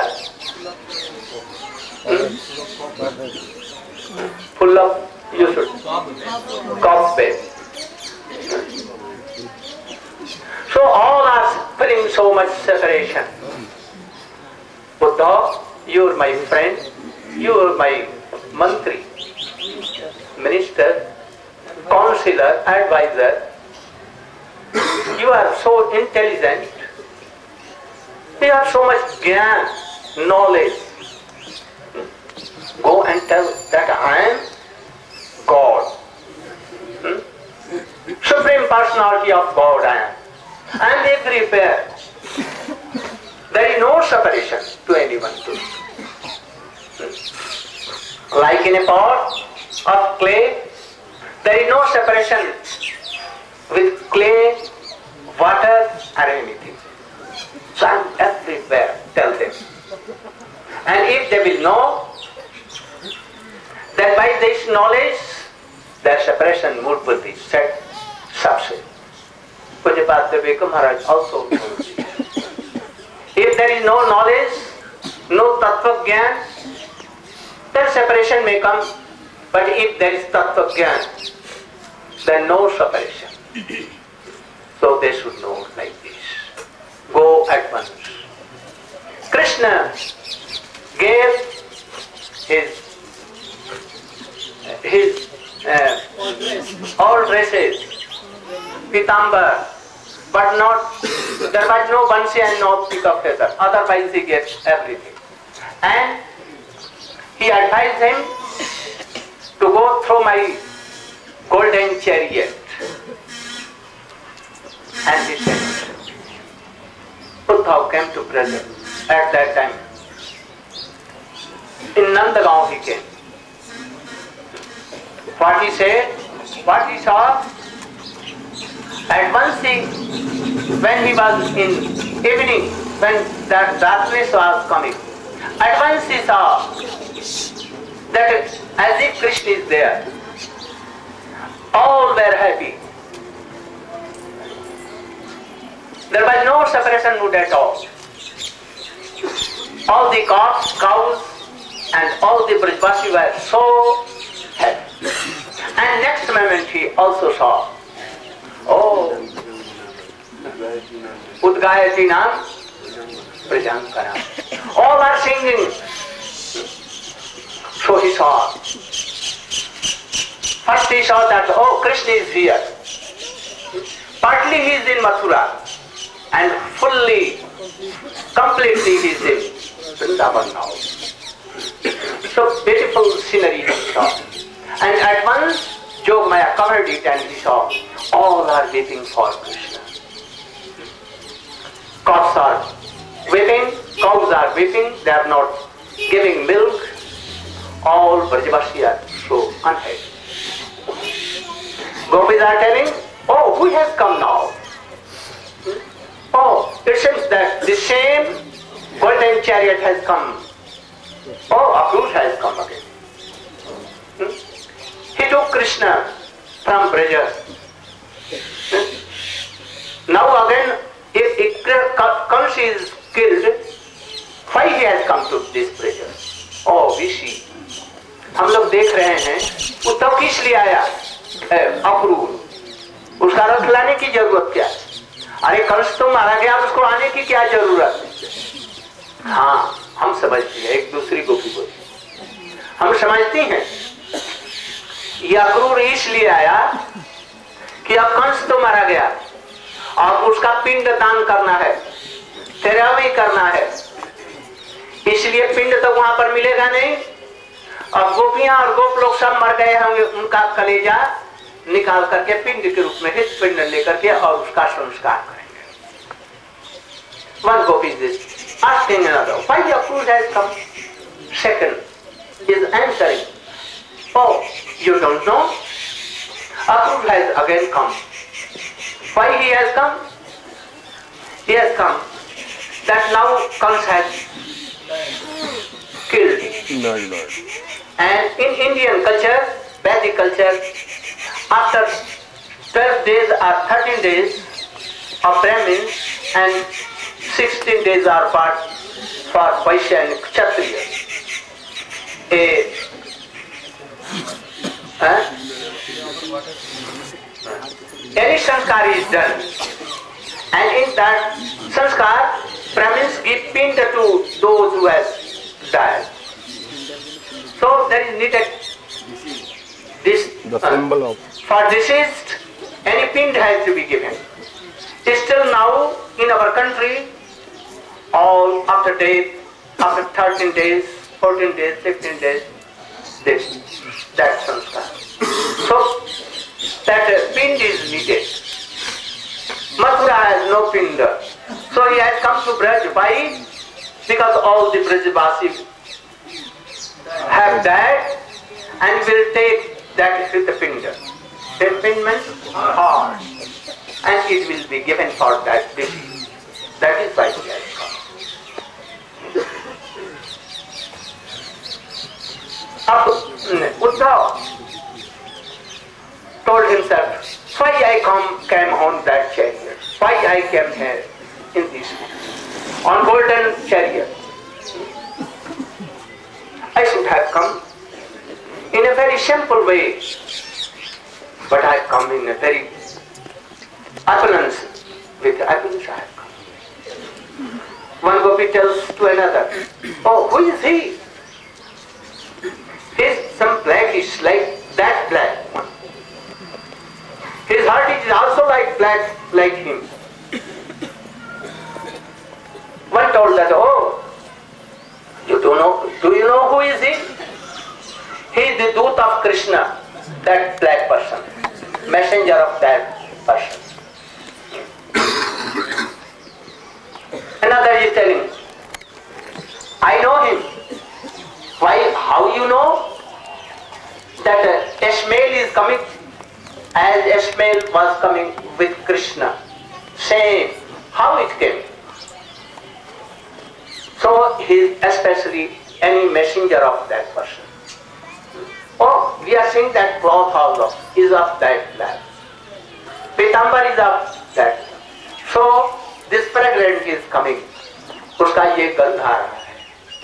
Full of, you should, cobweb. So all are feeling so much separation. Buddha, you are my friend, you are my mantri, minister, counselor, advisor. You are so intelligent. You have so much gyan, knowledge. Go and tell that I am God. Supreme Personality of God I am. I am everywhere. There is no separation to anyone. Like in a pot of clay, there is no separation with clay, water or anything. So I am everywhere, tell them. And if they will know that by this knowledge, their separation mood will be set, subset. Pujapad Devika Maharaj also told me. If there is no knowledge, no tattva gyan, then separation may come. But if there is tattva gyan, then no separation. So they should know like this. Go at once. Krishna gave his all dresses, pitambar, but not, there was no bansi and no pick of feather. Otherwise he gets everything. And he advised him to go through my golden chariot. And he said, Uddhav came to present at that time. In Nandagaon he came. What he said, what he saw, at once when he was in evening, when that darkness was coming, at once he saw that as if Krishna is there. All were happy. There was no separation mood at all. All the cows and all the Brajvasi were so happy. And next moment he also saw, oh, Udgayati Nam Prajankaram. All are singing. So he saw. First he saw that, oh, Krishna is here. Partly he is in Mathura and fully, completely he is in Vrindavan now. So beautiful scenery he saw. And at once Jogmaya covered it and he saw all are weeping for Krishna. Cows are weeping, cows are weeping, they are not giving milk. All Brajavasi are so unhappy. Gopis are telling, oh, who has come now? Oh, it seems that the same golden chariot has come. Oh, Akrura has come again. He took Krishna from Braja. Now again, if Kansi is killed, why he has come to this Braja? Oh, we see. हम लोग देख रहे हैं, उद्धव किस लिए आया? अक्रूर. उसका रथ लाने की जरूरत क्या? अरे कंस तो मारा गया, उसको आने की क्या जरूरत? हाँ, हम समझते हैं. एक दूसरी गोपी बोली, हम समझते हैं ये अक्रूर इसलिए आया कि अब कंस तो मारा गया और उसका पिंड दान करना है, तेरहवीं करना है. इसलिए पिंड तो वहां पर मिलेगा नहीं। और गोपियां और गोप लोग सब मर गए होंगे, उनका कलेजा निकाल करके पिंड के रूप में पिंड लेकर के और उसका संस्कार करेंगे। One gopis is asking another, why your food has come? Second is answering, oh, you don't know? Akrura has again come. Why he has come? He has come that now Kans has killed him. And in Indian culture, Vedic culture, after 12 days or 13 days of Brahmins and 16 days are for Vaishya and Kshatriya, any sanskar is done, and in that sanskar, Brahmins give pinda to those who have died. So there is needed this. The symbol of. For deceased, any pind has to be given. Still now in our country, all after death, after 13 days, 14 days, 15 days, that sanskar. So that pind is needed. Mathura has no pind. So he has come to Braj. Why? Because all the Brajvasis have died and will take that with the pinda. The pind means heart, and it will be given for that disease. That is why he has come. Uddhav told himself, why I came on that chariot? Why I came here in this on golden chariot? I should have come in a very simple way, but I have come in a very opulence. With opulence I have come. One gopi tells to another, oh, who is he? He is some blackish, like that black one. His heart is also like black, like him. One told that, oh, do you know who is he? He is the Dut of Krishna, that black person, messenger of that person. Another is telling, I know him. Why? How you know? That Ishmael is coming, as Ishmael was coming with Krishna. Same. How it came? So he is especially any messenger of that person. Oh, we are seeing that cloth also is of that black. Pitambar is of that. So this fragrance is coming. उसका ये गंध आ रहा है.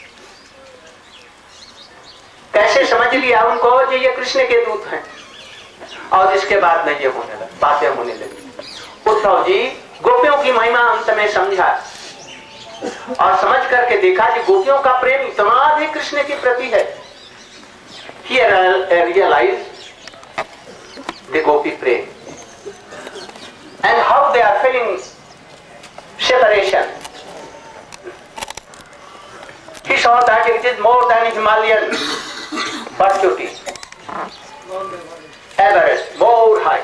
कैसे समझ लिया उनको जो ये कृष्ण के दूत हैं? और इसके बाद में ये होने लगा, बातें होने लगी. उद्धव जी गोपियों की महिमा अंत में समझा और समझ करके देखा कि गोपियों का प्रेम इतना अधिक कृष्ण के प्रति है. He realized the gopi prem and how they are feeling separation. He saw that it is more than Himalayan beauty, Everest, more high.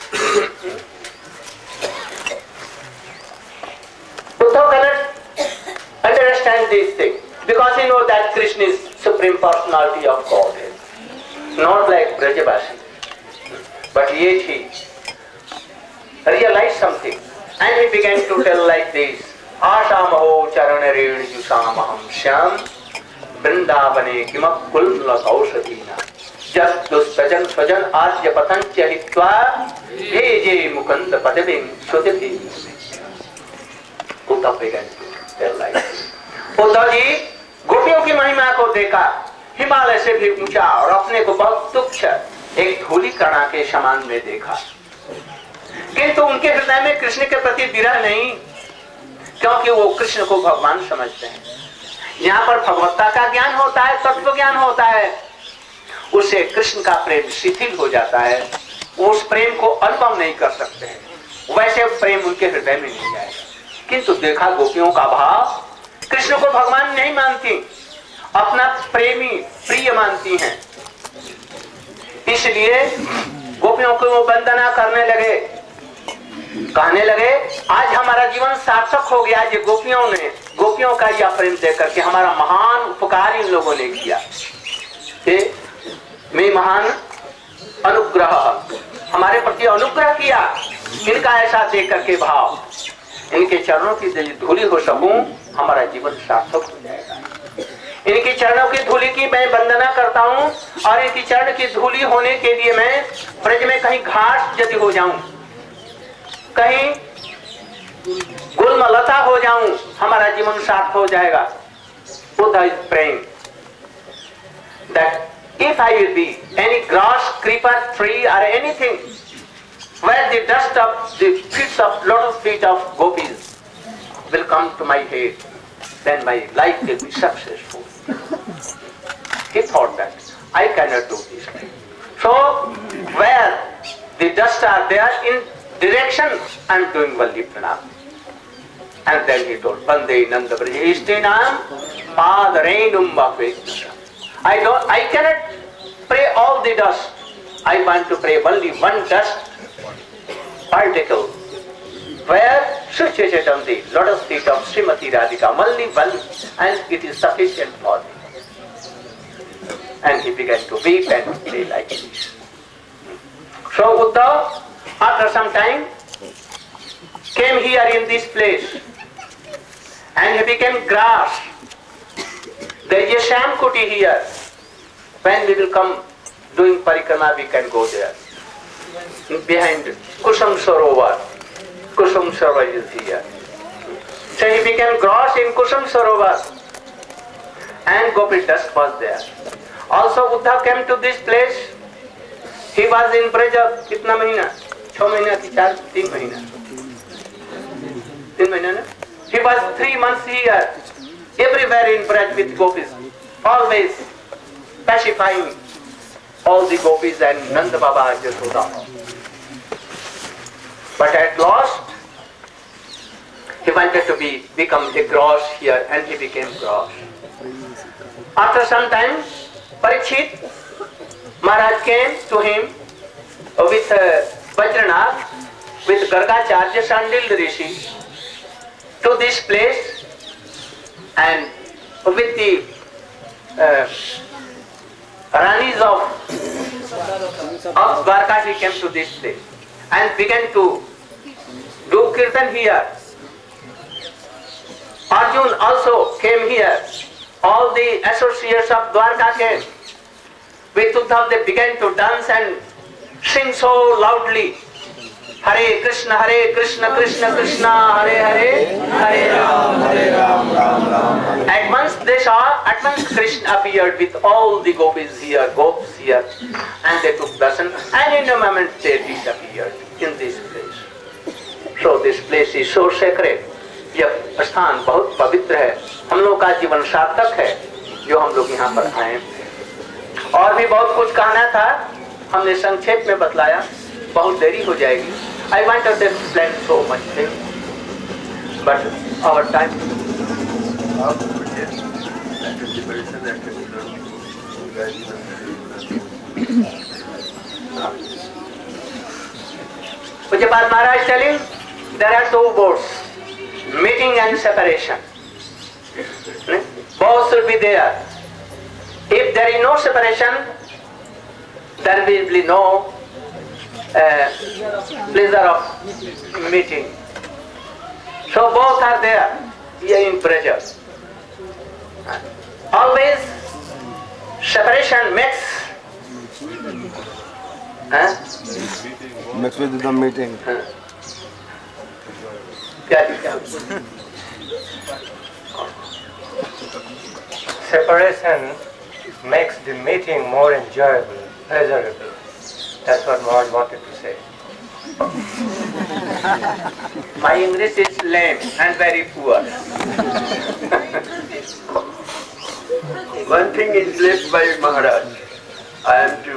Uddhav cannot understand these things because he knows that Krishna is Supreme Personality of Godhead, not like Brajavasi. But yet he realized something and he began to tell like this. Ashamaho charanareen yusamaham shyam vrindavane kimap kulmla kausadina jas dustajan swajan adya patancha hitva bheje mukanda padavim sudati. Uddhav began to tell like this. Uddhav ji गोपियों की महिमा को देखा, हिमालय से भी ऊंचा और अपने को बहुत तुच्छ एक धूली कणा के समान में देखा, किंतु उनके हृदय में कृष्ण के प्रति विरह नहीं, क्योंकि वो कृष्ण को भगवान समझते हैं. यहाँ पर भगवत्ता का ज्ञान होता है, तत्व ज्ञान होता है, उससे कृष्ण का प्रेम शिथिल हो जाता है. उस प्रेम को अनुभव नहीं कर सकते हैं, वैसे प्रेम उनके हृदय में नहीं जाएगा. किंतु देखा गोपियों का भाव कृष्ण को भगवान नहीं मानती, अपना प्रेमी प्रिय मानती हैं। इसलिए गोपियों को वो वंदना करने लगे, कहने लगे आज हमारा जीवन सार्थक हो गया। ये गोपियों का यह प्रेम देख करके हमारा महान उपकार इन लोगों ने किया। मैं महान अनुग्रह, हमारे प्रति अनुग्रह किया। इनका ऐसा देख करके भाव, इनके चरणों की धूली हो सकूं, हमारा जीवन सार्थक हो जाएगा। इनकी चरणों की धूली की मैं वंदना करता हूं, और इनकी चरण की धूली होने के लिए मैं ब्रज में कहीं घास यदि हो जाऊं, कहीं गुलमलता हो जाऊं, हमारा जीवन सार्थक हो जाएगा। Buddha is praying that if I will be any grass, creeper, tree or anything where the dust of the lotus feet of gopis will come to my head, then my life will be successful. He thought that I cannot do this thing. So where the dust are there in direction, I am doing only pranam. And then he told, Vande Nanda Brajeshtinam Padarenum Bhakvetnam. I cannot pray all the dust. I want to pray only one dust particle. Where Suchechetam, the lotus feet of Srimati Radhika, only one, and it is sufficient for me. And he began to weep and pray like this. So Uddhav, after some time, came here in this place, and he became grass. There is a Shamkuti here. When we will come doing parikrama, we can go there. Behind Kusum Sarovar. Kusum Sarovar is here. So he became grass in Kusum Sarovar, and Gopi dust was there. Also Uddhav came to this place. He was in Braja kitna mahina? 6 mahina ki 3 mahina? 3 mahina na? He was 3 months here, everywhere in Braj with gopis, always pacifying all the gopis and Nanda Baba and Yashoda. But at last, he wanted to become a grass here, and he became grass. After some time, Parikshit Maharaj came to him with Vajranath, with Gargacharya Sandil Rishi, to this place, and with the Ranis of Dwarka, he came to this place and began to do kirtan here. Arjun also came here. All the associates of Dwarka came. With Uddhav, they began to dance and sing so loudly. Hare Krishna, Krishna Krishna, Hare Hare, Hare Ram, Ram Ram. At once Krishna appeared with all the gopis here, and they took darshan, and in a moment they disappeared in this place. So this place is so sacred. यह स्थान बहुत पवित्र है, हम लोग का जीवन सार्थक है जो हम लोग यहाँ पर आए। और भी बहुत कुछ कहना था, हमने संक्षेप में बतलाया, बहुत देरी हो जाएगी। I wanted to explain so much things, but our time. Pujapad Maharaj telling there are 2 boats, meeting and separation. Both should be there. If there is no separation, there will be no pleasure of meeting. So both are there here in pressure. Always separation makes mixed with the meeting. Separation makes the meeting more enjoyable, pleasurable. That's what Maharaj wanted to say. My English is lame and very poor. One thing is left by Maharaj. I am to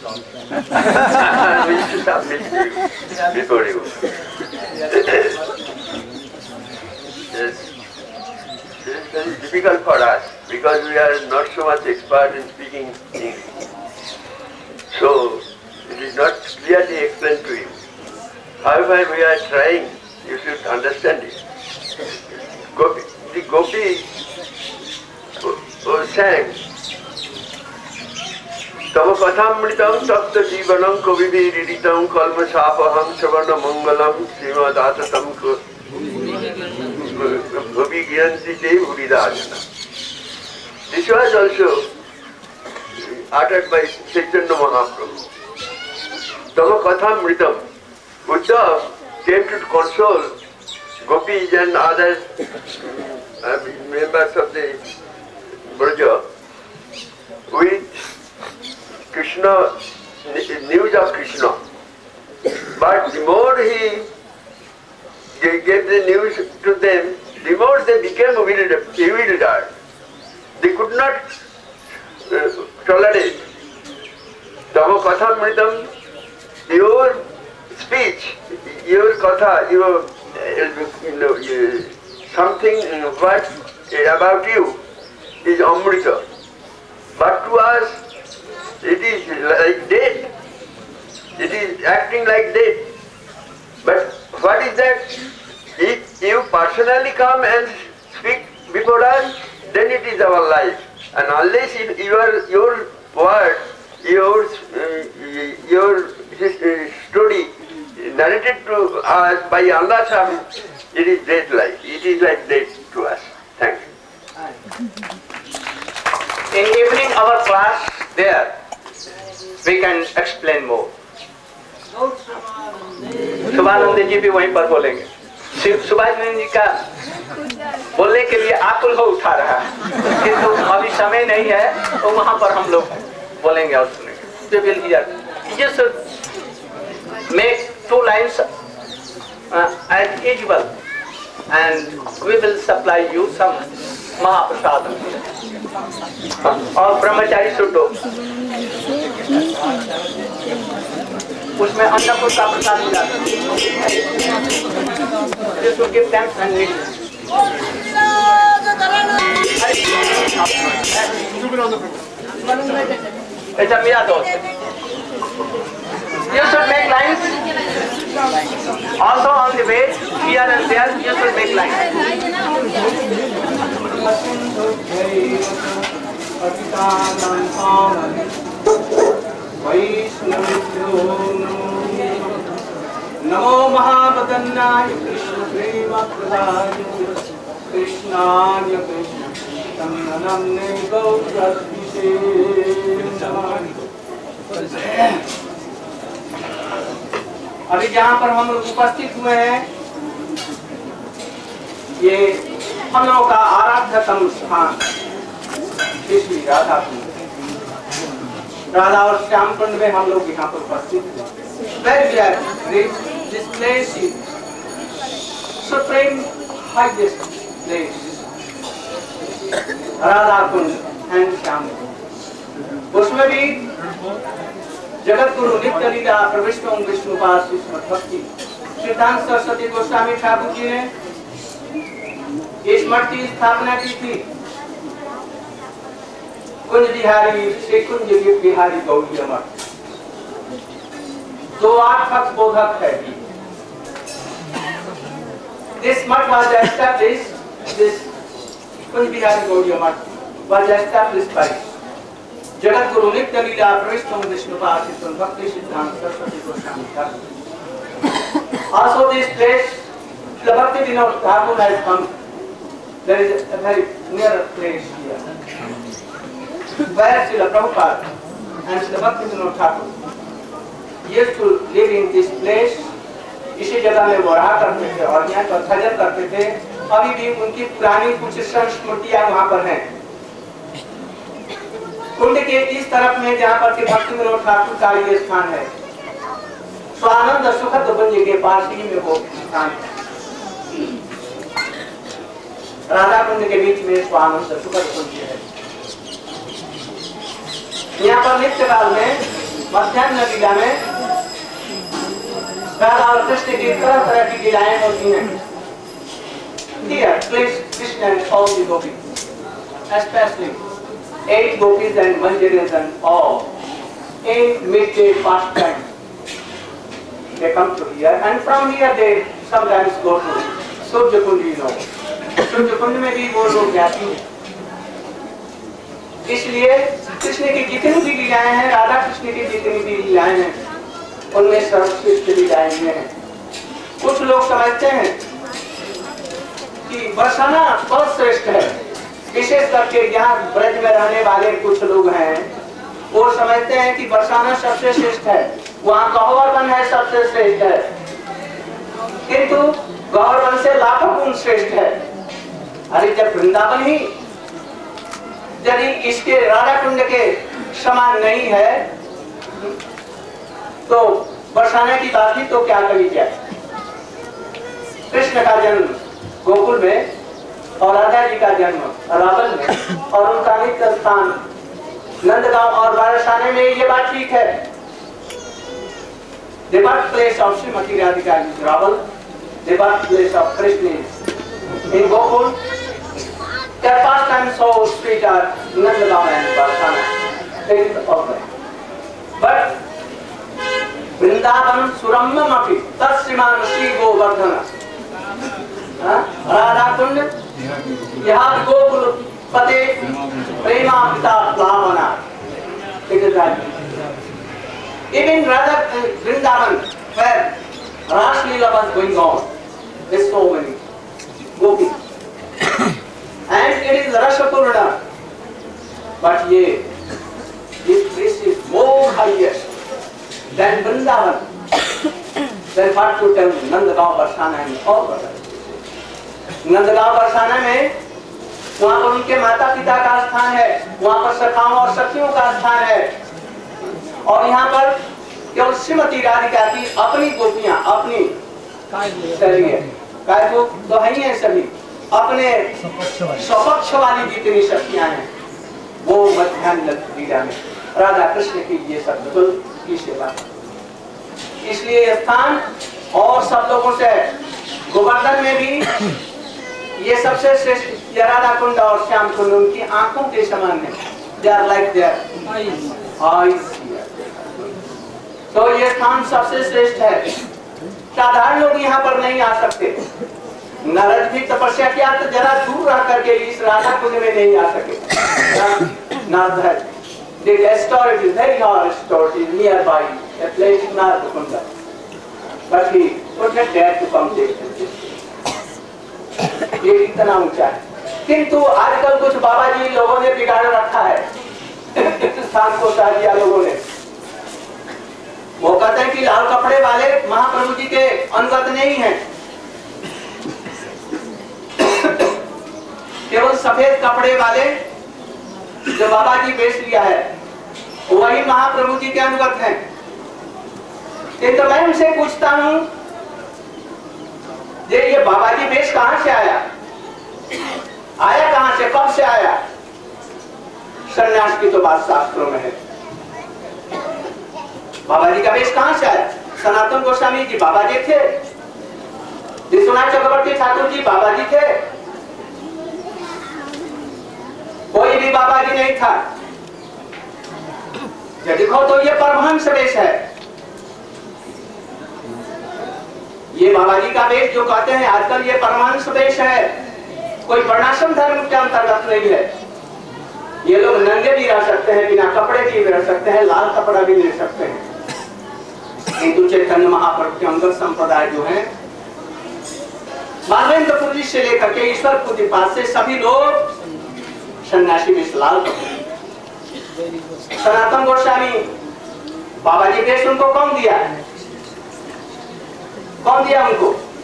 submit before you. Yes. very difficult for us because we are not so much expert in speaking English. So it is not clearly explained to you. However, we are trying. You should understand it. The Gopi sang Tava Kathamritam Tapta Jivanam Kavivi Riditam Kalma Sapaham Savana Mangalam Srimadasatam Gopi Gyansi Dev Huridajana. This was also uttered by Chaitanya Mahaprabhu. Tava Kathamritam. Buddha came to console Gopis and other members of the Braja with Krishna, news of Krishna. But the more he gave the news to them, the more they became bewildered. They could not tolerate. Tava Kathamritam, your speech, your katha, your something what about you is Amrita. But to us, it is like death. It is acting like death. But what is that? If you personally come and speak before us, then it is our life. And unless your word, your story narrated to us by Allah Sahib, it is death like. It is like death to us. Thank you. In evening, our class there, we can explain more. सुभानंद जी भी वहीं पर बोलेंगे. सुभानंद जी का बोलने के लिए आकुल हो उठा रहा है, किंतु अभी समय नहीं है, तो वहाँ पर हम लोग बोलेंगे और सुनेंगे. We will hear. You should make 2 lines as usual, and we will supply you some Mahaprasadam. और ब्रह्मचारी सुटो, उसमें अन्नपूर्ण का प्रसाद मिला. You should give thanks and need. ऐसा मेरा दोस्त. You should make lines. Also on the way, here and there, you should make lines. नमो महावदन्नाय कृष्ण प्रेम प्रदाय कृष्णाय कृष्ण तन्नमने गौरद्विषे. अभी जहाँ पर हम लोग उपस्थित हुए हैं, ये हम लोगों का आराध्यतम स्थान श्री राधा कुंड, राधा और श्याम कुंड में हम लोग यहाँ पर उपस्थित हैं. Very glad this place is supreme highest place, Radha Kund and Shyam Kund. उसमें भी जगत गुरु नित्य लीला प्रविष्ट विष्णुपाद भक्ति सिद्धांत सरस्वती गोस्वामी ठाकुर जी ने इस मठ की स्थापना की थी. कुंज बिहारी श्री कुंज बिहारी गौड़ीय मठ 2 आठ बोधक है. This मठ was established, this Kunj Bihari Gaudiya मठ was established by Jagat Guru नित्य लीला प्रविष्ट विष्णुपाद भक्ति सिद्धांत Saraswati Goswami Thakur. Also this place, the Bhakti Vinod Thakur has come. There is a very near place here, where Srila Prabhupada and Srila Bhakti Vinod Thakur used to live in this place. इसी जगह में वो रहा करते थे और यहाँ पर भजन करते थे. अभी भी उनकी पुरानी कुछ संस्मृतियाँ वहाँ पर हैं. कुंड के इस तरफ में जहाँ पर के भक्ति विनोद ठाकुर का ये स्थान है, स्वानंद सुखद कुंज के पास ही में वो स्थान है. राधा कुंड के बीच में स्वानंद सुखद कुंज है. यहाँ पर नित्य काल में मध्याह्न लीला में राधा और कृष्ण की तरह तरह की लीलाएं होती हैं. Here, please, Krishna and all the gopis. especially 8 gopis and manjaris and all, in midday fast time, they come to here, and from here they sometimes go to Surya Kund, you know. Surya Kund में भी वो लोग जाती हैं। इसलिए कृष्ण की जितनी भी लीलाएं हैं, राधा कृष्ण की जितनी भी लीलाएं हैं, उनमें सर्वश्रेष्ठ लीलाएं हैं। कुछ लोग समझते हैं कि बरसाना बहुत श्रेष्ठ है, विशेष करके यहाँ ब्रज में रहने वाले कुछ लोग हैं, वो समझते हैं कि बरसाना सबसे श्रेष्ठ है, वहाँ गौवर्धन है सबसे श्रेष्ठ है, किंतु गौवर्धन से लाखों गुण श्रेष्ठ है। अरे जब वृंदावन ही यदि इसके राधा कुंड के समान नहीं है, तो बरसाने की बात ही तो क्या कही जाए। कृष्ण का जन्म गोकुल में और राधा जी का जन्म रावल में और उनका नित्य स्थान नंदगांव और बरसाने में, ये बात ठीक है। The birthplace of Srimati Radhika is Raval, the birthplace of Krishna is in Gokul. Their pastimes so sweet are Nandagaon and Barsana. That is okay. But Vrindavan Surammamapi Tassiman Sri Govardhana. Radha Kund Yahat Gokul Pate Prema Pita Lavana. It is right. Even Radha Vrindavan, where Ras Leela was going on, there is so many gopis. And it is Rasapurna. But this place is more highest than Vrindavan. Then what to tell Nandagaon, Barsana and all that. Nandagaon, Barsana में वहाँ पर उनके माता पिता का स्थान है, वहाँ पर सखाओं और सखियों का स्थान है, और यहाँ पर केवल श्रीमती राधिका की अपनी गोपियां, अपनी शरीर तो है ही है, सभी अपने स्वपक्ष वाली जितनी शक्तियां हैं वो मध्यान्ह लीला में राधा कृष्ण की ये सब की सेवा। इसलिए स्थान और सब लोगों से गोवर्धन में भी ये सबसे श्रेष्ठ राधा कुंड और श्याम कुंड उनकी आंखों के समान है। They are like their eyes। तो ये स्थान सबसे श्रेष्ठ है। साधारण लोग यहाँ पर नहीं आ सकते। नारद भी तपस्या किया तो जरा दूर रह करके इस राधा कुंड में नहीं आ सके। Narad the restored is very hard restored is nearby a place Narada Kunda, but he would not dare to come there। ये इतना ऊंचा है, किंतु आजकल कुछ बाबा जी लोगों ने बिगाड़ रखा है स्थान को, साजिया लोगों ने। वो कहते हैं कि लाल कपड़े वाले महाप्रभु जी के अनुगत नहीं हैं, केवल सफेद कपड़े वाले जो बाबा जी बेच लिया है वही महाप्रभु जी के अनुगत हैं। तो मैं उनसे पूछता हूँ ये बाबा जी बेच कहां से आया कहां से, कब से आया? सन्यास की तो बात शास्त्रों में है। बाबा जी का वेश कहां से आया? सनातन गोस्वामी जी बाबा जी थे, विश्वनाथ चक्रवर्ती ठाकुर जी बाबा जी थे, कोई भी बाबा जी नहीं था। ये देखो तो ये परमहंस वेश है। ये बाबा जी का वेश जो कहते हैं आजकल ये परमहंस वेश है, कोई वर्णाश्रम धर्म के अंतर्गत नहीं है। ये लोग नंगे भी रह सकते हैं, बिना कपड़े भी रह सकते हैं, लाल कपड़ा भी ले सकते हैं। हिंदू चैतन्य महाप्रभु के अंगत संप्रदाय जो है माधवेंद्रपुर जी से लेकर के ईश्वरपुर जी पास से सभी लोग सन्यासी वेश लाल कपड़े। सनातन गोस्वामी बाबा जी वेश उनको कौन दिया? कौन दिया उनको?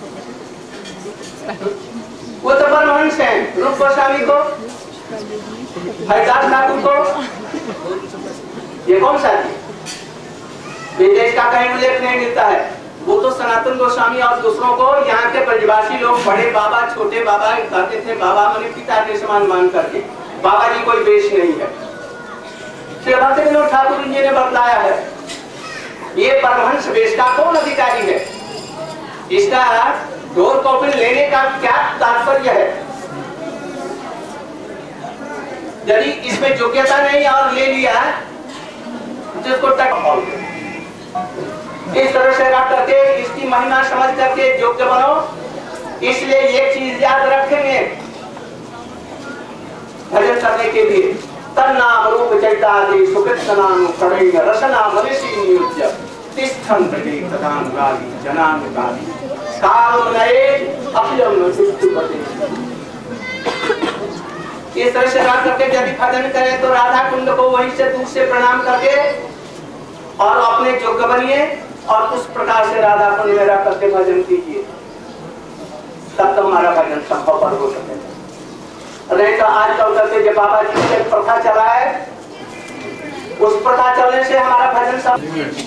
वो तो परमहंस हैं। रूप गोस्वामी को, हरिदास ठाकुर को ये कौन सा थी? विदेश का कहीं उल्लेख नहीं मिलता है। वो तो सनातन गोस्वामी और दूसरों को यहाँ के ब्रजवासी लोग बड़े बाबा छोटे बाबा कहते थे, बाबा माने पिता के समान मान करके। बाबा जी कोई वेश नहीं है। श्री भक्त विनोद ठाकुर जी ने बतलाया है ये परमहंस वेश का कौन अधिकारी है, इसका ढोल कॉपिन लेने का क्या तात्पर्य है? यदि इसमें योग्यता नहीं और ले लिया तो इसको इस तरह से रख करके इसकी महिमा समझ करके योग्य बनो। इसलिए एक चीज याद रखेंगे भजन करने के लिए, तन्नाम रूप चैतादि सुकृतनाम कड़ैन रसना मनीषी नियुज्य तिष्ठन् प्रति तदानुगामी जनानुगामी काम नए अखिलम सुष्टुपते। इस तरह से रख करके यदि भजन करें तो राधा कुंड को वहीं से दूर से प्रणाम करके और अपने योग्य बनिए और उस प्रकार से राधा कुंड में रख करके भजन कीजिए, तब तो हमारा भजन संभव पर हो सके। नहीं तो आजकल करके जो बाबा जी ने प्रथा चला है उस प्रथा चलने से हमारा भजन सब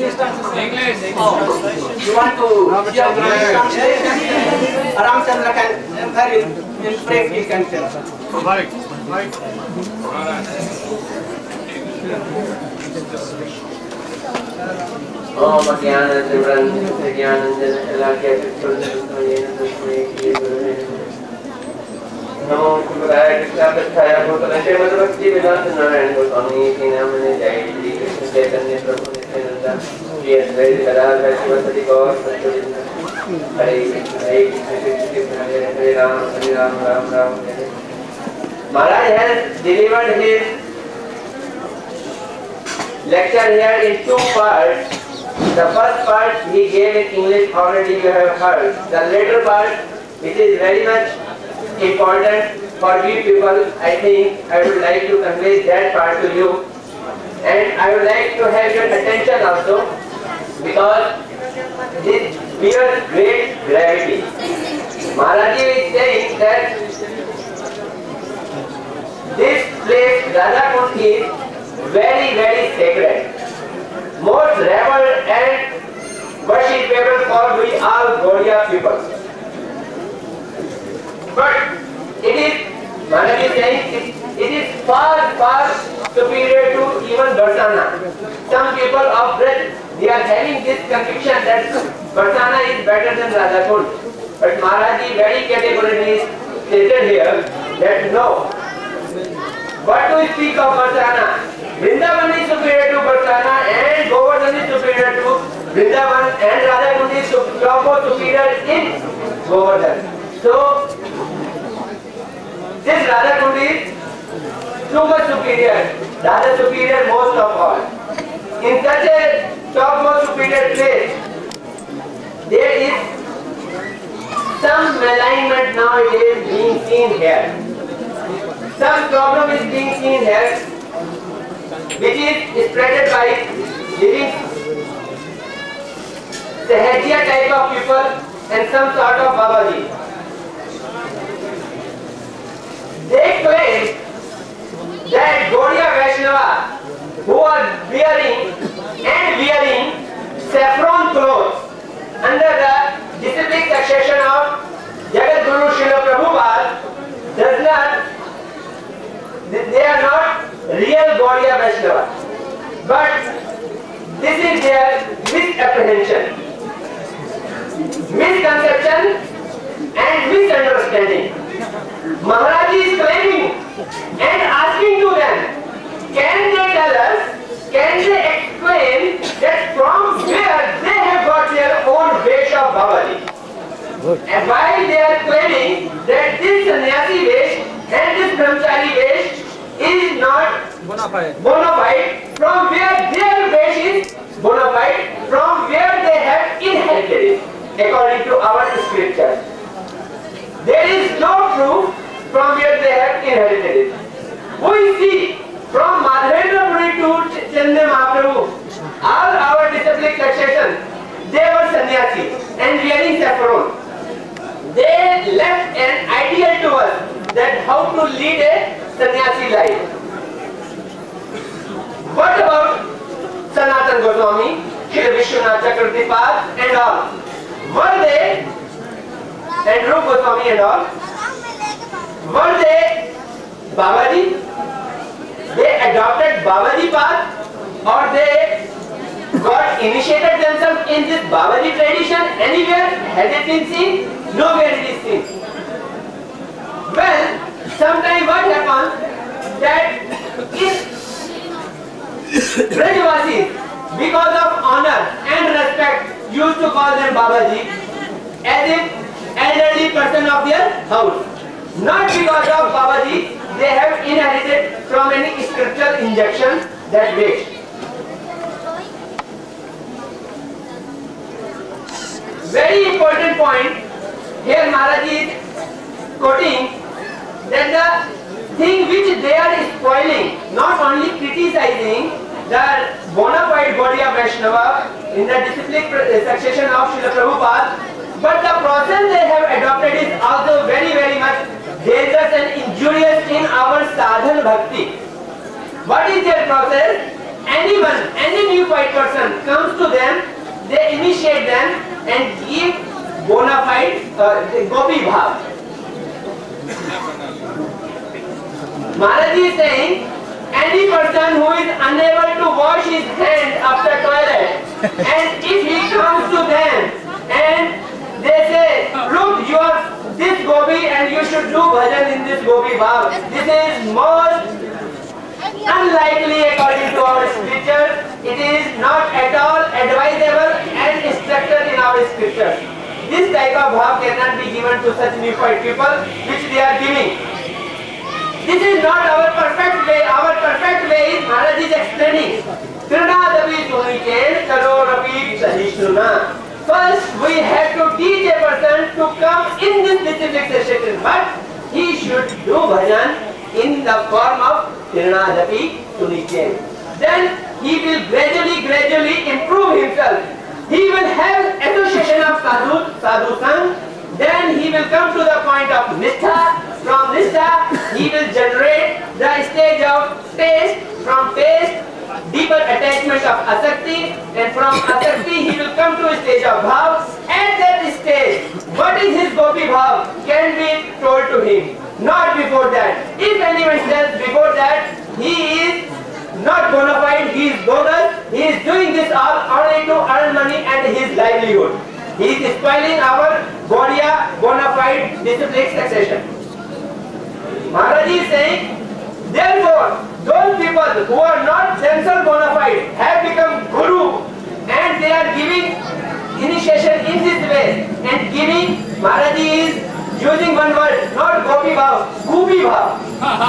Ramchandra can very in break he can tell. ओम ज्ञानंद ज्ञानंजन शलाक्य चक्षुर्दीप्तमयेन तस्मै श्री गुरवे नमो गुरुदेवाय कृष्णाय भूतले श्रीमद्भक्ति वेदांत नारायण गोस्वामी के नाम में जय श्री कृष्ण चैतन्य प्रभु नित्यानंद श्री अद्वैत गदाधर शिवसति गौर सत्यवृंद हरे कृष्ण हरे राम राम राम हरे। Maharaj has delivered his lecture here in two parts. The first part he gave in English, already you have heard. The later part, which is very much important for we people, I think I would like to convey that part to you. And I would like to have your attention also, because this bears great gravity. Maharaj is saying that this place, Radha Kund, is very, very sacred. Most revered and worshipable for we all Gaudiya people. But it is, Maharaj is saying, it is far, far superior to even Barsana. Some people of breadth, they are having this conviction that Barsana is better than Radha Kund. But Maharaj very categorically stated here that no. What do we speak of Barsana? Vrindavan is superior to Barsana and Govardhan is superior to Vrindavan and Radha Kund is superior in Govardhan. So, this Radha Kund is too much superior, Radha superior most of all. In such a topmost superior place, there is some malignment nowadays being seen here. Some problem is being seen here, which is spreaded by living Sahajya type of people and some sort of Babaji. They claim that Gaudiya Vaishnava who are wearing saffron clothes under the disciplic succession of Jagat Guru Srila Prabhupada does not, they are not real Gaudiya Vaishnava. But this is their misapprehension, misconception and misunderstanding. Maharaj is claiming and asking to them, can they tell us, can they explain that from where they have got their own Vesh of Babaji? And why they are claiming that this sannyasi Vesh and this brahmachari Vesh is not bona fide, from where their Vesh is bona fide, from where they have inherited it, according to our scripture. There is no proof from where they have inherited it. We see from Madhavendra Puri to Chaitanya Mahaprabhu, all our disciplic succession, they were sannyasi and wearing saffron. They left an ideal to us that how to lead a sannyasi life. What about Sanatana Goswami, Sri Vishwanath Chakravarti and all? Were they, and Rupa Goswami and all, were they Babaji? They adopted Babaji path or they got initiated themselves in this Babaji tradition anywhere? Has it been seen? Nowhere it is seen. Well, sometimes what happens, that in Brajavasis, because of honor and respect, used to call them Babaji, as if elderly person of their house. Not because of Babaji, they have inherited from any scriptural injection that way. Very important point here Maharaj is quoting that the thing which they are spoiling, not only criticizing the bona fide Gaudiya Vaishnava in the disciplic succession of Srila Prabhupada, but the process they have adopted is also very much dangerous and injurious in our sadhana bhakti. What is their process? Anyone, any neophyte person comes to them, they initiate them and give bona fide gopi bhav. Maharaj is saying, any person who is unable to wash his hand after toilet, and if he comes to them and they say, look, you are this gopi and you should do bhajan in this gopi bhav. This is most unlikely according to our scriptures. It is not at all advisable and instructed in our scriptures. This type of bhav cannot be given to such neophyte people which they are giving. This is not our perfect way. Our perfect way is Maharaj is explaining. First, we have to teach a person to come in this specific session, but he should do bhajan in the form of Tirunadapi Tuniken. Then he will gradually improve himself. He will have association of sadhu sang. Then he will come to the point of nistha. From nistha, he will generate the stage of taste. From taste, deeper attachment of asakti, and from asakti he will come to a stage of bhav. At that stage, what is his gopi bhav can be told to him, not before that. If anyone says before that, he is not bona fide, he is bogus, he is doing this all only to earn money and his livelihood. He is spoiling our Gaudiya bona fide disciplic succession. Maharaj is saying, therefore, those people who are not themselves bona fide have become guru and they are giving initiation in this way and giving, Maharaj is using one word, not gopi bhav, gupi bhav.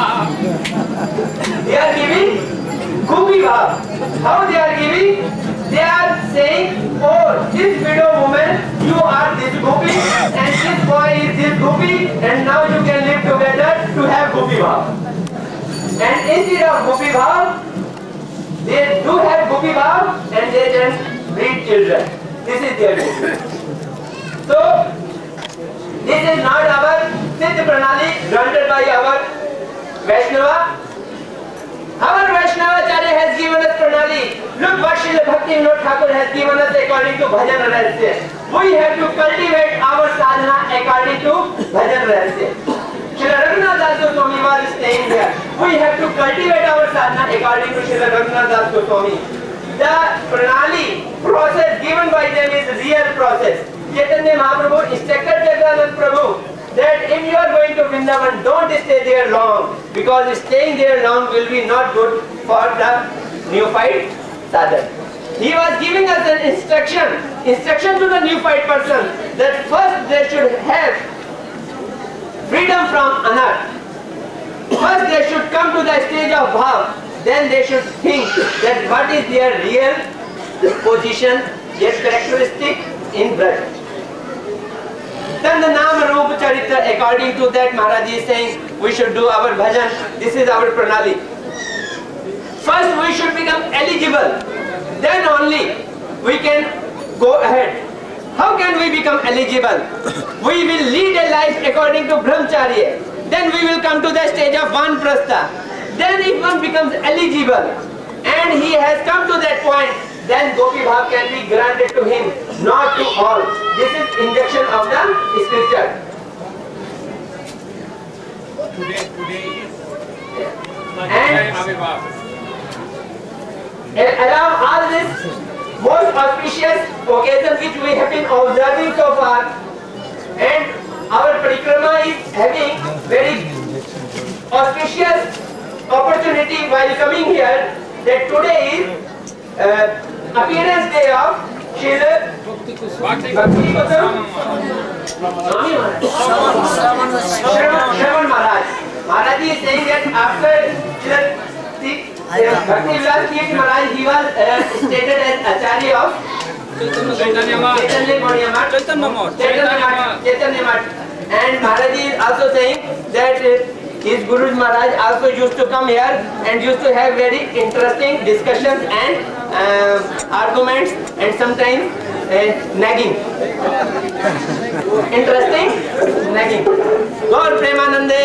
They are giving gupi bhav. How they are giving? They are saying, oh, this widow woman, you are this gopi and this boy is this gopi and now you can live together to have gopi bhav. And instead of gopi bhav, they do have gopi bhav and they then breed children. This is their business. So, this is not our Siddha Pranali granted by our Vaishnava. Our Vaishnavacharya has given us Pranali. Look what Srila Bhakti Vinod Thakur has given us according to Bhajan Rahasya. We have to cultivate our sadhana according to Bhajan Rahasya. Srila Raghunath Das Goswami was staying here. We have to cultivate our sadhana according to Srila Raghunath Das Goswami. The Pranali process given by them is a real process. Chaitanya Mahaprabhu instructed Jagannatha Prabhu that if you are going to Vrindavan, don't stay there long, because staying there long will be not good for the neophyte sadhak. He was giving us an instruction to the neophyte person that first they should have freedom from anar. First they should come to the stage of bhav, then they should think that what is their real position, their characteristic in Braj. Then the Nama Rupa Charitra, according to that Maharaj is saying, we should do our bhajan, this is our pranali. First we should become eligible, then only we can go ahead. How can we become eligible? We will lead a life according to brahmacharya, then we will come to the stage of vanprastha. Then if one becomes eligible and he has come to that point, then gopi bhav can be granted to him, not to all. This is injection of the scripture. And along all this most auspicious occasion which we have been observing so far, and our parikrama is having very auspicious opportunity while coming here that today is appearance day of Srila Bhakti Kusum Shravan Maharaj. Maharaj is saying that after Bhakti Vilas Tirth Maharaj, he was stated as Acharya of Chaitanya Math. And Maharaj is also saying that his Guru Maharaj also used to come here and used to have very interesting discussions and arguments and sometimes nagging. Interesting nagging. Gaur Premanande.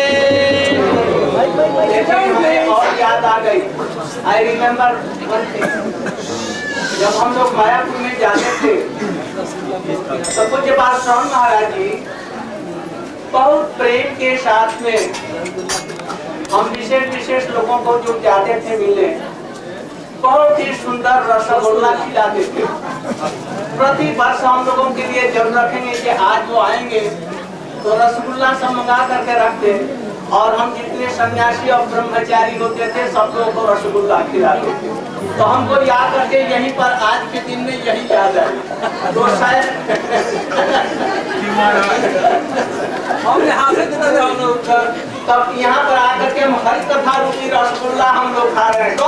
और याद आ गई. I remember one thing. जब हम लोग मायापुर में जाते थे तो पूज्य पाद श्रवण महाराज जी बहुत प्रेम के साथ में हम विशेष लोगों को जो जाते थे मिलने बहुत ही सुंदर रसगुल्ला खिलाते थे. प्रति वर्ष हम लोगों के लिए जब रखेंगे कि आज वो आएंगे तो रसगुल्ला सब मंगा करके रखते और हम जितने सन्यासी और ब्रह्मचारी होते थे सब लोगों को रसगुल्ला खिलाते थे. तो हमको याद करके यहीं पर आज के दिन में यही याद है. तो शायद हमने हासिल किया हम लोग तब यहाँ पर आकर के हम हरि कथा रूपी रसगुल्ला हम लोग खा रहे हैं.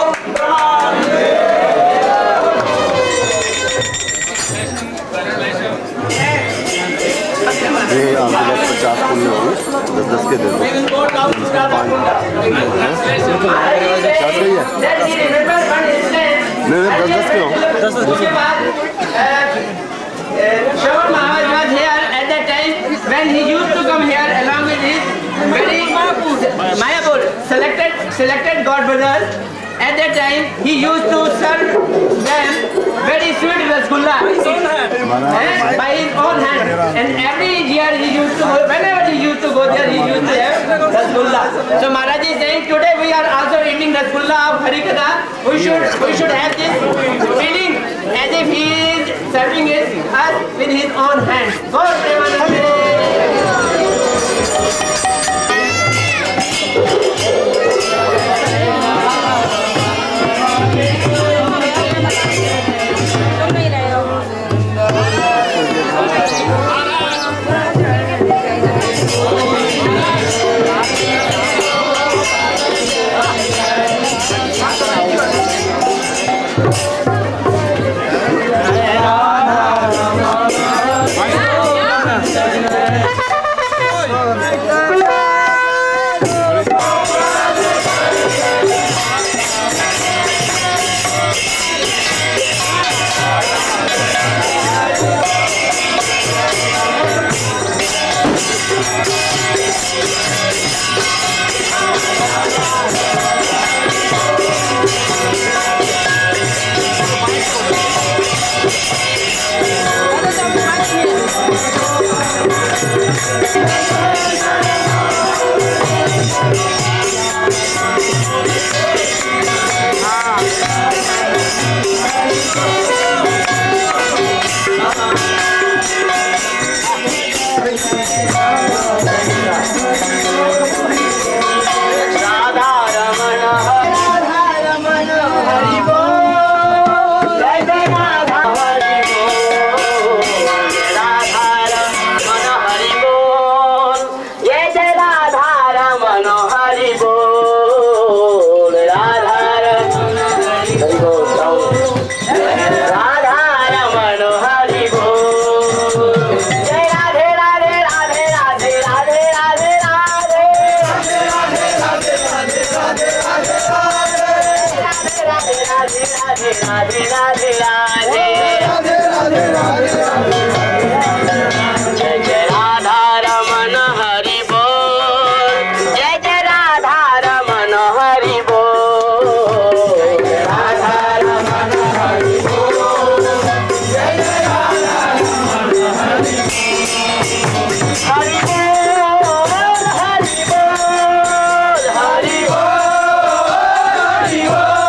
ये आपके पास 50 पूरी होगी 10 के दे दो. नहीं 10 के हो. उसके बाद Shravan Maharaj was here at that time when he used to come here along with his very Mayapur selected God brothers. At that time he used to serve them very sweet rasgulla by his own hand, and every year he used to go, whenever he used to go there he used to have rasgulla. So Maharaj is saying today we are also eating rasgulla of Harikatha. We should have this feeling as if he is serving it us with his own hands. God Premanande.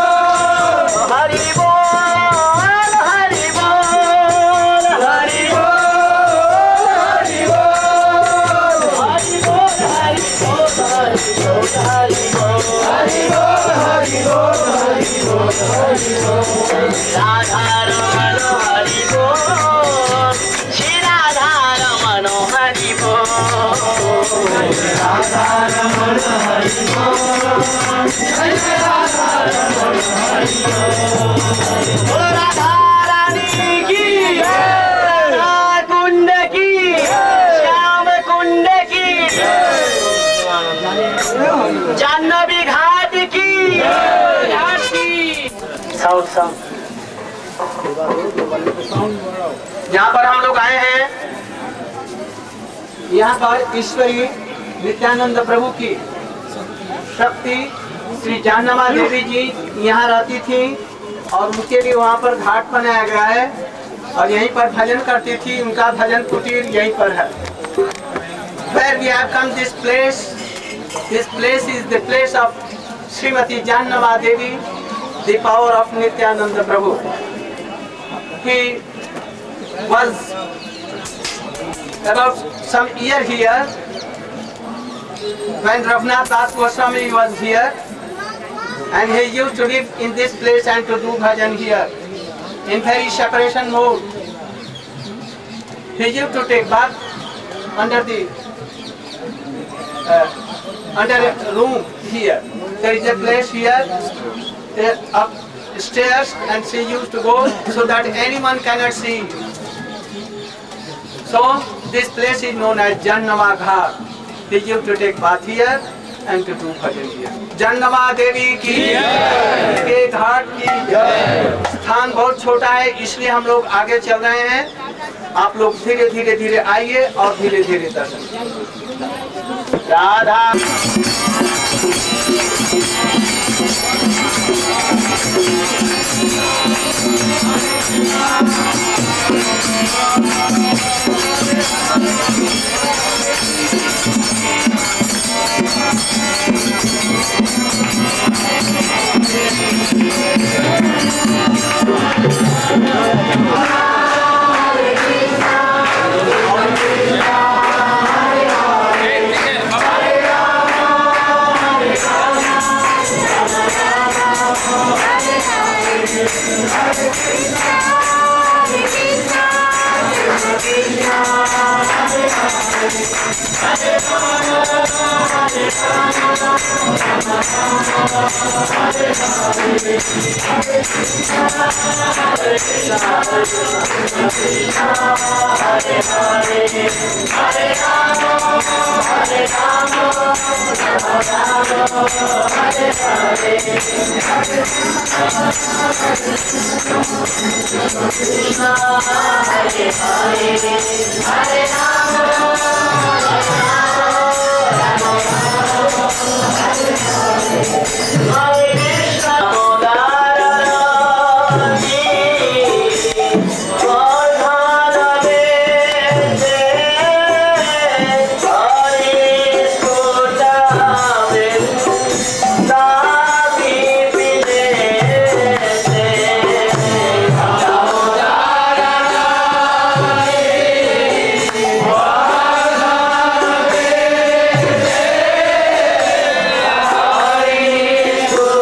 Hari Bol. Radha Raman Hari बोल, श्री राधा रमण हरि बोल, राधा रमण हरि बोल, श्री राधा रमण हरि बोल, राधा रानी की, राधा कुंड की, श्याम कुंड की, जाह्नवी घाट की, यहाँ पर हम लोग आए हैं, यहाँ पर ईश्वरी नित्यानंद प्रभु की शक्ति श्री जाह्नवा देवी जी यहाँ रहती थी और उनके लिए वहाँ पर घाट बनाया गया है और यहीं पर भजन करती थी। उनका भजन कुटीर यहीं पर है। Where we have come this place is the place of Srimati Jahnava Devi, the power of Nityananda Prabhu. He was about some year here when Raghunath Das Goswami was here, and he used to live in this place and to do bhajan here in very separation mode. He used to take bath under a room here. There is a place here, up stairs, and she used to go so that anyone cannot see. So this place is known as Jahnava Ghat. He used to take bath here and to do bhajan here. जाह्नवा देवी की के घाट की स्थान बहुत छोटा है, इसलिए हम लोग आगे चल रहे हैं। आप लोग धीरे धीरे आइए और धीरे धीरे दर्शन। राधा Hare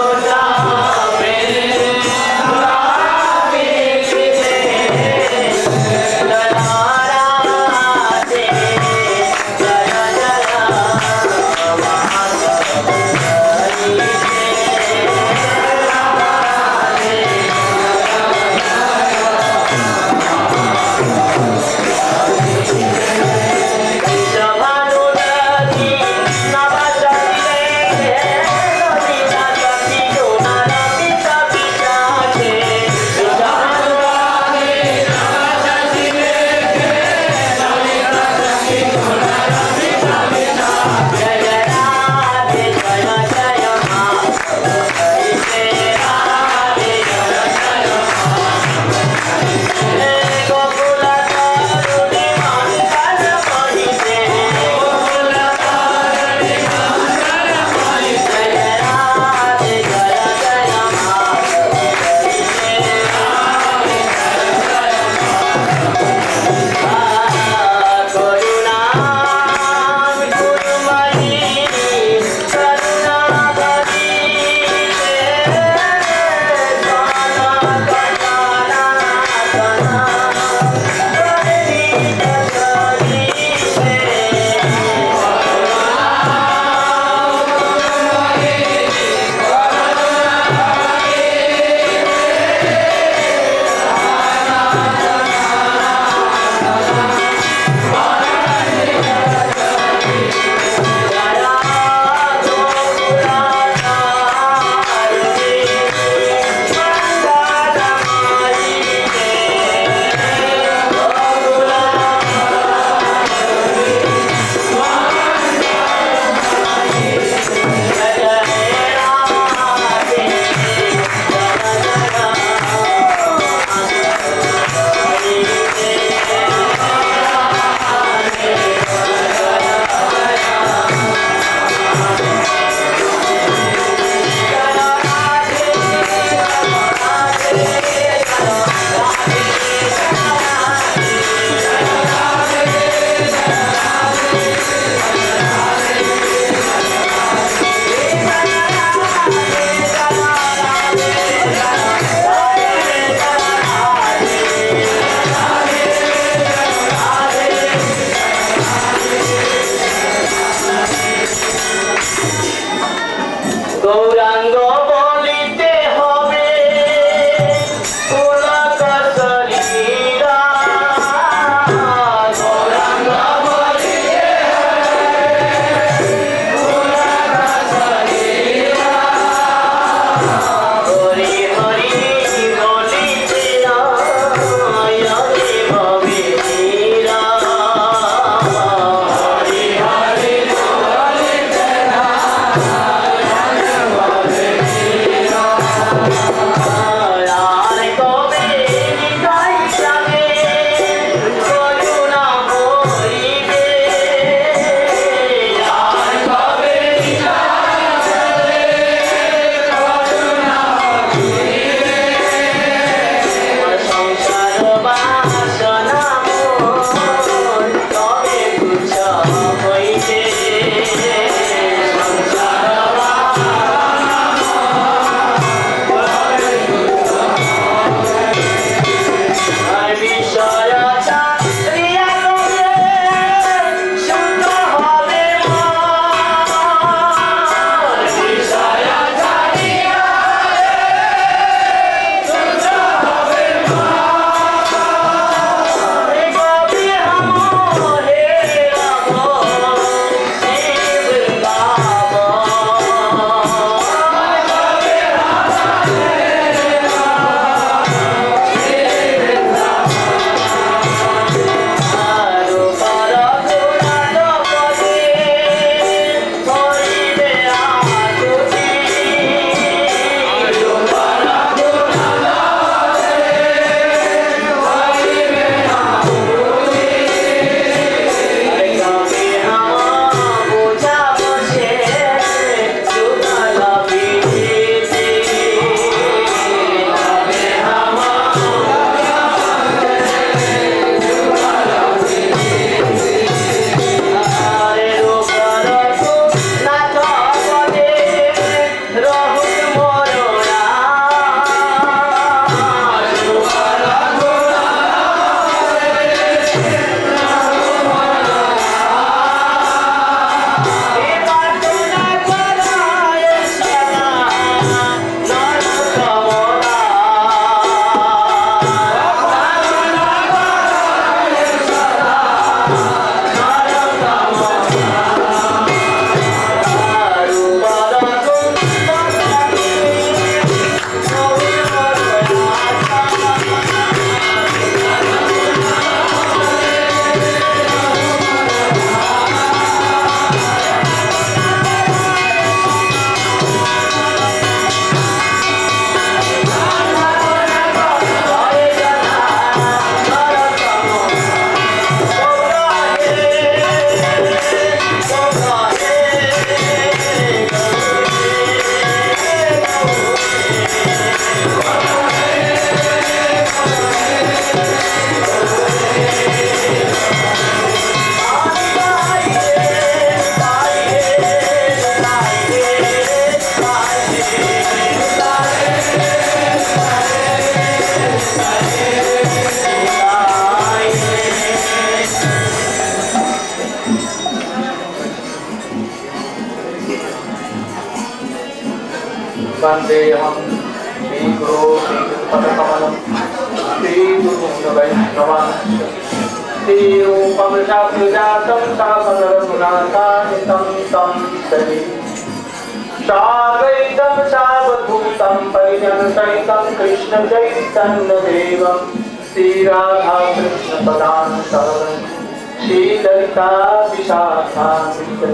वंदेहम श्री गुरु पदकमलम श्री गुरु वैष्णवांश्च श्री रूपम शास्त्रजातं सहस्रगुणाकान्वितं तं सहि साद्वैतं सावधूतं परिजनसहितं कृष्ण चैतन्य देवं श्री राधा कृष्ण पदान्त श्री ललिता विशाखान्वितं।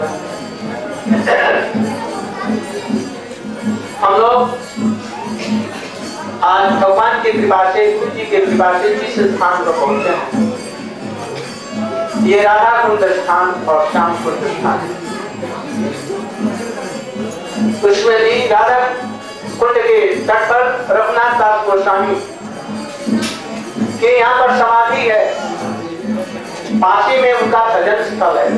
हम लोग आज भगवान की कृपा से, गुरु जी की कृपा से जिस स्थान पर पहुंचे हैं, ये राधा कुंड स्थान और श्याम कुंड स्थान है। उसमें भी राधा कुंड के तट पर रघुनाथ दास गोस्वामी के यहाँ पर समाधि है, पासी में उनका भजन स्थल है।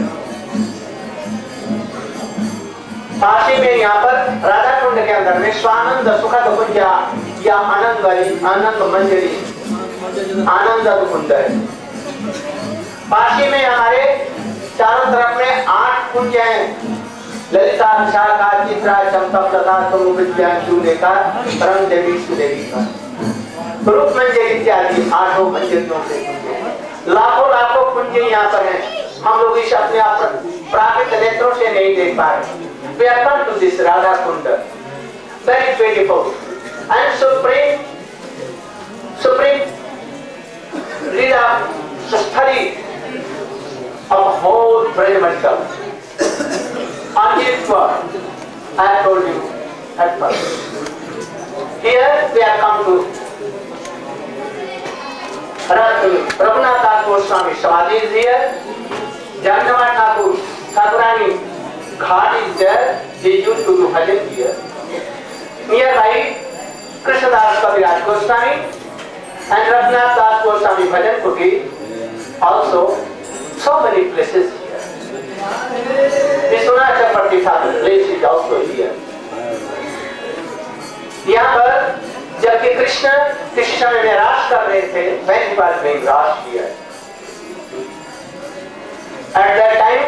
पासी में यहाँ पर राधा कुंड के अंदर में स्वानंद सुखद कुंजा या आनंद मंजरी आनंद कुंड है। पासी में हमारे चारों तरफ में 8 कुंज हैं, ललिता विशाखा चित्रा चंपा प्रदा विद्यांशुलेखा परम देवी सुदेवी का रूप मंजरी इत्यादि 8 मंजरियों से लाखों लाखों कुंज यहाँ पर हैं। हम लोग इस अपने प्राकृतिक नेत्रों से नहीं देख पा रहे। We have come to this Radha Kunda, very beautiful and supreme Lila Sasthari of whole Brahmandal. On this one, I have told you at first. Here we have come to Raghunath Das Goswami Samadhi is here. Jagannatha Thakur, Thakurani Ghat is there. They used to do bhajan here. Nearby, Krishnadas Kaviraj Goswami and Raghunath Das Goswami Bhajan Kutti. Also, so many places here. Vishwanath Chakravarti Thakur place is also here. यहाँ पर जबकि कृष्ण किस समय में रास कर रहे थे, when he was doing रास here. At that time,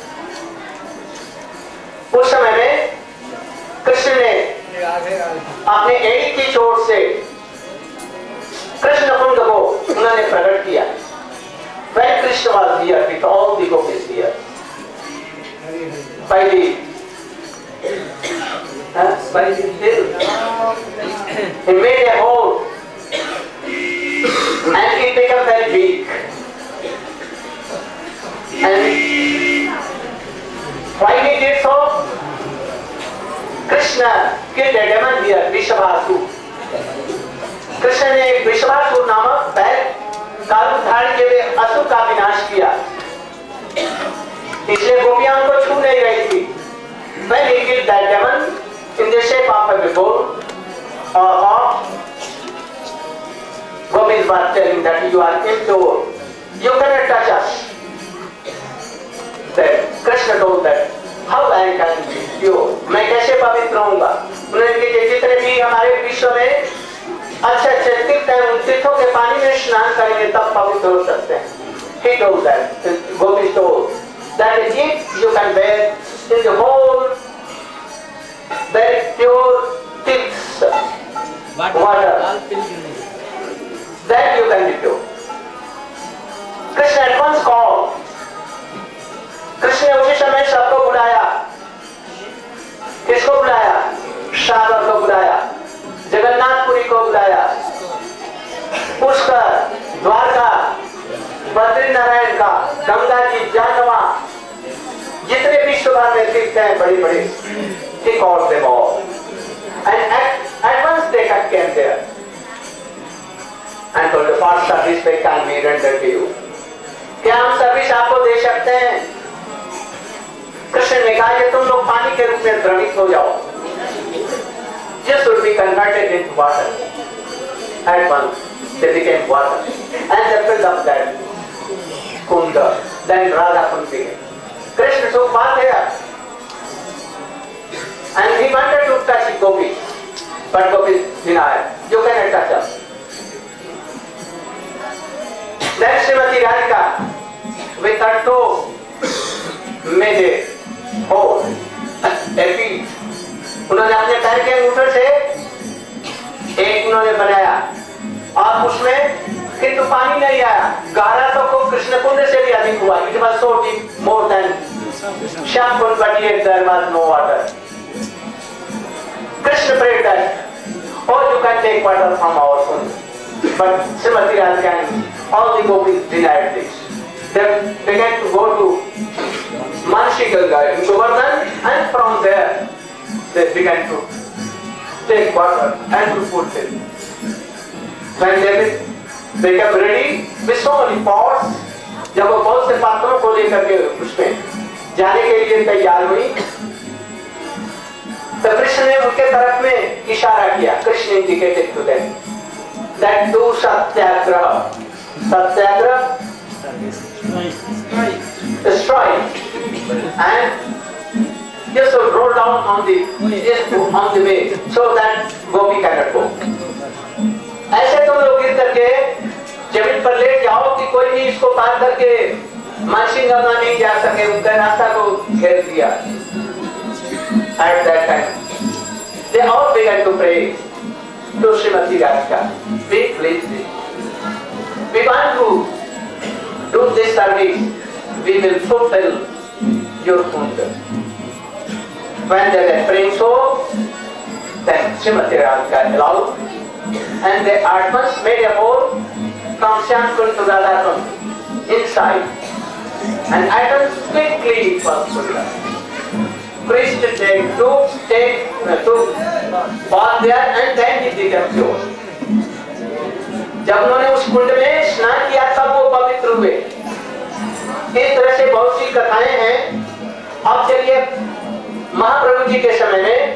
उस समय में कृष्ण ने अपने एड़ी की चोट से कृष्ण कुंड को उन्होंने प्रकट किया। When Krishna was here with all the gopis here, by the hill, he made a hole and it became very big. And why he did so? Krishna killed a demon here, Vrishabhasur. Krishna ने एक वृषभासुर नामक बैल का रूप धारण किए असुर का विनाश किया। इसलिए गोपियां उनको छू नहीं रही थी। When he killed that demon in the shape of a bull or hawk, gopis were telling that you are impure, you cannot touch us. Then Krishna told that how I can be pure, मैं कैसे पवित्र होऊंगा? उन्होंने कहा जितने भी हमारे विश्व में अच्छे अच्छे तीर्थ हैं, उन तीर्थों के पानी में स्नान करेंगे तब पवित्र हो सकते हैं। He told that, Gopis told that if you can bathe in the whole very pure tirths water, then you can be pure. Krishna at once called. Krishna ने उसी समय सबको बुलाया। किसको बुलाया? सागर को बुलाया, जगन्नाथपुरी को बुलाया, पुष्कर, द्वारका, बद्रीनारायण का, गंगा जी, जानवा, जितने विश्व भर में तीर्थ हैं बड़े बड़े, he called them all. And at once they came there and told the first service we can be rendered to you. क्या हम सर्विस आपको दे सकते हैं? कृष्ण ने कहा कि तुम लोग पानी के रूप में द्रवित हो जाओ। Just would be converted into water. At once they became water and they filled up that kunda. Then Radha Kund began. Krishna took bath here and he wanted to touch Gopi, but Gopi denied. You cannot touch us. Then Srimati Radhika with her toe made a hole, a pit. उन्होंने अपने पैर के अंगूठे से और उसमें किंतु पानी नहीं आया। गहरा तो कृष्ण कुंड से भी अधिक हुआ। It was so deep, more than Shyam Kund, but yet there was no water. Krishna prayed that, oh, you can take water from our kund. But Srimati Radhika and all the gopis denied this. They began to go to Manshi Ganga in Govardhan, and from there they began to take water and to fulfill. When they became ready with so many pots, जब वो बहुत से पात्रों को लेकर के उसमें जाने के लिए तैयार हुई, तो कृष्ण ने उनके तरफ में इशारा किया. Krishna indicated to them that do satyagraha. Satyagraha, strike, and just roll down on the way so that Gopi cannot go. ऐसे तुम लोग गिर करके जमीन पर लेट जाओ कि कोई भी इसको पार करके मानसिंह गंगा नहीं जा सके. उनका रास्ता को घेर दिया. At that time, they all began to pray to Srimati Radhika. Please, we want to do this service. We will fulfill your kunda. When they were praying so, then Srimati Radhika allowed, and they at once made a hole from Shyam Kund to Radha Kund inside, and at once quickly it was full. Priest took bath there, and then he became pure. जब उन्होंने उस कुंड में स्नान किया तब वो पवित्र हुए. इस तरह से बहुत सी कथाएं हैं. अब चलिए महाप्रभु जी के समय में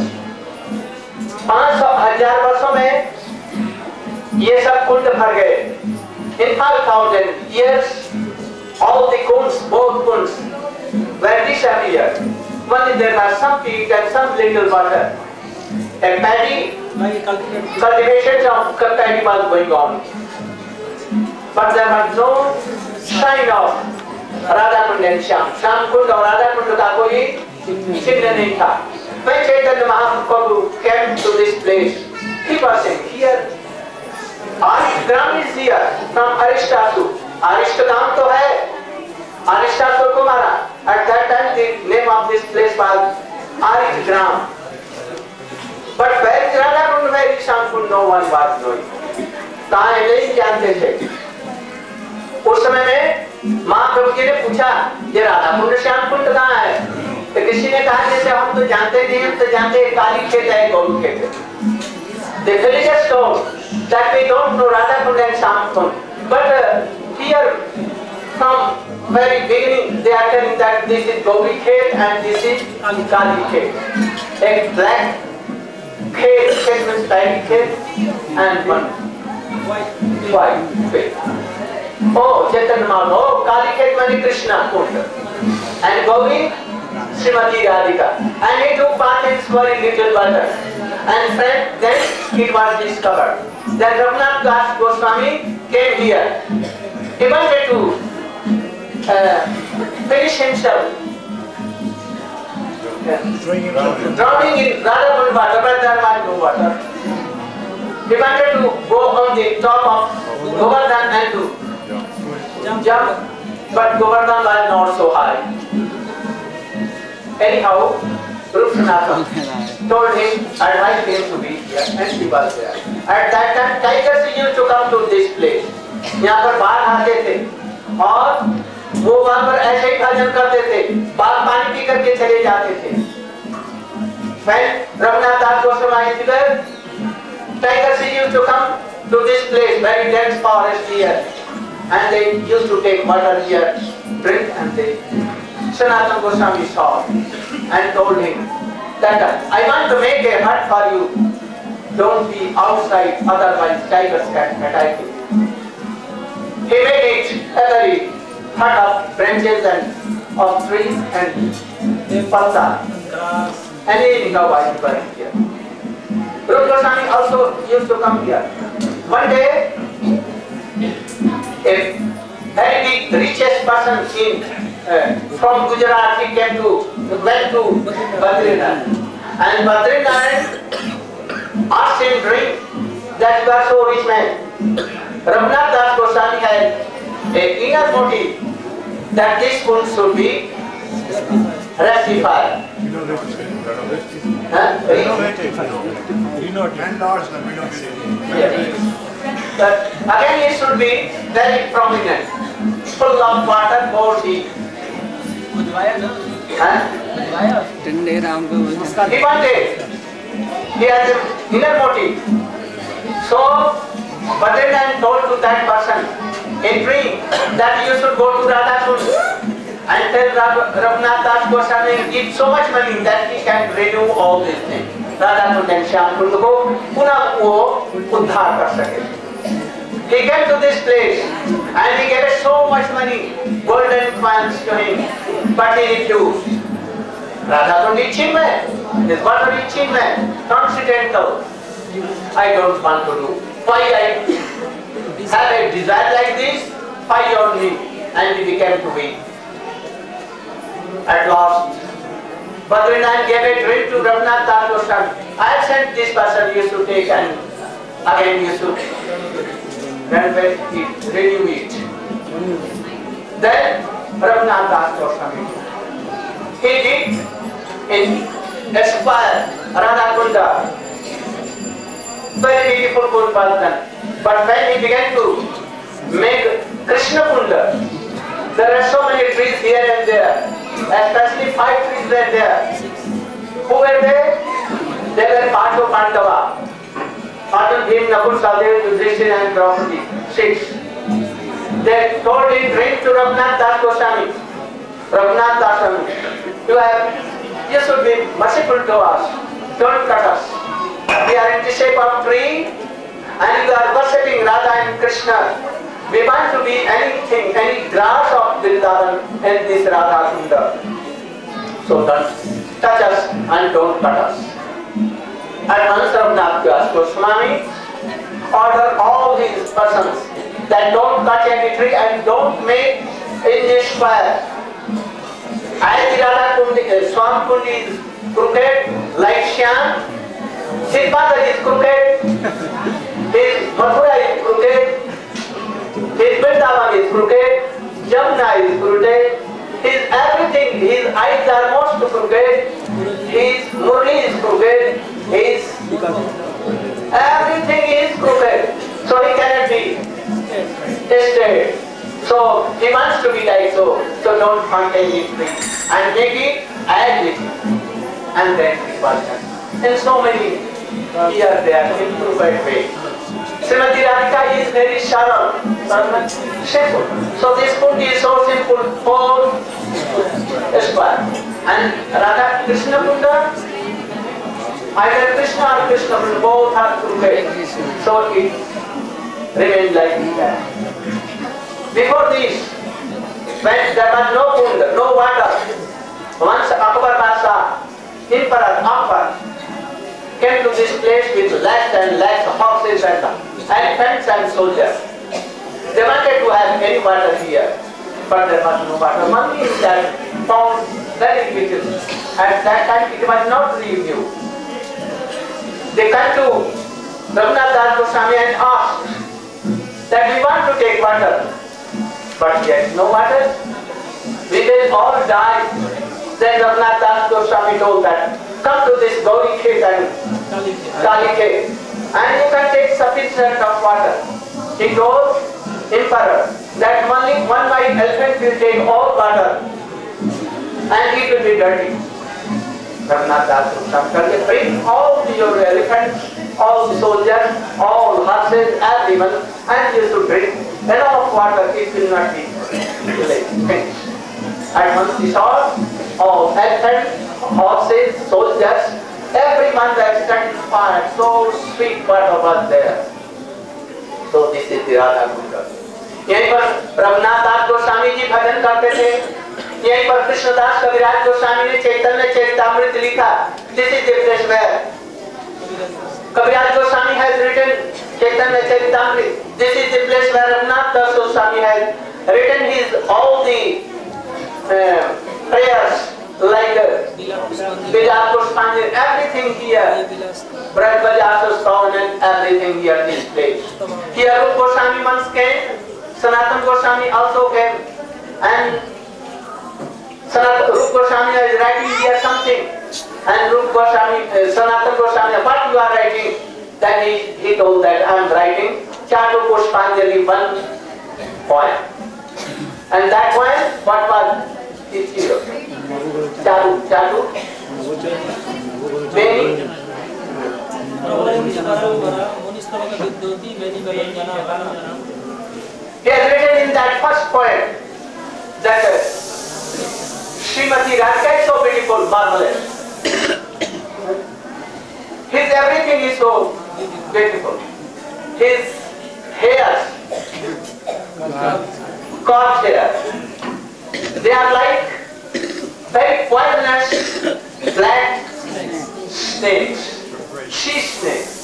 500,000 वर्षों में ये सब कुंड भर गए. In 5,000 years, all the kunds, both kunds, were disappeared. Only there was some peak and some little water. A paddy cultivation of paddy was going on, but there was no sign of Radha Kund and Shyam. Shyam Kund और Radha Kund का कोई चिन्ह नहीं था. When Chaitanya Mahaprabhu came to this place, he was saying, here, Arishtam is here from Arishtasu. Arishtam तो है, Arishtasu को मारा. At that time, the name of this place was Arishgram. But where is Radha Kund, where is Shyam Kund, no one was knowing. कहाँ है नहीं जानते थे. उस समय में महाप्रभु जी ने पूछा, ये राधा कुंड श्याम कुंड कहाँ है? तो किसी ने कहा, जैसे हम तो जानते नहीं, हम तो जानते हैं काली खेत है, गौरू खेत है. The villagers told that we don't know Radha Kund and Shyam Kund, but here from very beginning they are telling that this is Gauri Khet and this is Kali Khet. A black Khet means paddy Khet, and one white Khet. Oh, Chaitanya Mahaprabhu, oh, Kali Khet means Krishna Kund, and Gauri Srimati Radhika. And he took bath in very little water. And friend, then it was discovered that Raghunath Das Goswami came here. He wanted to finish himself, drowning in Radha Kund water, but there was no water. He wanted to go on the top of Govardhan and to jump, but Govardhan was not so high. Anyhow, Rup Sanatana told him, advised him to be here, and he was there. At that time, tigers used to come to this place. यहाँ पर बाढ़ आते थे और वो वहाँ पर ऐसे ही भजन करते थे, बाढ़ पानी पी करके चले जाते थे. When Raghunath Das Goswami is there, tigers used to come to this place, very dense forest here, and they used to take water here, drink, and they. Sanatana Goswami saw and told him that I want to make a hut for you. Don't be outside, otherwise tigers can attack you. He made it a very hut of branches and of trees and patta. And anyhow I was here. Rupa Goswami also used to come here. One day, a very big, richest person from Gujarat, he went to Badrinath, and Badrinath asked him drink, that you are so rich man. Raghunath Das Goswami had an inner motive that this wound should be rectified. But again it should be very prominent, full of water, more deep. He wanted, he has an inner motive. So Badrinath told to that person in dream that you should go to Radha Kund and tell Raghunath Das Goswami give so much money that he can renew all these things. Radha Kund and Shyam Kund को पुनः वो उद्धार कर सके. He came to this place and he gave so much money, golden coins to him, but he refused. Radha Kund is cheap man, his water is cheap man, transcendental. I don't want to do. Why I have a desire like this? Why on me? And he became to weak. At last, Badrinath gave a dream to Raghunath Das Goswami. I have sent this person, you should take, and again you should renovate it, renew it. Then Raghunath Das Goswami, he did in Esquire, Radha Kunda. Very beautiful good person. But when he began to make Krishna Kunda, there are so many trees here and there. Especially 5 trees were there. Who were there? They were part of Pandava. Arjun, Bhim, Nakul, Sahadev, Yudhishthira and Draupadi. 6. They told in dream to Raghunath Das Goswami. Raghunath Das Goswami, you should be merciful to us. Don't cut us. We are in the shape of tree and you are worshipping Radha and Krishna. We want to be anything, any grass of Vrindavan in this Radha Kunda. So don't touch us and don't cut us. And once Raghunath Das Goswami ordered all his persons that don't cut any tree and don't make in this square. As the Radha Kund, Swam Kund is crooked like Shyam, his mother is crooked, his Mathura is crooked, his Vrindavan is crooked, Jamuna is crooked, his everything, his eyes are most crooked, his Murli is crooked, his everything is crooked, so he cannot be tested. So he wants to be like so don't contain it and make it as it is, and then it was done. And so many here they are improved way. Srimati Radhika is very shallow, simple. So this food is so simple, 4 square. And Radha Krishna Kunda, either Krishna or Krishna Kunda, both are crooked. So it remains like that. Before this, when there was no food, no water, once Akbar Basa, Emperor Akbar, came to this place with lakhs and lakhs of horses and elephants and soldiers. They wanted to have any water here, but there was no water. Money is that found very little. At that time it was not reviewed. They came to Raghunath Das Goswami and asked that we want to take water, but there is no water. We will all die. Then Raghunath Das Goswami told that, come to this Gauri Khet and Kali Khet and you can take sufficient of water. He told Emperor that only one white elephant will take all water and it will be dirty. Raghunath Das Goswami, bring all your elephants, all soldiers, all horses, everyone, and you should drink enough water, it will not be finished. And once he saw all elephants, horses, soldiers, everyone was satisfied, so sweet water was there. So this is the Radha Kunda. यहीं पर रघुनाथ दास गोस्वामी जी भजन करते थे. यहीं पर कृष्णदास कविराज गोस्वामी ने चैतन्य चरितामृत लिखा. This is the place where Kaviraj Goswami has written Chaitanya Charitamrita. This is the place where Raghunath Das Goswami has written his all the prayers like Bilas Pushpanjali, everything here. Brahmajasa stone and everything here is placed. Here Rupa Goswami once came, Sanatana Goswami also came, and Rupa Goswami is writing here something, and Rupa Goswami, Sanatana Goswami, what you are writing? Then he told that I am writing Chatu Pushpanjali, one poem. And that poem, what was it? Chatu, Beni. He has written in that first poem that Srimati Radhika is so beautiful, marvelous. His everything is so beautiful. His hairs, curved hair, they are like very poisonous black snakes, she snakes.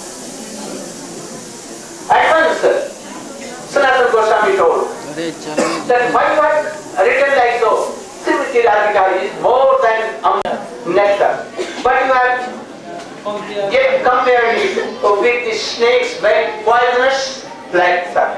At once, Sanatana Goswami told that why you have written like so, Srimati Radhika is more than nectar, but you have compared it with the snake's very poisonous black sun.